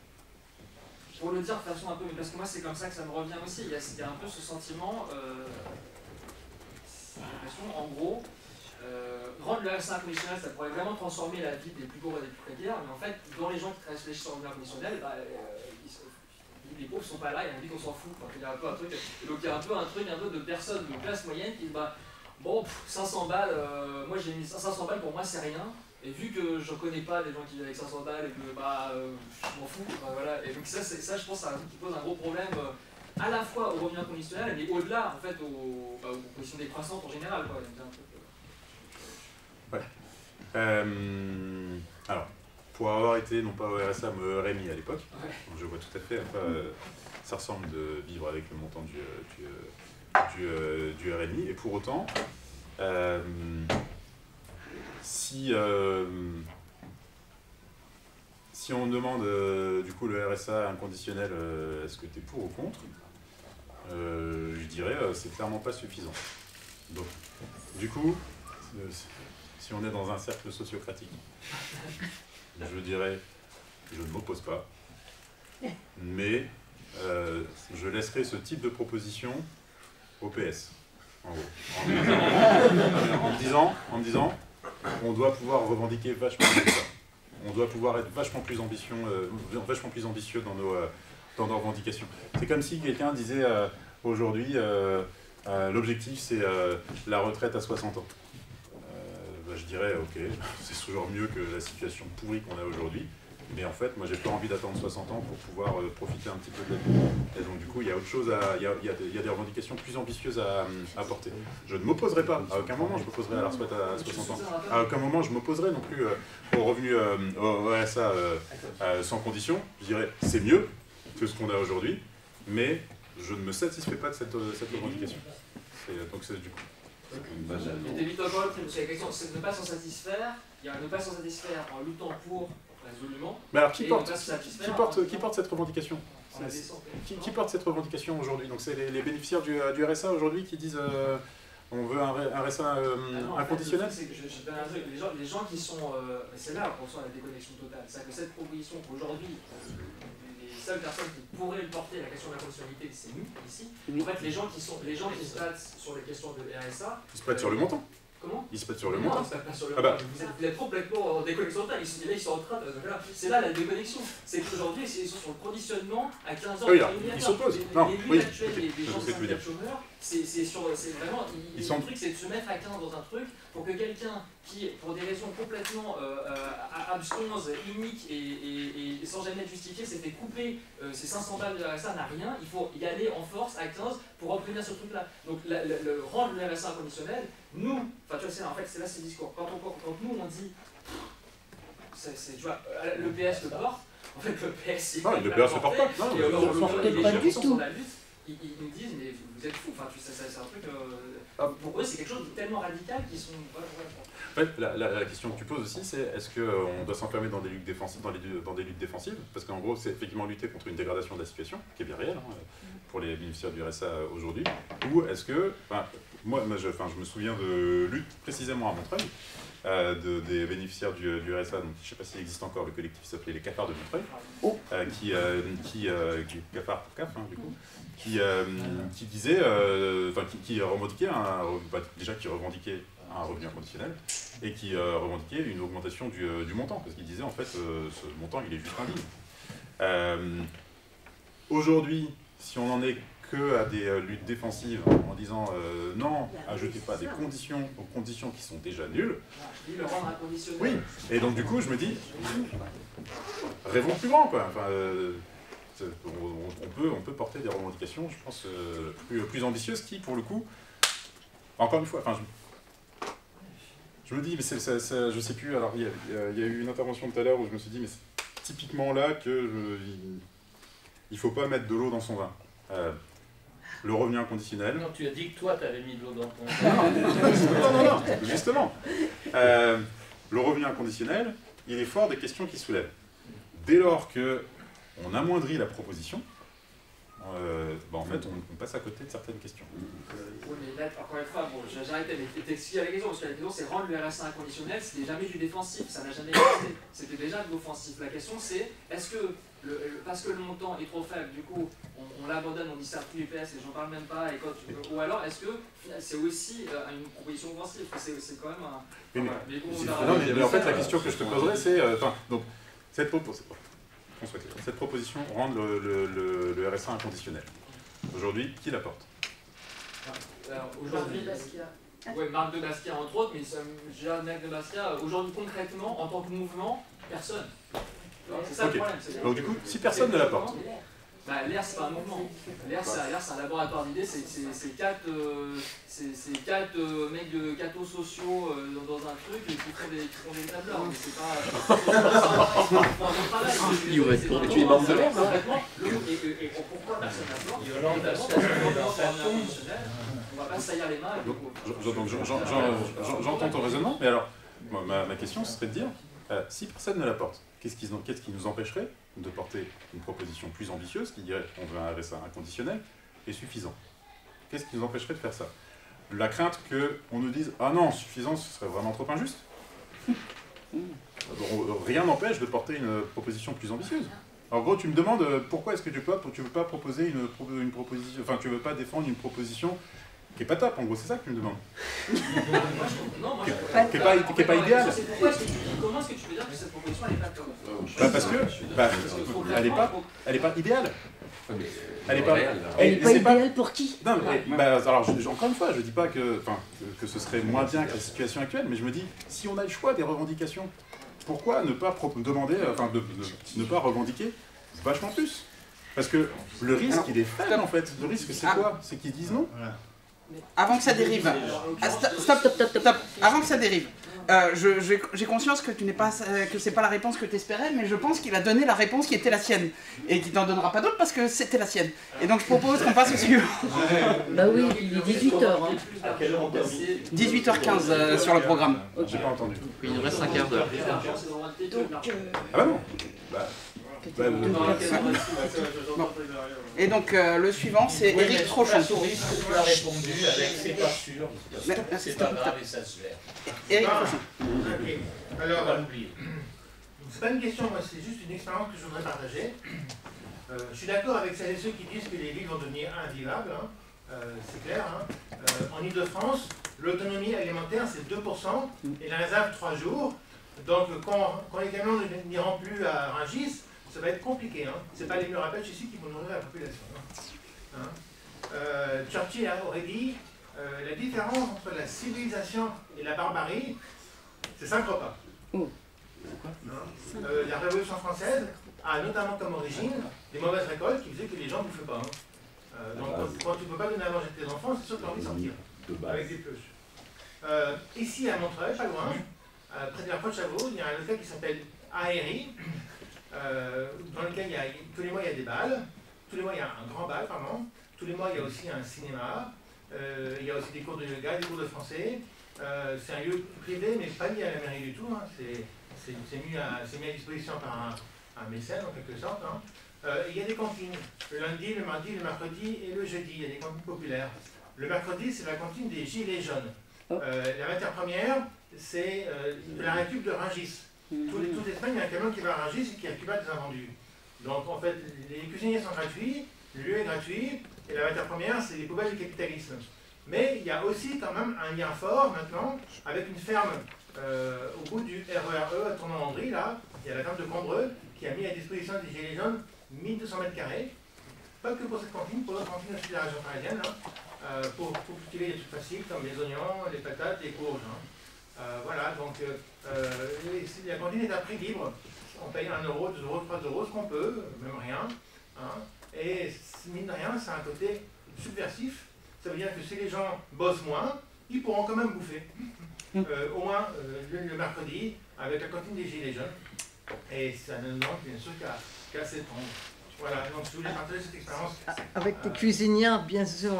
pour le dire de façon un peu, parce que moi c'est comme ça que ça me revient aussi, il y a un peu ce sentiment, j'ai l'impression, en gros, rendre le RSA inconditionnel, ça pourrait vraiment transformer la vie des plus pauvres et des plus précaires, mais en fait, dans les gens qui réfléchissent sur le revenu inconditionnel, bah, les pauvres sont pas là, il y a un qu'on s'en fout. Il y a un peu un truc, donc il y a un peu de personnes de classe moyenne qui disent bah, bon, 500 balles, moi j'ai mis 500 balles, pour moi c'est rien. Et vu que je connais pas des gens qui vivent avec 500 balles et que bah, je m'en fous, bah, voilà. Et donc ça je pense, c'est un truc qui pose un gros problème à la fois au revenu inconditionnel, mais au-delà, en fait, aux conditions décroissantes en général. Quoi. Donc, alors, pour avoir été, non pas au RSA, mais au RMI à l'époque, je vois tout à fait à quoi ça ressemble de vivre avec le montant du RMI. Et pour autant, si on demande du coup le RSA inconditionnel, est-ce que tu es pour ou contre, je dirais c'est clairement pas suffisant. Donc, du coup, si on est dans un cercle sociocratique, je dirais, je ne m'oppose pas, mais je laisserai ce type de proposition au PS, en gros. En me disant, on doit pouvoir revendiquer vachement plus ça. On doit pouvoir être vachement plus ambitieux dans nos revendications. C'est comme si quelqu'un disait aujourd'hui, l'objectif c'est la retraite à 60 ans. Je dirais, ok, c'est toujours mieux que la situation pourrie qu'on a aujourd'hui, mais en fait, moi j'ai pas envie d'attendre 60 ans pour pouvoir profiter un petit peu de la vie. Et donc du coup, il y a autre chose il y a des revendications plus ambitieuses à porter. Je ne m'opposerai pas, à aucun moment je m'opposerai à la retraite à 60 ans. À aucun moment je m'opposerai non plus au revenu au RSA sans condition. Je dirais, c'est mieux que ce qu'on a aujourd'hui, mais je ne me satisfais pas de cette revendication. Donc c'est du coup. Et t'évites encore le truc, parce que la question c'est de ne pas s'en satisfaire, il y a ne pas s'en satisfaire en luttant pour résolument. Mais alors qui porte cette revendication? Qui porte cette revendication aujourd'hui? Donc c'est les bénéficiaires du RSA aujourd'hui qui disent on veut un RSA inconditionnel? En fait, je donne un truc, les gens qui sont... c'est là pour ça la déconnexion totale, c'est que cette proposition qu'aujourd'hui, les seules personnes qui pourraient porter la question de la conditionnalité, c'est nous, ici. En fait, les gens qui se battent sur les questions de RSA... Ils se battent sur le montant. Comment? Ils se battent sur le montant. Non, ils se battent pas sur le montant. Vous êtes complètement en déconnexion totale. Ils sont en train de... C'est là la déconnexion. C'est qu'aujourd'hui, ils sont sur le conditionnement à 15 ans. Oui, ils s'opposent. Les luttes actuelles des gens syndicats chômeurs, c'est vraiment... Le truc, c'est de se mettre à 15 dans un truc pour que quelqu'un qui, pour des raisons complètement absconses, iniques et sans jamais être justifié, s'est fait couper ses 500 balles de RSA, n'a rien, il faut y aller en force à 15 pour obtenir ce truc-là. Donc rendre le RSA inconditionnel, nous, enfin tu vois, en fait c'est là ce discours. Quand nous on dit, tu vois, le PS le porte, en fait le PS il le PS le porte pas. Non, et les gens qui sont dans la lutte, ils nous disent mais vous êtes fous, enfin c'est un truc, pour eux c'est quelque chose de tellement radical qu'ils sont... En fait, la question que tu poses aussi, c'est est-ce qu'on doit s'enfermer dans des luttes défensives, parce qu'en gros, c'est effectivement lutter contre une dégradation de la situation, qui est bien réelle pour les bénéficiaires du RSA aujourd'hui, ou est-ce que, moi je me souviens de luttes précisément à Montreuil, des bénéficiaires du RSA, donc je ne sais pas s'il existe encore, le collectif s'appelait les Cafards de Montreuil, Cafard pour CAF, du coup, qui disait, qui revendiquait qui revendiquait un revenu inconditionnel et qui revendiquait une augmentation du montant, parce qu'il disait en fait ce montant il est juste indigne. Aujourd'hui, si on n'en est que à des luttes défensives en disant non, ajoutez pas des conditions aux conditions qui sont déjà nulles. Oui, et donc du coup je me dis, rêvons plus grand quoi. Enfin, on peut porter des revendications, je pense, plus ambitieuses qui, pour le coup, encore une fois, je me dis, mais je sais plus, alors il y a eu une intervention tout à l'heure où je me suis dit, mais c'est typiquement là il faut pas mettre de l'eau dans son vin. Le revenu inconditionnel... Non, tu as dit que toi, tu avais mis de l'eau dans ton vin. Non, justement. Le revenu inconditionnel, il est fort des questions qu'il soulève. Dès lors qu'on amoindrit la proposition, en fait, on passe à côté de certaines questions. Oui, mais là, encore une fois, bon, j'arrête de t'expliquer la question, parce que la question c'est rendre le RSA inconditionnel, c'était jamais du défensif, ça n'a jamais existé, c'était déjà de l'offensif. La question c'est, est-ce que, parce que le montant est trop faible, du coup, on l'abandonne, on dit ça plus UPS et j'en parle même pas, ou alors est-ce que c'est aussi une proposition offensive, c'est quand même un... Oui, voilà. Mais bon, mais en fait, la question que je te poserais, c'est, donc, cette proposition rendre le RSA inconditionnel. Aujourd'hui, qui la porte? Alors aujourd'hui, ouais, Marc de Basquiat entre autres, mais Marc de Basquiat, aujourd'hui concrètement, en tant que mouvement, personne. C'est ça le problème. Donc du coup, si personne ne la porte. Bah, l'ER c'est pas un mouvement. L'ER c'est un laboratoire d'idées, c'est quatre mecs de cathos sociaux dans un truc qui font des tableurs. Mais c'est pas. Tu es membre de l'ER, et pourquoi personne ne la porte? On va pas saillir les mains. J'entends ton raisonnement, mais alors, ma question serait de dire, si personne ne la porte, qu'est-ce qui nous empêcherait de porter une proposition plus ambitieuse qui dirait on veut un RSA inconditionnel et suffisant? Qu'est-ce qui nous empêcherait de faire ça? La crainte qu'on nous dise ah non, suffisant, ce serait vraiment trop injuste. Rien n'empêche de porter une proposition plus ambitieuse. En gros, tu me demandes pourquoi est-ce que tu veux pas proposer une proposition, enfin tu veux pas défendre une proposition qui est pas top, en gros, c'est ça que tu me demandes. Qui est pas idéal. Comment est-ce que tu veux dire que cette proposition elle est pas top? Parce que elle est pas idéale. Elle est pas idéale pour qui? Non, mais, alors encore une fois, je dis pas que ce serait moins bien que la situation actuelle, mais je me dis si on a le choix des revendications, pourquoi ne pas demander, ne pas revendiquer vachement plus? Parce que le risque, il est faible en fait. Le risque, c'est quoi? C'est qu'ils disent non. Avant que ça dérive, stop. Avant que ça dérive, j'ai conscience que c'est pas la réponse que tu espérais, mais je pense qu'il a donné la réponse qui était la sienne et qu'il t'en donnera pas d'autre parce que c'était la sienne. Et donc je propose qu'on passe au suivant. Bah oui, il est 18h. À quelle heure on termine? 18h15 sur le programme. J'ai pas entendu. Il nous reste un quart d'heure. Ah bah non. Et donc le suivant c'est Éric Trochon. Tu as répondu avec c'est pas sûr. C'est pas grave et ça se gère. Éric Trochon. Alors, c'est pas une question, moi c'est juste une expérience que je voudrais partager. Je suis d'accord avec celles et ceux qui disent que les villes vont devenir invivables, hein. C'est clair. Hein. En Ile-de-France, l'autonomie alimentaire c'est 2% et la réserve 3 jours. Donc quand les camions n'iront plus à Rungis, ça va être compliqué. Hein. Ce n'est pas les murs à pêche ici qui vont nourrir la population. Hein. Churchill aurait dit la différence entre la civilisation et la barbarie, c'est 5 repas. La Révolution française a notamment comme origine des mauvaises récoltes qui faisaient que les gens ne bouffaient pas. Hein. Donc quand tu ne peux pas donner à manger à tes enfants, c'est sûr que tu as envie de sortir avec des pioches. Ici à Montreuil, pas loin, près de la Croix de Chavaux, il y a un local qui s'appelle Aéri, dans lequel tous les mois il y a des balles, tous les mois il y a un grand bal, pardon, tous les mois il y a aussi un cinéma, il y a aussi des cours de yoga, des cours de français. C'est un lieu privé mais pas lié à la mairie du tout, hein. C'est mis à disposition par un mécène en quelque sorte. Hein. Il y a des cantines, le lundi, le mardi, le mercredi et le jeudi, il y a des cantines populaires. Le mercredi c'est la cantine des Gilets jaunes. La matière première c'est la récup de Rungis. Toutes les semaines, il y a un camion qui va à Rungis et qui récupère des invendus. Donc en fait, les cuisiniers sont gratuits, le lieu est gratuit, et la matière première, c'est les poubelles du capitalisme. Mais il y a aussi quand même un lien fort maintenant avec une ferme au bout du RERE à Tournon-Landry, là, il y a la ferme de Combreux qui a mis à disposition des Gilets jaunes 1200 mètres carrés. Pas que pour cette cantine, pour d'autres cantines aussi de la région parisienne, hein, pour cultiver des trucs faciles comme les oignons, les patates, les courges. Hein. Voilà, donc la cantine est à prix libre. On paye 1 euro, 2 euros, 3 euros, ce qu'on peut, même rien. Hein. Et mine de rien, c'est un côté subversif. Ça veut dire que si les gens bossent moins, ils pourront quand même bouffer. Au moins le mercredi, avec la cantine des Gilets jaunes. Et ça ne manque bien sûr qu'à s'étendre. Voilà, donc je voulais partager cette expérience. Avec des cuisinières, bien sûr,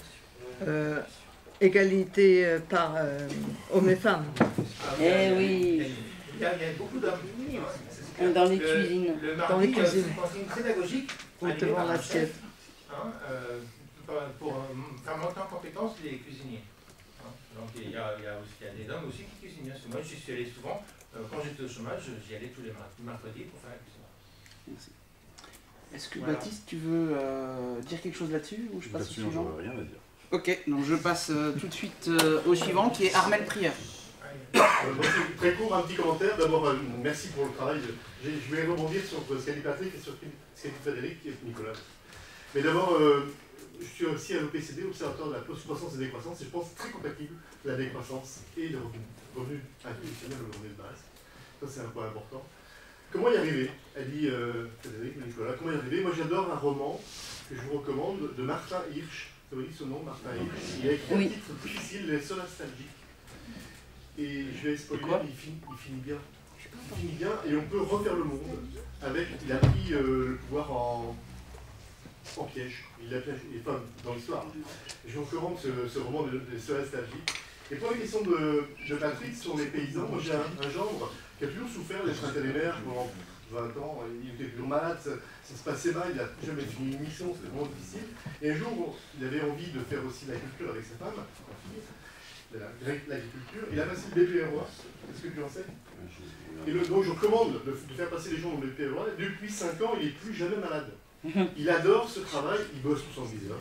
égalité par hommes et femmes. Eh oui. Il y a beaucoup d'hommes. Dans les cuisines. Le mardi, Dans les cuisines. c'est une cantine pédagogique. Ou devant l'assiette. hein, pour faire monter en compétence les cuisiniers. Hein. Donc il y a des hommes aussi qui cuisinent. Moi, je suis allé souvent, quand j'étais au chômage, j'y allais tous les mercredis pour faire la cuisine. Merci. Est-ce que Baptiste, tu veux dire quelque chose là-dessus ou je passe au suivant? Rien à dire. Ok, donc je passe tout de suite au suivant qui est Armel Prieur. Très court, un petit commentaire. D'abord, merci pour le travail. Je vais rebondir sur ce qu'a dit Patrick et sur ce qu'a dit Frédéric et Nicolas. Mais d'abord, je suis aussi à l'OPCD, Observatoire de la croissance et décroissance, et je pense très compatible la décroissance et le revenu inconditionnel au revenu de base. Ça, c'est un point important. Comment y arriver? A dit Frédéric, Nicolas. Comment y arriver? Moi, j'adore un roman que je vous recommande de Martin Hirsch. Vous avez dit son nom, Martin Hirsch. Il a écrit un titre difficile, Les Solastalgiques. Et je vais spoiler, il finit bien. Il finit bien et on peut refaire le monde avec. Il a pris le pouvoir en piège. Il l'a piégé, enfin, dans l'histoire. Je vous recommande ce roman des Solastalgiques. Et pour la question de Patrick sur les paysans, moi j'ai un gendre qui a toujours souffert d'être intérimaire pendant 20 ans. Il était toujours malade, ça se passait mal, il n'a jamais fini une mission, c'était vraiment difficile. Et un jour, il avait envie de faire aussi l'agriculture avec sa femme, l'agriculture. Il a passé le BPROA. Est-ce que tu en sais? Et donc je recommande de faire passer les gens au BPROA. Depuis 5 ans, il n'est plus jamais malade. Il adore ce travail, il bosse pour son viseur.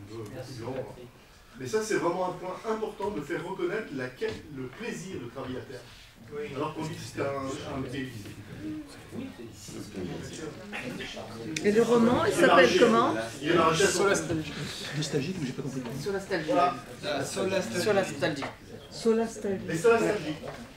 Mais ça, c'est vraiment un point important de faire reconnaître le plaisir de travailler à terre. Oui. Alors qu'on dit que c'est un métier difficile. Et le roman, il s'appelle comment? Il est maraîcher Solastalgique, mais j'ai pas compris. Solastalgique. Solastalgique. Solastalgique. Les solastalgiques.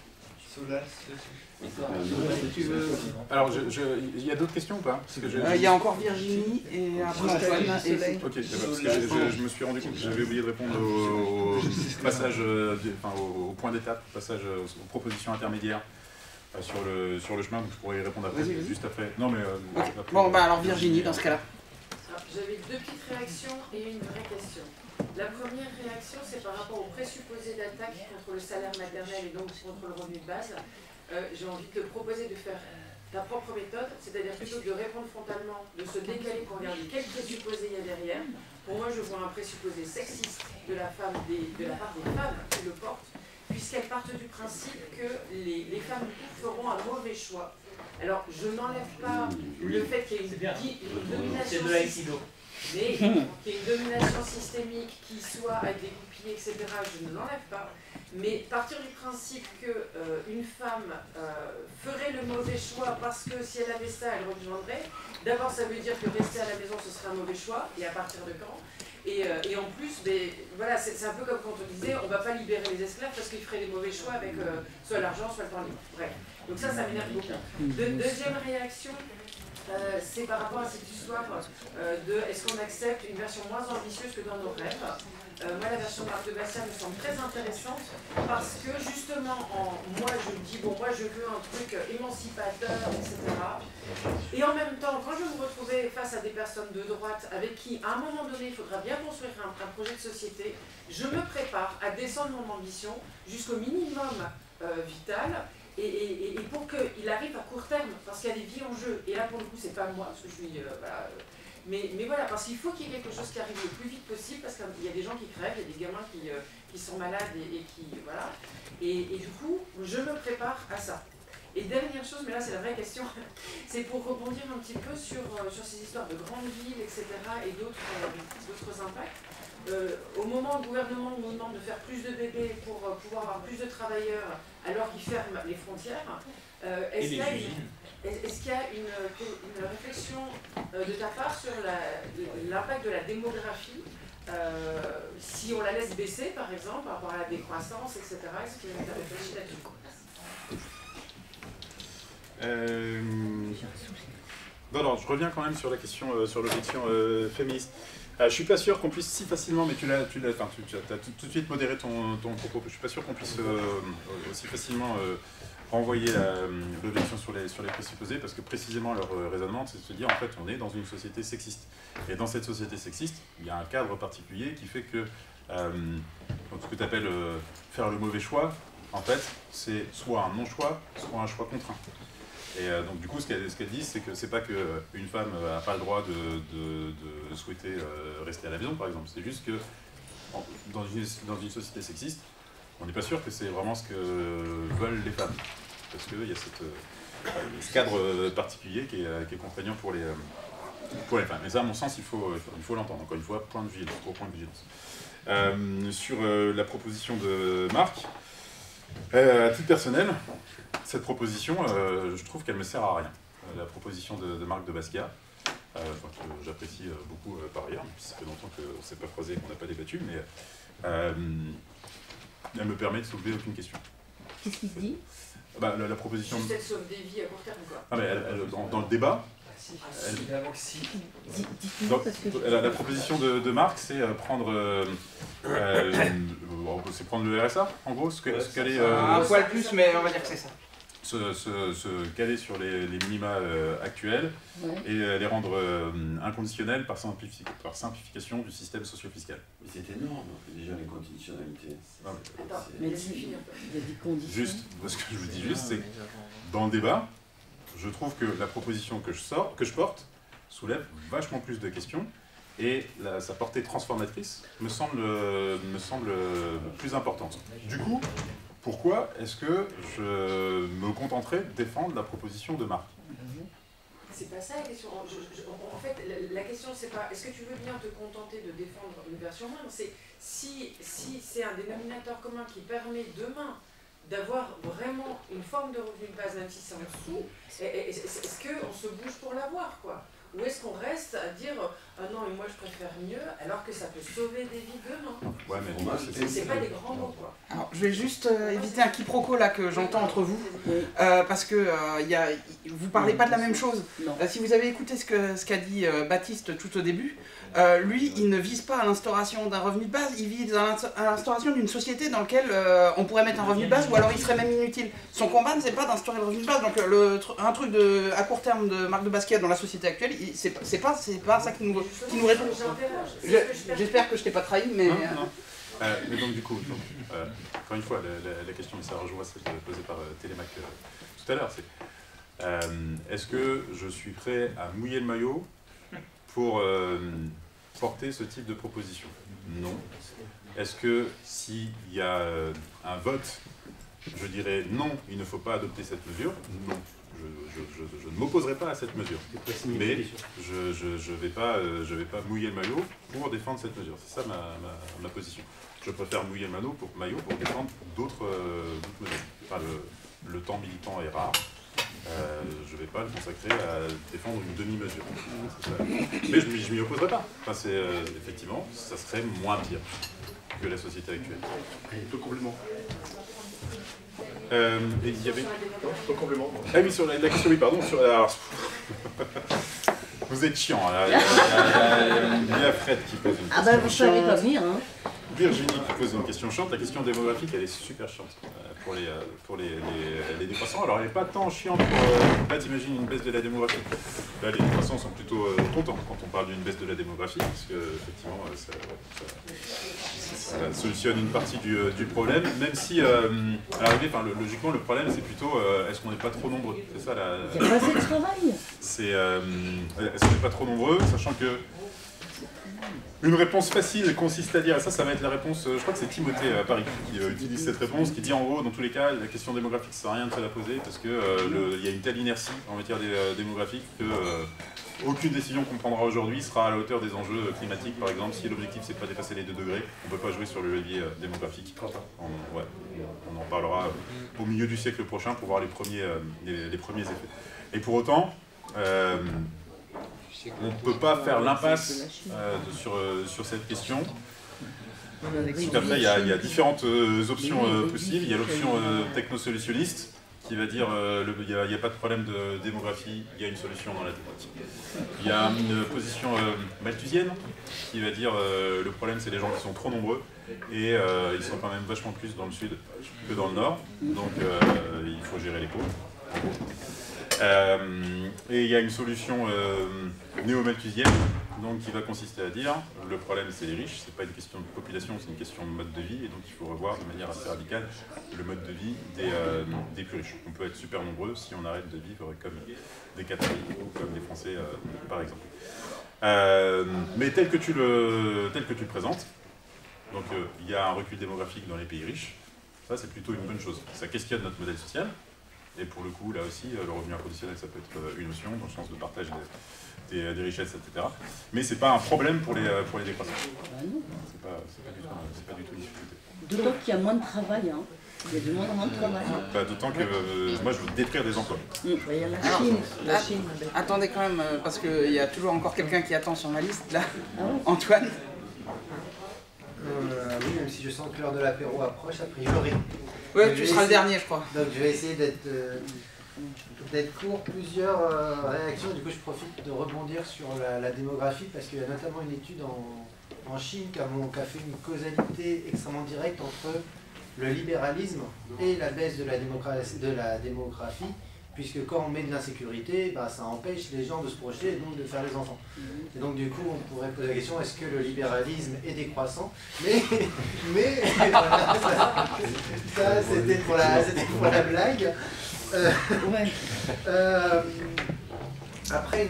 Alors, il y a d'autres questions ou pas? Il y a encore Virginie et après Antoine. Ok, parce que je me suis rendu compte que j'avais oublié de répondre au passage, au point d'étape, passage aux propositions intermédiaires sur le chemin, donc je pourrais y répondre après, juste après. Non, mais, okay. Bon, bah alors Virginie, dans ce cas-là. J'avais 2 petites réactions et une vraie question. La première réaction, c'est par rapport au présupposé d'attaque contre le salaire maternel et donc contre le revenu de base. J'ai envie de te proposer de faire ta propre méthode, c'est-à-dire plutôt que de répondre frontalement, de se décaler pour regarder quel présupposé il y a derrière. Pour moi, je vois un présupposé sexiste de la part des femmes qui le portent, puisqu'elles partent du principe que les femmes feront un mauvais choix. Alors, je n'enlève pas le fait qu'il y ait une domination mais qu'il y ait une domination systémique qui soit avec des goupillés, etc., je ne l'enlève pas. Mais partir du principe qu'une femme ferait le mauvais choix parce que si elle avait ça, elle rejoindrait, d'abord ça veut dire que rester à la maison, ce serait un mauvais choix, et à partir de quand? Et en plus, voilà, c'est un peu comme quand on disait on ne va pas libérer les esclaves parce qu'ils feraient des mauvais choix avec soit l'argent, soit le temps libre. Bref. Donc ça m'énerve beaucoup. Deuxième réaction, c'est par rapport à cette histoire de est-ce qu'on accepte une version moins ambitieuse que dans nos rêves. Moi, la version de Marc de Bastia me semble très intéressante parce que justement, moi je me dis, bon, moi je veux un truc émancipateur, etc. Et en même temps, quand je me retrouvais face à des personnes de droite avec qui, à un moment donné, il faudra bien construire un projet de société, je me prépare à descendre mon ambition jusqu'au minimum vital. Et pour qu'il arrive à court terme, parce qu'il y a des vies en jeu, et là pour le coup c'est pas moi, parce que je suis voilà, mais voilà, parce qu'il faut qu'il y ait quelque chose qui arrive le plus vite possible, parce qu'il y a des gens qui crèvent, il y a des gamins qui sont malades et qui voilà, et du coup je me prépare à ça. Et dernière chose, mais là c'est la vraie question, c'est pour rebondir un petit peu sur ces histoires de grandes villes, etc. et d'autres impacts. Au moment où le gouvernement nous demande de faire plus de bébés pour pouvoir avoir plus de travailleurs alors qu'ils ferment les frontières, est-ce qu'il y a une réflexion de ta part sur l'impact de la démographie si on la laisse baisser par exemple par rapport à la décroissance, etc. Est-ce qu'il y a une réflexion là-dessus? Alors, je reviens quand même sur la question, sur l'objection féministe. Je suis pas sûr qu'on puisse si facilement, mais tu as tout de suite modéré ton propos, je suis pas sûr qu'on puisse aussi facilement renvoyer l'objection sur les présupposés, parce que précisément leur raisonnement, c'est de se dire, en fait, on est dans une société sexiste. Et dans cette société sexiste, il y a un cadre particulier qui fait que ce que tu appelles faire le mauvais choix, en fait, c'est soit un non-choix, soit un choix contraint. Et donc du coup, ce qu'elle dit, c'est que c'est pas qu'une femme n'a pas le droit de souhaiter rester à la maison, par exemple. C'est juste que dans une société sexiste, on n'est pas sûr que c'est vraiment ce que veulent les femmes. Parce qu'il y a ce cadre particulier qui est contraignant pour les femmes. Et ça, à mon sens, il faut l'entendre. Encore une fois, point de vigilance. Sur la proposition de Marc, à titre personnel, cette proposition, je trouve qu'elle me sert à rien. La proposition de Marc de Basquiat, que j'apprécie beaucoup par ailleurs, ça fait longtemps qu'on ne s'est pas croisé, qu'on n'a pas débattu, mais elle me permet de soulever aucune question. Qu'est-ce qu'il dit? La proposition... Juste elle sauve des vies à court terme, quoi. Ah, mais dans le débat... La proposition de Marc, c'est prendre le RSA, en gros, ce qu'elle est... un poil plus, mais on va dire que c'est ça. Se caler sur les minima actuels et les rendre inconditionnels par simplification du système socio-fiscal. Mais c'est énorme, déjà les conditionnalités. Attends, mais il y a des conditions. Juste, ce que je vous dis juste, c'est que dans le débat, je trouve que la proposition que je porte soulève vachement plus de questions et sa portée transformatrice me semble plus importante. Du coup, pourquoi est-ce que je me contenterai de défendre la proposition de Marc? C'est pas ça la question. En fait, la question, c'est pas est-ce que tu veux bien te contenter de défendre une version moindre, c'est si c'est un dénominateur commun qui permet demain d'avoir vraiment une forme de revenu de base, même si c'est en dessous, est-ce qu'on se bouge pour l'avoir, quoi? Ou est-ce qu'on reste à dire ah non, mais moi je préfère mieux, alors que ça peut sauver des vies demain? Ouais, mais c'est pas des grands mots, quoi. Alors, je vais juste éviter un quiproquo là que j'entends entre vous, parce que vous parlez pas de la même chose. Si vous avez écouté ce qu'a dit Baptiste tout au début, lui, il ne vise pas à l'instauration d'un revenu de base, il vise à l'instauration d'une société dans laquelle on pourrait mettre un revenu de base, ou alors il serait même inutile. Son combat, c'est pas d'instaurer le revenu de base. Donc un truc à court terme de Marc de Basquiat dans la société actuelle, c'est pas ça qui nous répond. J'espère que je t'ai pas trahi, mais... Non. Mais donc du coup, encore une fois, la question, ça rejoint celle posée par Télémac tout à l'heure, c'est est-ce que je suis prêt à mouiller le maillot pour porter ce type de proposition? Non. Est-ce que s'il y a un vote, je dirais non, il ne faut pas adopter cette mesure? Non. Je ne m'opposerai pas à cette mesure. Mais je vais pas mouiller le maillot pour défendre cette mesure. C'est ça ma position. Je préfère mouiller le maillot pour défendre d'autres mesures. Enfin, le temps militant est rare. Je ne vais pas le consacrer à défendre une demi-mesure. Mais je m'y opposerai pas. Enfin, effectivement, ça serait moins pire que la société actuelle. Tout complément. Et il y avait... Tout complément. Ah oui, sur la question, oui, pardon. Alors... Vous êtes chiant. Il y a Fred qui pose une question. Ah bah vous savez pas venir, hein. Virginie qui pose une question chiante. La question démographique, elle est super chiante pour les décroissants. Alors, elle n'est pas tant chiante pour... Là, t'imagines une baisse de la démographie. Là, les décroissants sont plutôt contents quand on parle d'une baisse de la démographie, parce que, effectivement, ça solutionne une partie du problème, même si, à l'arrivée, logiquement, le problème, c'est plutôt est-ce qu'on n'est pas trop nombreux? C'est ça, il n'y a pas assez de travail. C'est est-ce qu'on n'est pas trop nombreux, sachant que une réponse facile consiste à dire, ça va être la réponse, je crois que c'est Timothée à Paris qui utilise cette réponse, qui dit en gros, dans tous les cas, la question démographique, ça sert à rien de se la poser, parce qu'il y a une telle inertie en matière démographique que aucune décision qu'on prendra aujourd'hui sera à la hauteur des enjeux climatiques. Par exemple, si l'objectif c'est de pas dépasser les 2 degrés, on ne peut pas jouer sur le levier démographique. On en parlera au milieu du siècle prochain pour voir les premiers effets. Et pour autant, on ne peut pas faire l'impasse sur cette question. Après, il y a différentes options possibles. Il y a l'option technosolutionniste qui va dire il n'y a pas de problème de démographie, il y a une solution dans la thématique. Il y a une position malthusienne qui va dire le problème c'est les gens qui sont trop nombreux et ils sont quand même vachement plus dans le sud que dans le nord, donc il faut gérer les pauvres. Et il y a une solution néo-malthusienne donc qui va consister à dire le problème c'est les riches, c'est pas une question de population, c'est une question de mode de vie, et donc il faut revoir de manière assez radicale le mode de vie des plus riches. On peut être super nombreux si on arrête de vivre comme des Qataris ou comme des Français par exemple. Mais tel que tu le présentes, donc il y a un recul démographique dans les pays riches, ça c'est plutôt une bonne chose. Ça questionne notre modèle social, et pour le coup là aussi le revenu inconditionnel ça peut être une notion dans le sens de partage des richesses, etc. Mais c'est pas un problème pour les décroissants. C'est pas du tout une difficulté. D'autant qu'il y a moins de travail, hein. Il y a de moins en moins de travail. D'autant que moi je veux détruire des emplois. Il y a la Chine. Attendez quand même, parce qu'il y a toujours encore quelqu'un qui attend sur ma liste, là. Antoine. Oui, même si je sens que l'heure de l'apéro approche, a priori. Ouais, tu seras le dernier, je crois. Donc je vais essayer d'être court. Plusieurs réactions. Du coup, je profite de rebondir sur la démographie, parce qu'il y a notamment une étude en Chine qui a fait une causalité extrêmement directe entre le libéralisme et la baisse de la démographie, puisque quand on met de l'insécurité, ça empêche les gens de se projeter et donc de faire des enfants. Et donc du coup, on pourrait poser la question, est-ce que le libéralisme est décroissant? Mais voilà, ça c'était pour la blague. Après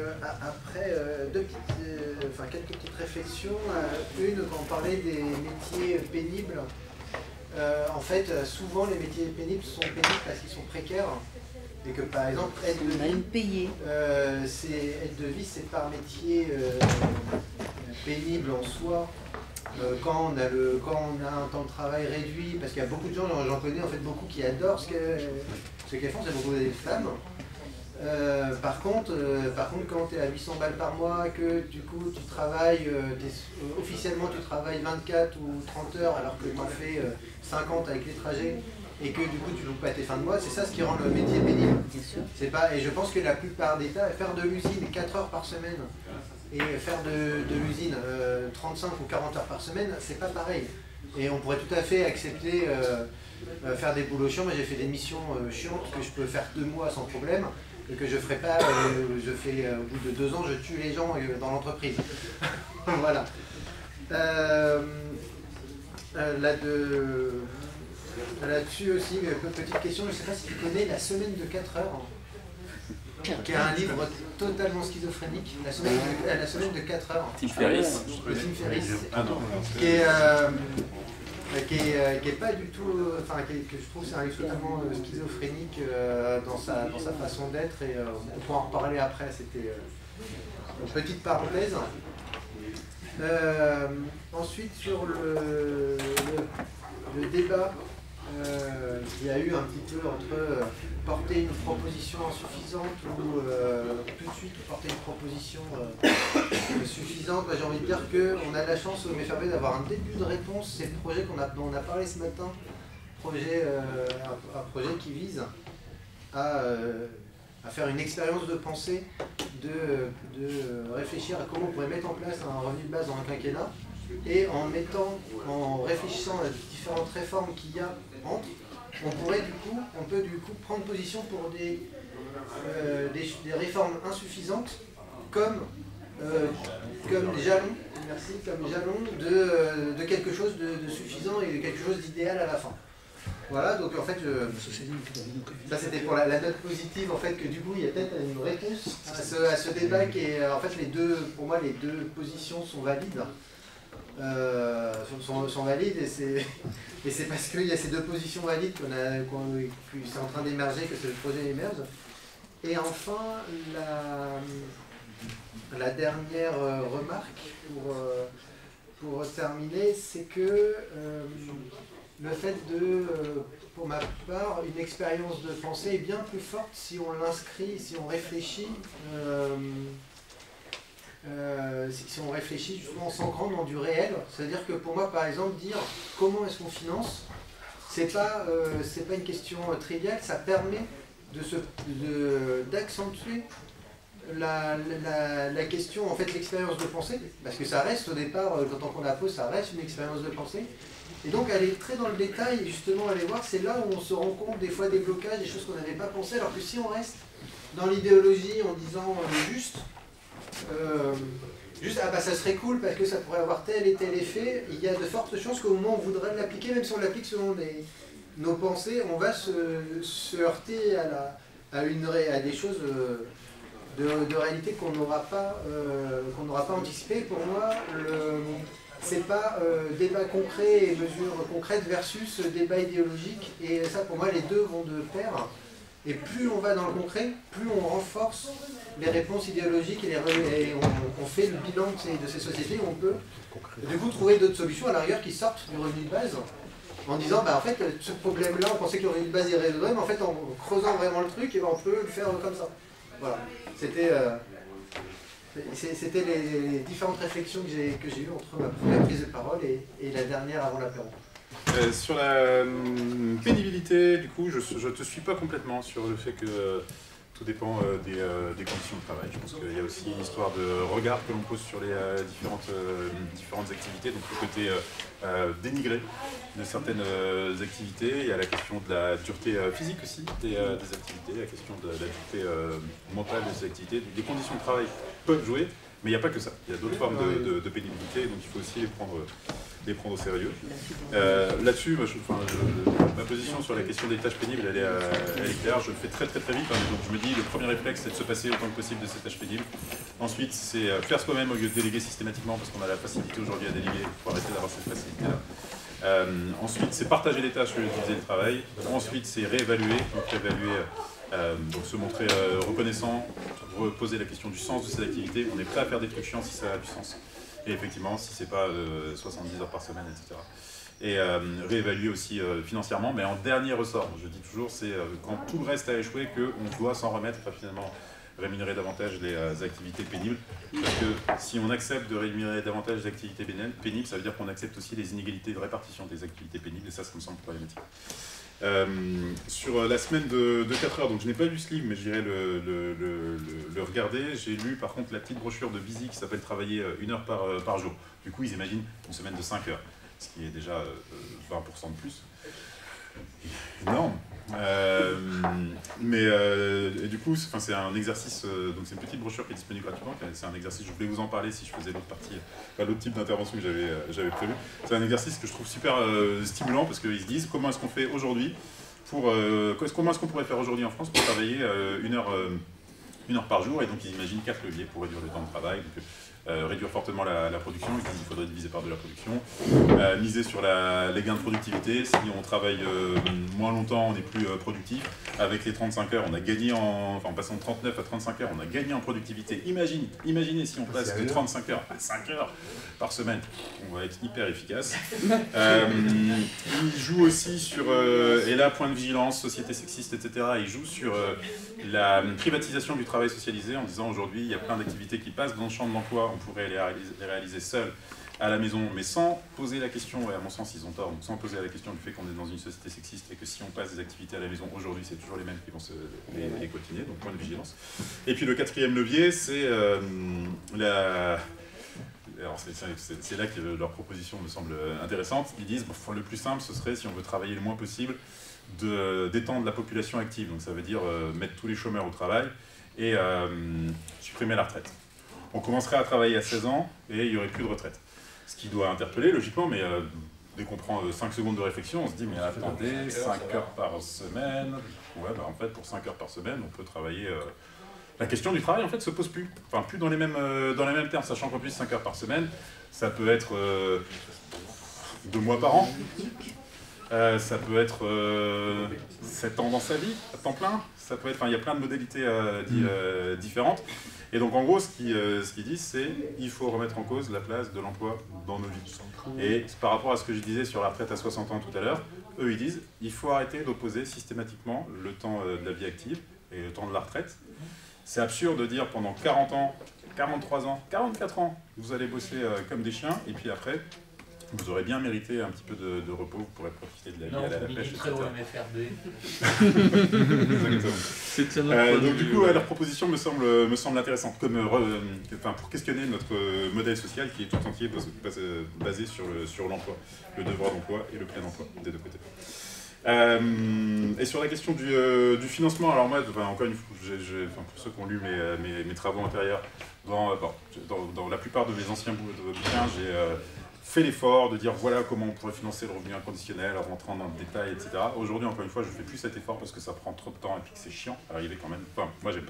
quelques petites réflexions. Une, quand on parlait des métiers pénibles, en fait, souvent les métiers pénibles sont pénibles parce qu'ils sont précaires. Et que par exemple, aide de vie, c'est pas un métier pénible en soi. Quand on a un temps de travail réduit, parce qu'il y a beaucoup de gens, j'en connais en fait beaucoup qui adorent ce qu'elles font, c'est beaucoup des femmes. Par contre, quand tu es à 800 balles par mois, que du coup tu travailles, officiellement tu travailles 24 ou 30 heures alors que tu en fais 50 avec les trajets, et que du coup tu loupes pas tes fins de mois, c'est ça ce qui rend le métier pénible. C'est pas, et je pense que la plupart des cas, faire de l'usine 4 heures par semaine et faire de l'usine 35 ou 40 heures par semaine, c'est pas pareil. Et on pourrait tout à fait accepter faire des boulots chiants. Moi j'ai fait des missions chiantes que je peux faire 2 mois sans problème, et que je ferai pas, au bout de 2 ans je tue les gens dans l'entreprise. Voilà. Là-dessus aussi, petite question, je ne sais pas si tu connais La Semaine de 4 heures, qui est un livre totalement schizophrénique, La semaine de 4 heures. Tim Ferriss. De Tim Ferriss. Qui est pas du tout, que je trouve c'est un livre totalement schizophrénique dans sa façon d'être, et on pourra en reparler après, c'était une petite parenthèse. Ensuite, sur le débat qu'il y a eu un petit peu entre porter une proposition insuffisante ou tout de suite porter une proposition suffisante, j'ai envie de dire qu'on a la chance au MFRB d'avoir un début de réponse. C'est le projet dont on a parlé ce matin, un projet qui vise à faire une expérience de pensée, de réfléchir à comment on pourrait mettre en place un revenu de base dans un quinquennat, et en réfléchissant à différentes réformes qu'il y a entre, on peut du coup prendre position pour des réformes insuffisantes comme des jalons, de quelque chose de suffisant et de quelque chose d'idéal à la fin. Voilà, donc en fait, ça c'était pour la note positive, en fait, que du coup il y a peut-être une réponse à ce débat qui est, en fait, pour moi les deux positions sont valides. Sont valides, et c'est parce qu'il y a ces deux positions valides que c'est en train d'émerger, que ce projet émerge. Et enfin, la dernière remarque pour terminer, c'est que le fait pour ma part, une expérience de pensée est bien plus forte si on l'inscrit, si on réfléchit. Si on réfléchit justement en s'ancrant dans du réel, c'est-à-dire que pour moi, par exemple, dire comment est-ce qu'on finance, c'est pas une question triviale, ça permet d'accentuer la question, en fait, l'expérience de pensée, parce que ça reste au départ, quand on la pose, ça reste une expérience de pensée, et donc aller très dans le détail et justement aller voir, c'est là où on se rend compte des fois des blocages, des choses qu'on n'avait pas pensé, alors que si on reste dans l'idéologie en disant juste juste, ah bah ça serait cool parce que ça pourrait avoir tel et tel effet, il y a de fortes chances qu'au moment où on voudrait l'appliquer, même si on l'applique selon nos pensées, on va se heurter à des choses de réalité qu'on n'aura pas anticipées. Pour moi, c'est pas débat concret et mesures concrètes versus débat idéologique, et ça pour moi les deux vont de pair. Et plus on va dans le concret, plus on renforce les réponses idéologiques et on fait le bilan de ces sociétés où on peut du coup trouver d'autres solutions à l'arrière qui sortent du revenu de base en disant bah en fait ce problème-là on pensait que le revenu de base irait résoudre, mais en fait en creusant vraiment le truc, et ben, on peut le faire comme ça. Voilà. C'était les différentes réflexions que j'ai eues entre ma première prise de parole et la dernière avant l'apéro. Sur la pénibilité, du coup, je te suis pas complètement sur le fait que tout dépend des conditions de travail. Je pense qu'il y a aussi une histoire de regard que l'on pose sur les différentes activités, donc le côté dénigré de certaines activités. Il y a la question de la dureté physique aussi des activités, la question de la dureté mentale de ces activités. Les conditions de travail peuvent jouer, mais il n'y a pas que ça. Il y a d'autres formes de pénibilité, donc il faut aussi les prendre au sérieux. Là-dessus, ma position sur la question des tâches pénibles, elle est claire. Je le fais très vite. Hein, donc je me dis, le premier réflexe, c'est de se passer autant que possible de ces tâches pénibles. Ensuite, c'est faire soi-même au lieu de déléguer systématiquement, parce qu'on a la facilité aujourd'hui à déléguer. Il faut arrêter d'avoir cette facilité-là. Ensuite, c'est partager les tâches au lieu d'utiliser le travail. Ensuite, c'est réévaluer. Donc se montrer reconnaissant, reposer la question du sens de ces activités. On est prêt à faire des trucs chiants si ça a du sens. Et effectivement, si c'est pas 70 heures par semaine, etc. Et réévaluer aussi financièrement, mais en dernier ressort, je dis toujours, c'est quand tout le reste a échoué qu'on doit s'en remettre à finalement rémunérer davantage les activités pénibles. Parce que si on accepte de rémunérer davantage les activités pénibles, ça veut dire qu'on accepte aussi les inégalités de répartition des activités pénibles, et ça me semble problématique. Sur la semaine de 4 heures, donc je n'ai pas lu ce livre, mais j'irai le regarder. J'ai lu par contre la petite brochure de Busy qui s'appelle Travailler 1 heure par jour. Du coup, ils imaginent une semaine de 5 heures, ce qui est déjà 20% de plus. Énorme. Et du coup, c'est un exercice, donc c'est une petite brochure qui est disponible gratuitement. C'est un exercice, je voulais vous en parler si je faisais l'autre partie, l'autre type d'intervention que j'avais prévu. C'est un exercice que je trouve super stimulant parce qu'ils se disent comment est-ce qu'on fait aujourd'hui comment est-ce qu'on pourrait faire aujourd'hui en France pour travailler 1 heure par jour, et donc ils imaginent 4 leviers pour réduire le temps de travail. Donc, réduire fortement la production, ils disent qu'il faudrait diviser par 2 la production, miser sur les gains de productivité. Si on travaille moins longtemps, on est plus productif. Avec les 35 heures, on a gagné en passant de 39 à 35 heures, on a gagné en productivité. Imaginez si on passe de 35 heures à 5 heures par semaine, on va être hyper efficace. Il joue aussi sur, et là, point de vigilance, société sexiste, etc., il joue sur la privatisation du travail socialisé en disant aujourd'hui, il y a plein d'activités qui passent dans le champ de l'emploi, on pourrait les réaliser seuls à la maison, mais sans poser la question, et à mon sens ils ont tort, donc sans poser la question du fait qu'on est dans une société sexiste et que si on passe des activités à la maison aujourd'hui, c'est toujours les mêmes qui vont les continuer, donc point de vigilance. Et puis le 4e levier, c'est alors c'est là que leur proposition me semble intéressante. Ils disent le plus simple, ce serait, si on veut travailler le moins possible, d'étendre la population active. Donc ça veut dire mettre tous les chômeurs au travail et supprimer la retraite. On commencerait à travailler à 16 ans et il n'y aurait plus de retraite. Ce qui doit interpeller logiquement, mais dès qu'on prend 5 secondes de réflexion, on se dit mais attendez, 5 heures par semaine, ouais, en fait pour 5 heures par semaine, on peut travailler... La question du travail, en fait, se pose plus. Enfin, plus dans les mêmes termes, sachant qu'en plus, 5 heures par semaine, ça peut être 2 mois par an. Ça peut être 7 ans dans sa vie, à temps plein. Ça peut être, il y a plein de modalités différentes. Et donc, en gros, ce qu'ils disent, c'est qu'il faut remettre en cause la place de l'emploi dans nos vies. Et par rapport à ce que je disais sur la retraite à 60 ans tout à l'heure, eux, ils disent qu'il faut arrêter d'opposer systématiquement le temps de la vie active et le temps de la retraite. C'est absurde de dire pendant 40 ans, 43 ans, 44 ans, vous allez bosser comme des chiens, et puis après, vous aurez bien mérité un petit peu de repos, vous pourrez profiter de la vie, aller à la pêche, etc. Exactement. Donc du coup, leur proposition me semble intéressante, pour questionner notre modèle social qui est tout entier basé sur l'emploi, le devoir d'emploi et le plein emploi des deux côtés. Et sur la question du financement, alors moi, encore une fois, pour ceux qui ont lu mes travaux antérieurs, dans la plupart de mes anciens bouquins, j'ai fait l'effort de dire voilà comment on pourrait financer le revenu inconditionnel en rentrant dans le détail, etc. Aujourd'hui, encore une fois, je ne fais plus cet effort parce que ça prend trop de temps et puis que c'est chiant à arriver quand même. Enfin, moi, j'aime pas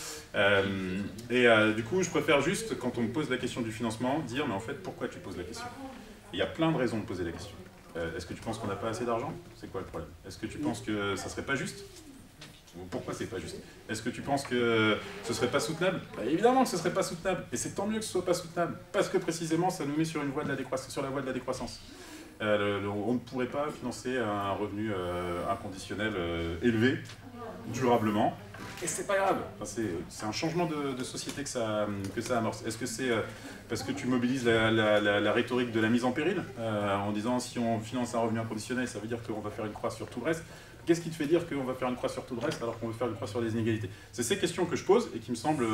ça. Du coup, je préfère juste, quand on me pose la question du financement, dire mais en fait, pourquoi tu poses la question? Il y a plein de raisons de poser la question. Est-ce que tu penses qu'on n'a pas assez d'argent? C'est quoi le problème? Est-ce que tu penses que ça serait pas juste? Pourquoi c'est pas juste? Est-ce que tu penses que ce serait pas soutenable? Bah, évidemment que ce serait pas soutenable, et c'est tant mieux que ce soit pas soutenable, parce que précisément ça nous met sur, sur la voie de la décroissance. On ne pourrait pas financer un revenu inconditionnel élevé, durablement, et c'est pas grave. Enfin, c'est un changement de société que ça amorce. Est-ce que c'est parce que tu mobilises la rhétorique de la mise en péril, en disant si on finance un revenu inconditionnel, ça veut dire qu'on va faire une croix sur tout le reste? Qu'est-ce qui te fait dire qu'on va faire une croix sur tout le reste alors qu'on veut faire une croix sur les inégalités? C'est ces questions que je pose et qui me semblent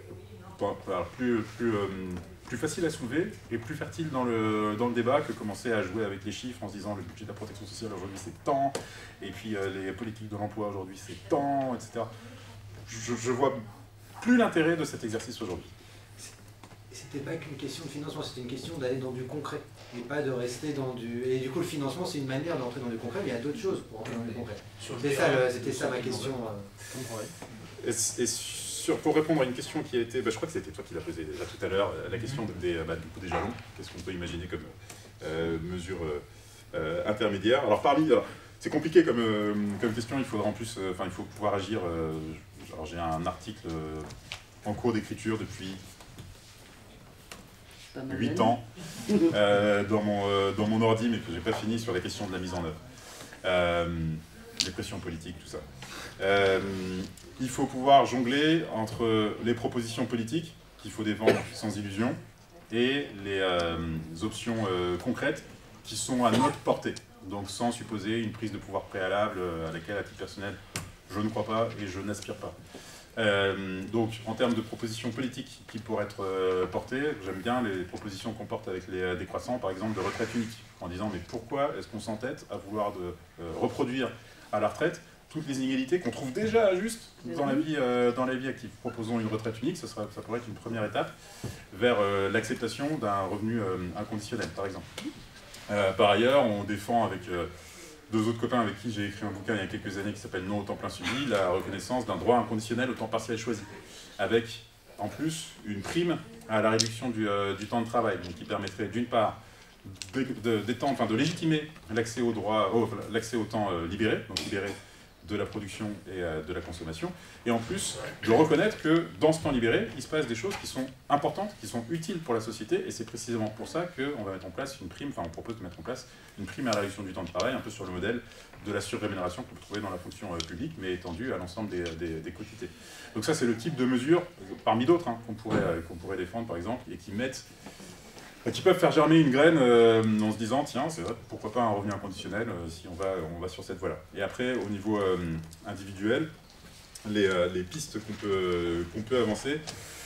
plus faciles à soulever et plus fertiles dans le débat que commencer à jouer avec les chiffres en se disant le budget de la protection sociale aujourd'hui c'est tant, et puis les politiques de l'emploi aujourd'hui c'est tant, etc. Je vois plus l'intérêt de cet exercice aujourd'hui. C'était pas qu'une question de financement, c'était une question d'aller dans du concret, et pas de rester dans du... Et du coup, le financement, c'est une manière d'entrer dans du concret, mais il y a d'autres choses pour entrer dans du concret. C'était ça ma question. Pour répondre à une question qui a été... je crois que c'était toi qui l'as posée déjà tout à l'heure, la question des jalons. Qu'est-ce qu'on peut imaginer comme mesure intermédiaire? Alors, c'est compliqué comme question, il faudra en plus... il faut pouvoir agir... alors, j'ai un article en cours d'écriture depuis 8 ans dans mon ordi, mais que j'ai pas fini, sur la question de la mise en œuvre. Les pressions politiques, tout ça. Il faut pouvoir jongler entre les propositions politiques qu'il faut défendre sans illusion et les options concrètes qui sont à notre portée, donc sans supposer une prise de pouvoir préalable à laquelle, à titre personnel, je ne crois pas et je n'aspire pas. Donc, en termes de propositions politiques qui pourraient être portées, j'aime bien les propositions qu'on porte avec les décroissants, par exemple de retraite unique, en disant mais pourquoi est-ce qu'on s'entête à vouloir reproduire à la retraite toutes les inégalités qu'on trouve déjà justes dans la vie active. Proposons une retraite unique, ça pourrait être une première étape vers l'acceptation d'un revenu inconditionnel, par exemple. Par ailleurs, on défend avec... deux autres copains avec qui j'ai écrit un bouquin il y a quelques années qui s'appelle Non au temps plein subi, la reconnaissance d'un droit inconditionnel au temps partiel choisi, avec en plus une prime à la réduction du temps de travail, donc qui permettrait d'une part de légitimer l'accès au temps libéré, donc libéré de la production et de la consommation, et en plus de reconnaître que dans ce temps libéré, il se passe des choses qui sont importantes, qui sont utiles pour la société, et c'est précisément pour ça qu'on va mettre en place une prime, on propose de mettre en place une prime à la réduction du temps de travail, un peu sur le modèle de la surrémunération qu'on peut trouver dans la fonction publique, mais étendue à l'ensemble des quotités. Donc ça, c'est le type de mesures, parmi d'autres, qu'on pourrait défendre, par exemple, et qui peuvent faire germer une graine en se disant tiens, c'est vrai, pourquoi pas un revenu inconditionnel si on va sur cette voie-là. Et après, au niveau individuel, les pistes qu'on peut avancer.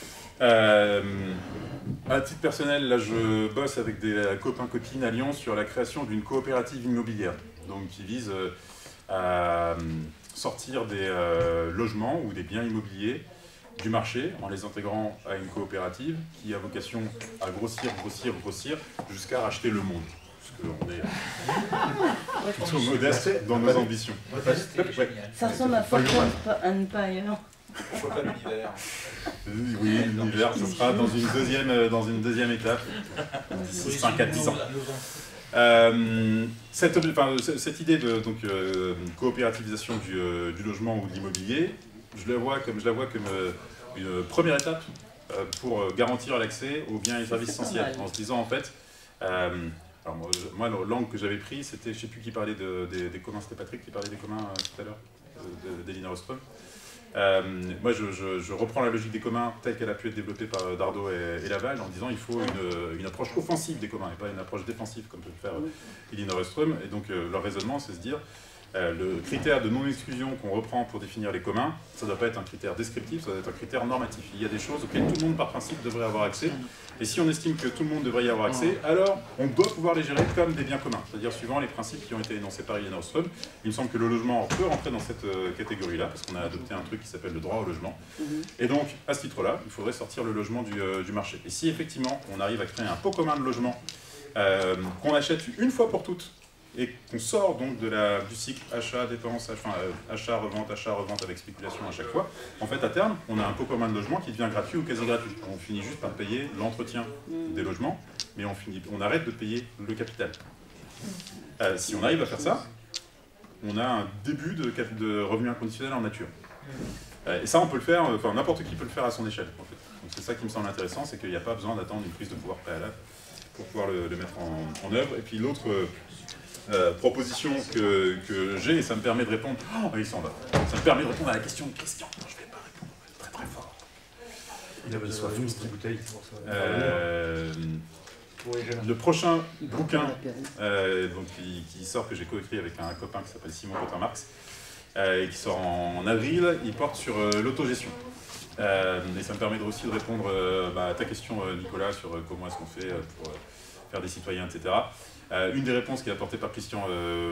À titre personnel, là, je bosse avec des copains-copines à Lyon sur la création d'une coopérative immobilière, donc qui vise à sortir des logements ou des biens immobiliers du marché en les intégrant à une coopérative qui a vocation à grossir jusqu'à racheter le monde. Parce qu'on est plutôt modeste dans nos ambitions. Ça ressemble à Fortune Empire. Pourquoi pas l'univers? Oui, l'univers, ce sera dans une deuxième étape, d'ici 5 à 10 ans. Cette idée de coopérativisation du logement ou de l'immobilier, je la vois comme une première étape pour garantir l'accès aux biens et services essentiels, en se disant en fait, alors moi l'angle que j'avais pris, c'était, je ne sais plus qui parlait des communs, c'était Patrick qui parlait des communs tout à l'heure, d'Elinor Ostrom. Moi je reprends la logique des communs telle qu'elle a pu être développée par Dardot et Laval en disant il faut une approche offensive des communs et pas une approche défensive comme peut le faire Elinor Ostrom. Et donc leur raisonnement c'est se dire Le critère de non-exclusion qu'on reprend pour définir les communs, ça ne doit pas être un critère descriptif, ça doit être un critère normatif. Il y a des choses auxquelles tout le monde, par principe, devrait avoir accès. Et si on estime que tout le monde devrait y avoir accès, alors on doit pouvoir les gérer comme des biens communs, c'est-à-dire suivant les principes qui ont été énoncés par Elinor Ostrom. Il me semble que le logement peut rentrer dans cette catégorie-là, parce qu'on a adopté un truc qui s'appelle le droit au logement. Et donc, à ce titre-là, il faudrait sortir le logement du marché. Et si effectivement, on arrive à créer un pot commun de logement qu'on achète une fois pour toutes, et qu'on sort donc du cycle achat, dépense, achat, revente avec spéculation à chaque fois, en fait, à terme, on a un pot commun de logement qui devient gratuit ou quasi gratuit. On finit juste par payer l'entretien des logements, mais on arrête de payer le capital. Si on arrive à faire ça, on a un début de revenu inconditionnel en nature. Et ça, on peut le faire, enfin, n'importe qui peut le faire à son échelle, en fait. Donc c'est ça qui me semble intéressant, c'est qu'il n'y a pas besoin d'attendre une prise de pouvoir préalable pour pouvoir le mettre en œuvre. Et puis l'autre proposition que j'ai, et ça me permet de répondre... Oh, il s'en va. Ça me permet de répondre à la question de Christian. Je ne vais pas répondre très très fort. Il a besoin de une bouteille. Le prochain bouquin donc, qui sort, que j'ai coécrit avec un copain qui s'appelle Simon Cotin-Marx, et qui sort en avril, il porte sur l'autogestion. Et ça me permet aussi de répondre à ta question, Nicolas, sur comment est-ce qu'on fait pour faire des citoyens, etc. Une des réponses qui est apportée par Christian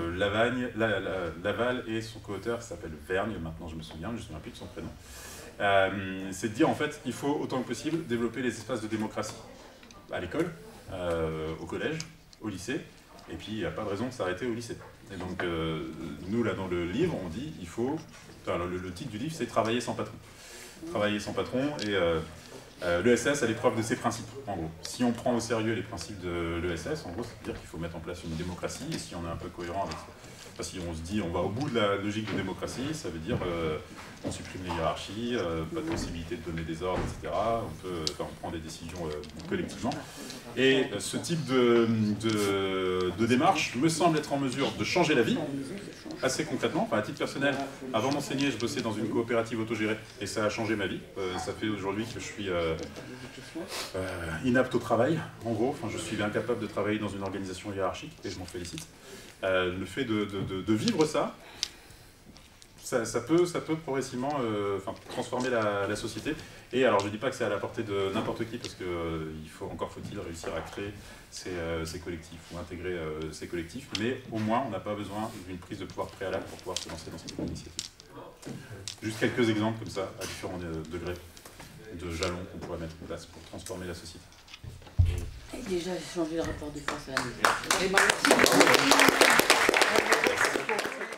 Laval et son co-auteur, qui s'appelle Vergne, maintenant je me souviens plus de son prénom, c'est de dire en fait il faut autant que possible développer les espaces de démocratie à l'école, au collège, au lycée, et puis il n'y a pas de raison de s'arrêter au lycée. Et donc nous là dans le livre on dit il faut, enfin, le titre du livre c'est Travailler sans patron. Travailler sans patron, et l'ESS à l'épreuve de ses principes, en gros. Si on prend au sérieux les principes de l'ESS, en gros, c'est-à-dire qu'il faut mettre en place une démocratie, et si on est un peu cohérent avec ça. Enfin, si on se dit on va au bout de la logique de démocratie, ça veut dire on supprime les hiérarchies, pas de possibilité de donner des ordres, etc. On prend des décisions collectivement. Et ce type de démarche me semble être en mesure de changer la vie, assez concrètement. Enfin, à titre personnel, avant d'enseigner, je bossais dans une coopérative autogérée, et ça a changé ma vie. Ça fait aujourd'hui que je suis inapte au travail, en gros. Enfin, je suis incapable de travailler dans une organisation hiérarchique, et je m'en félicite. Le fait de vivre ça, ça peut progressivement transformer la société. Et alors je ne dis pas que c'est à la portée de n'importe qui, parce qu'il faut-il réussir à créer ces collectifs ou intégrer ces collectifs, mais au moins on n'a pas besoin d'une prise de pouvoir préalable pour pouvoir se lancer dans cette initiative. Juste quelques exemples comme ça, à différents degrés de jalons qu'on pourrait mettre en place pour transformer la société. Et déjà, j'ai changé le rapport de force à la maison. Eh ben, merci.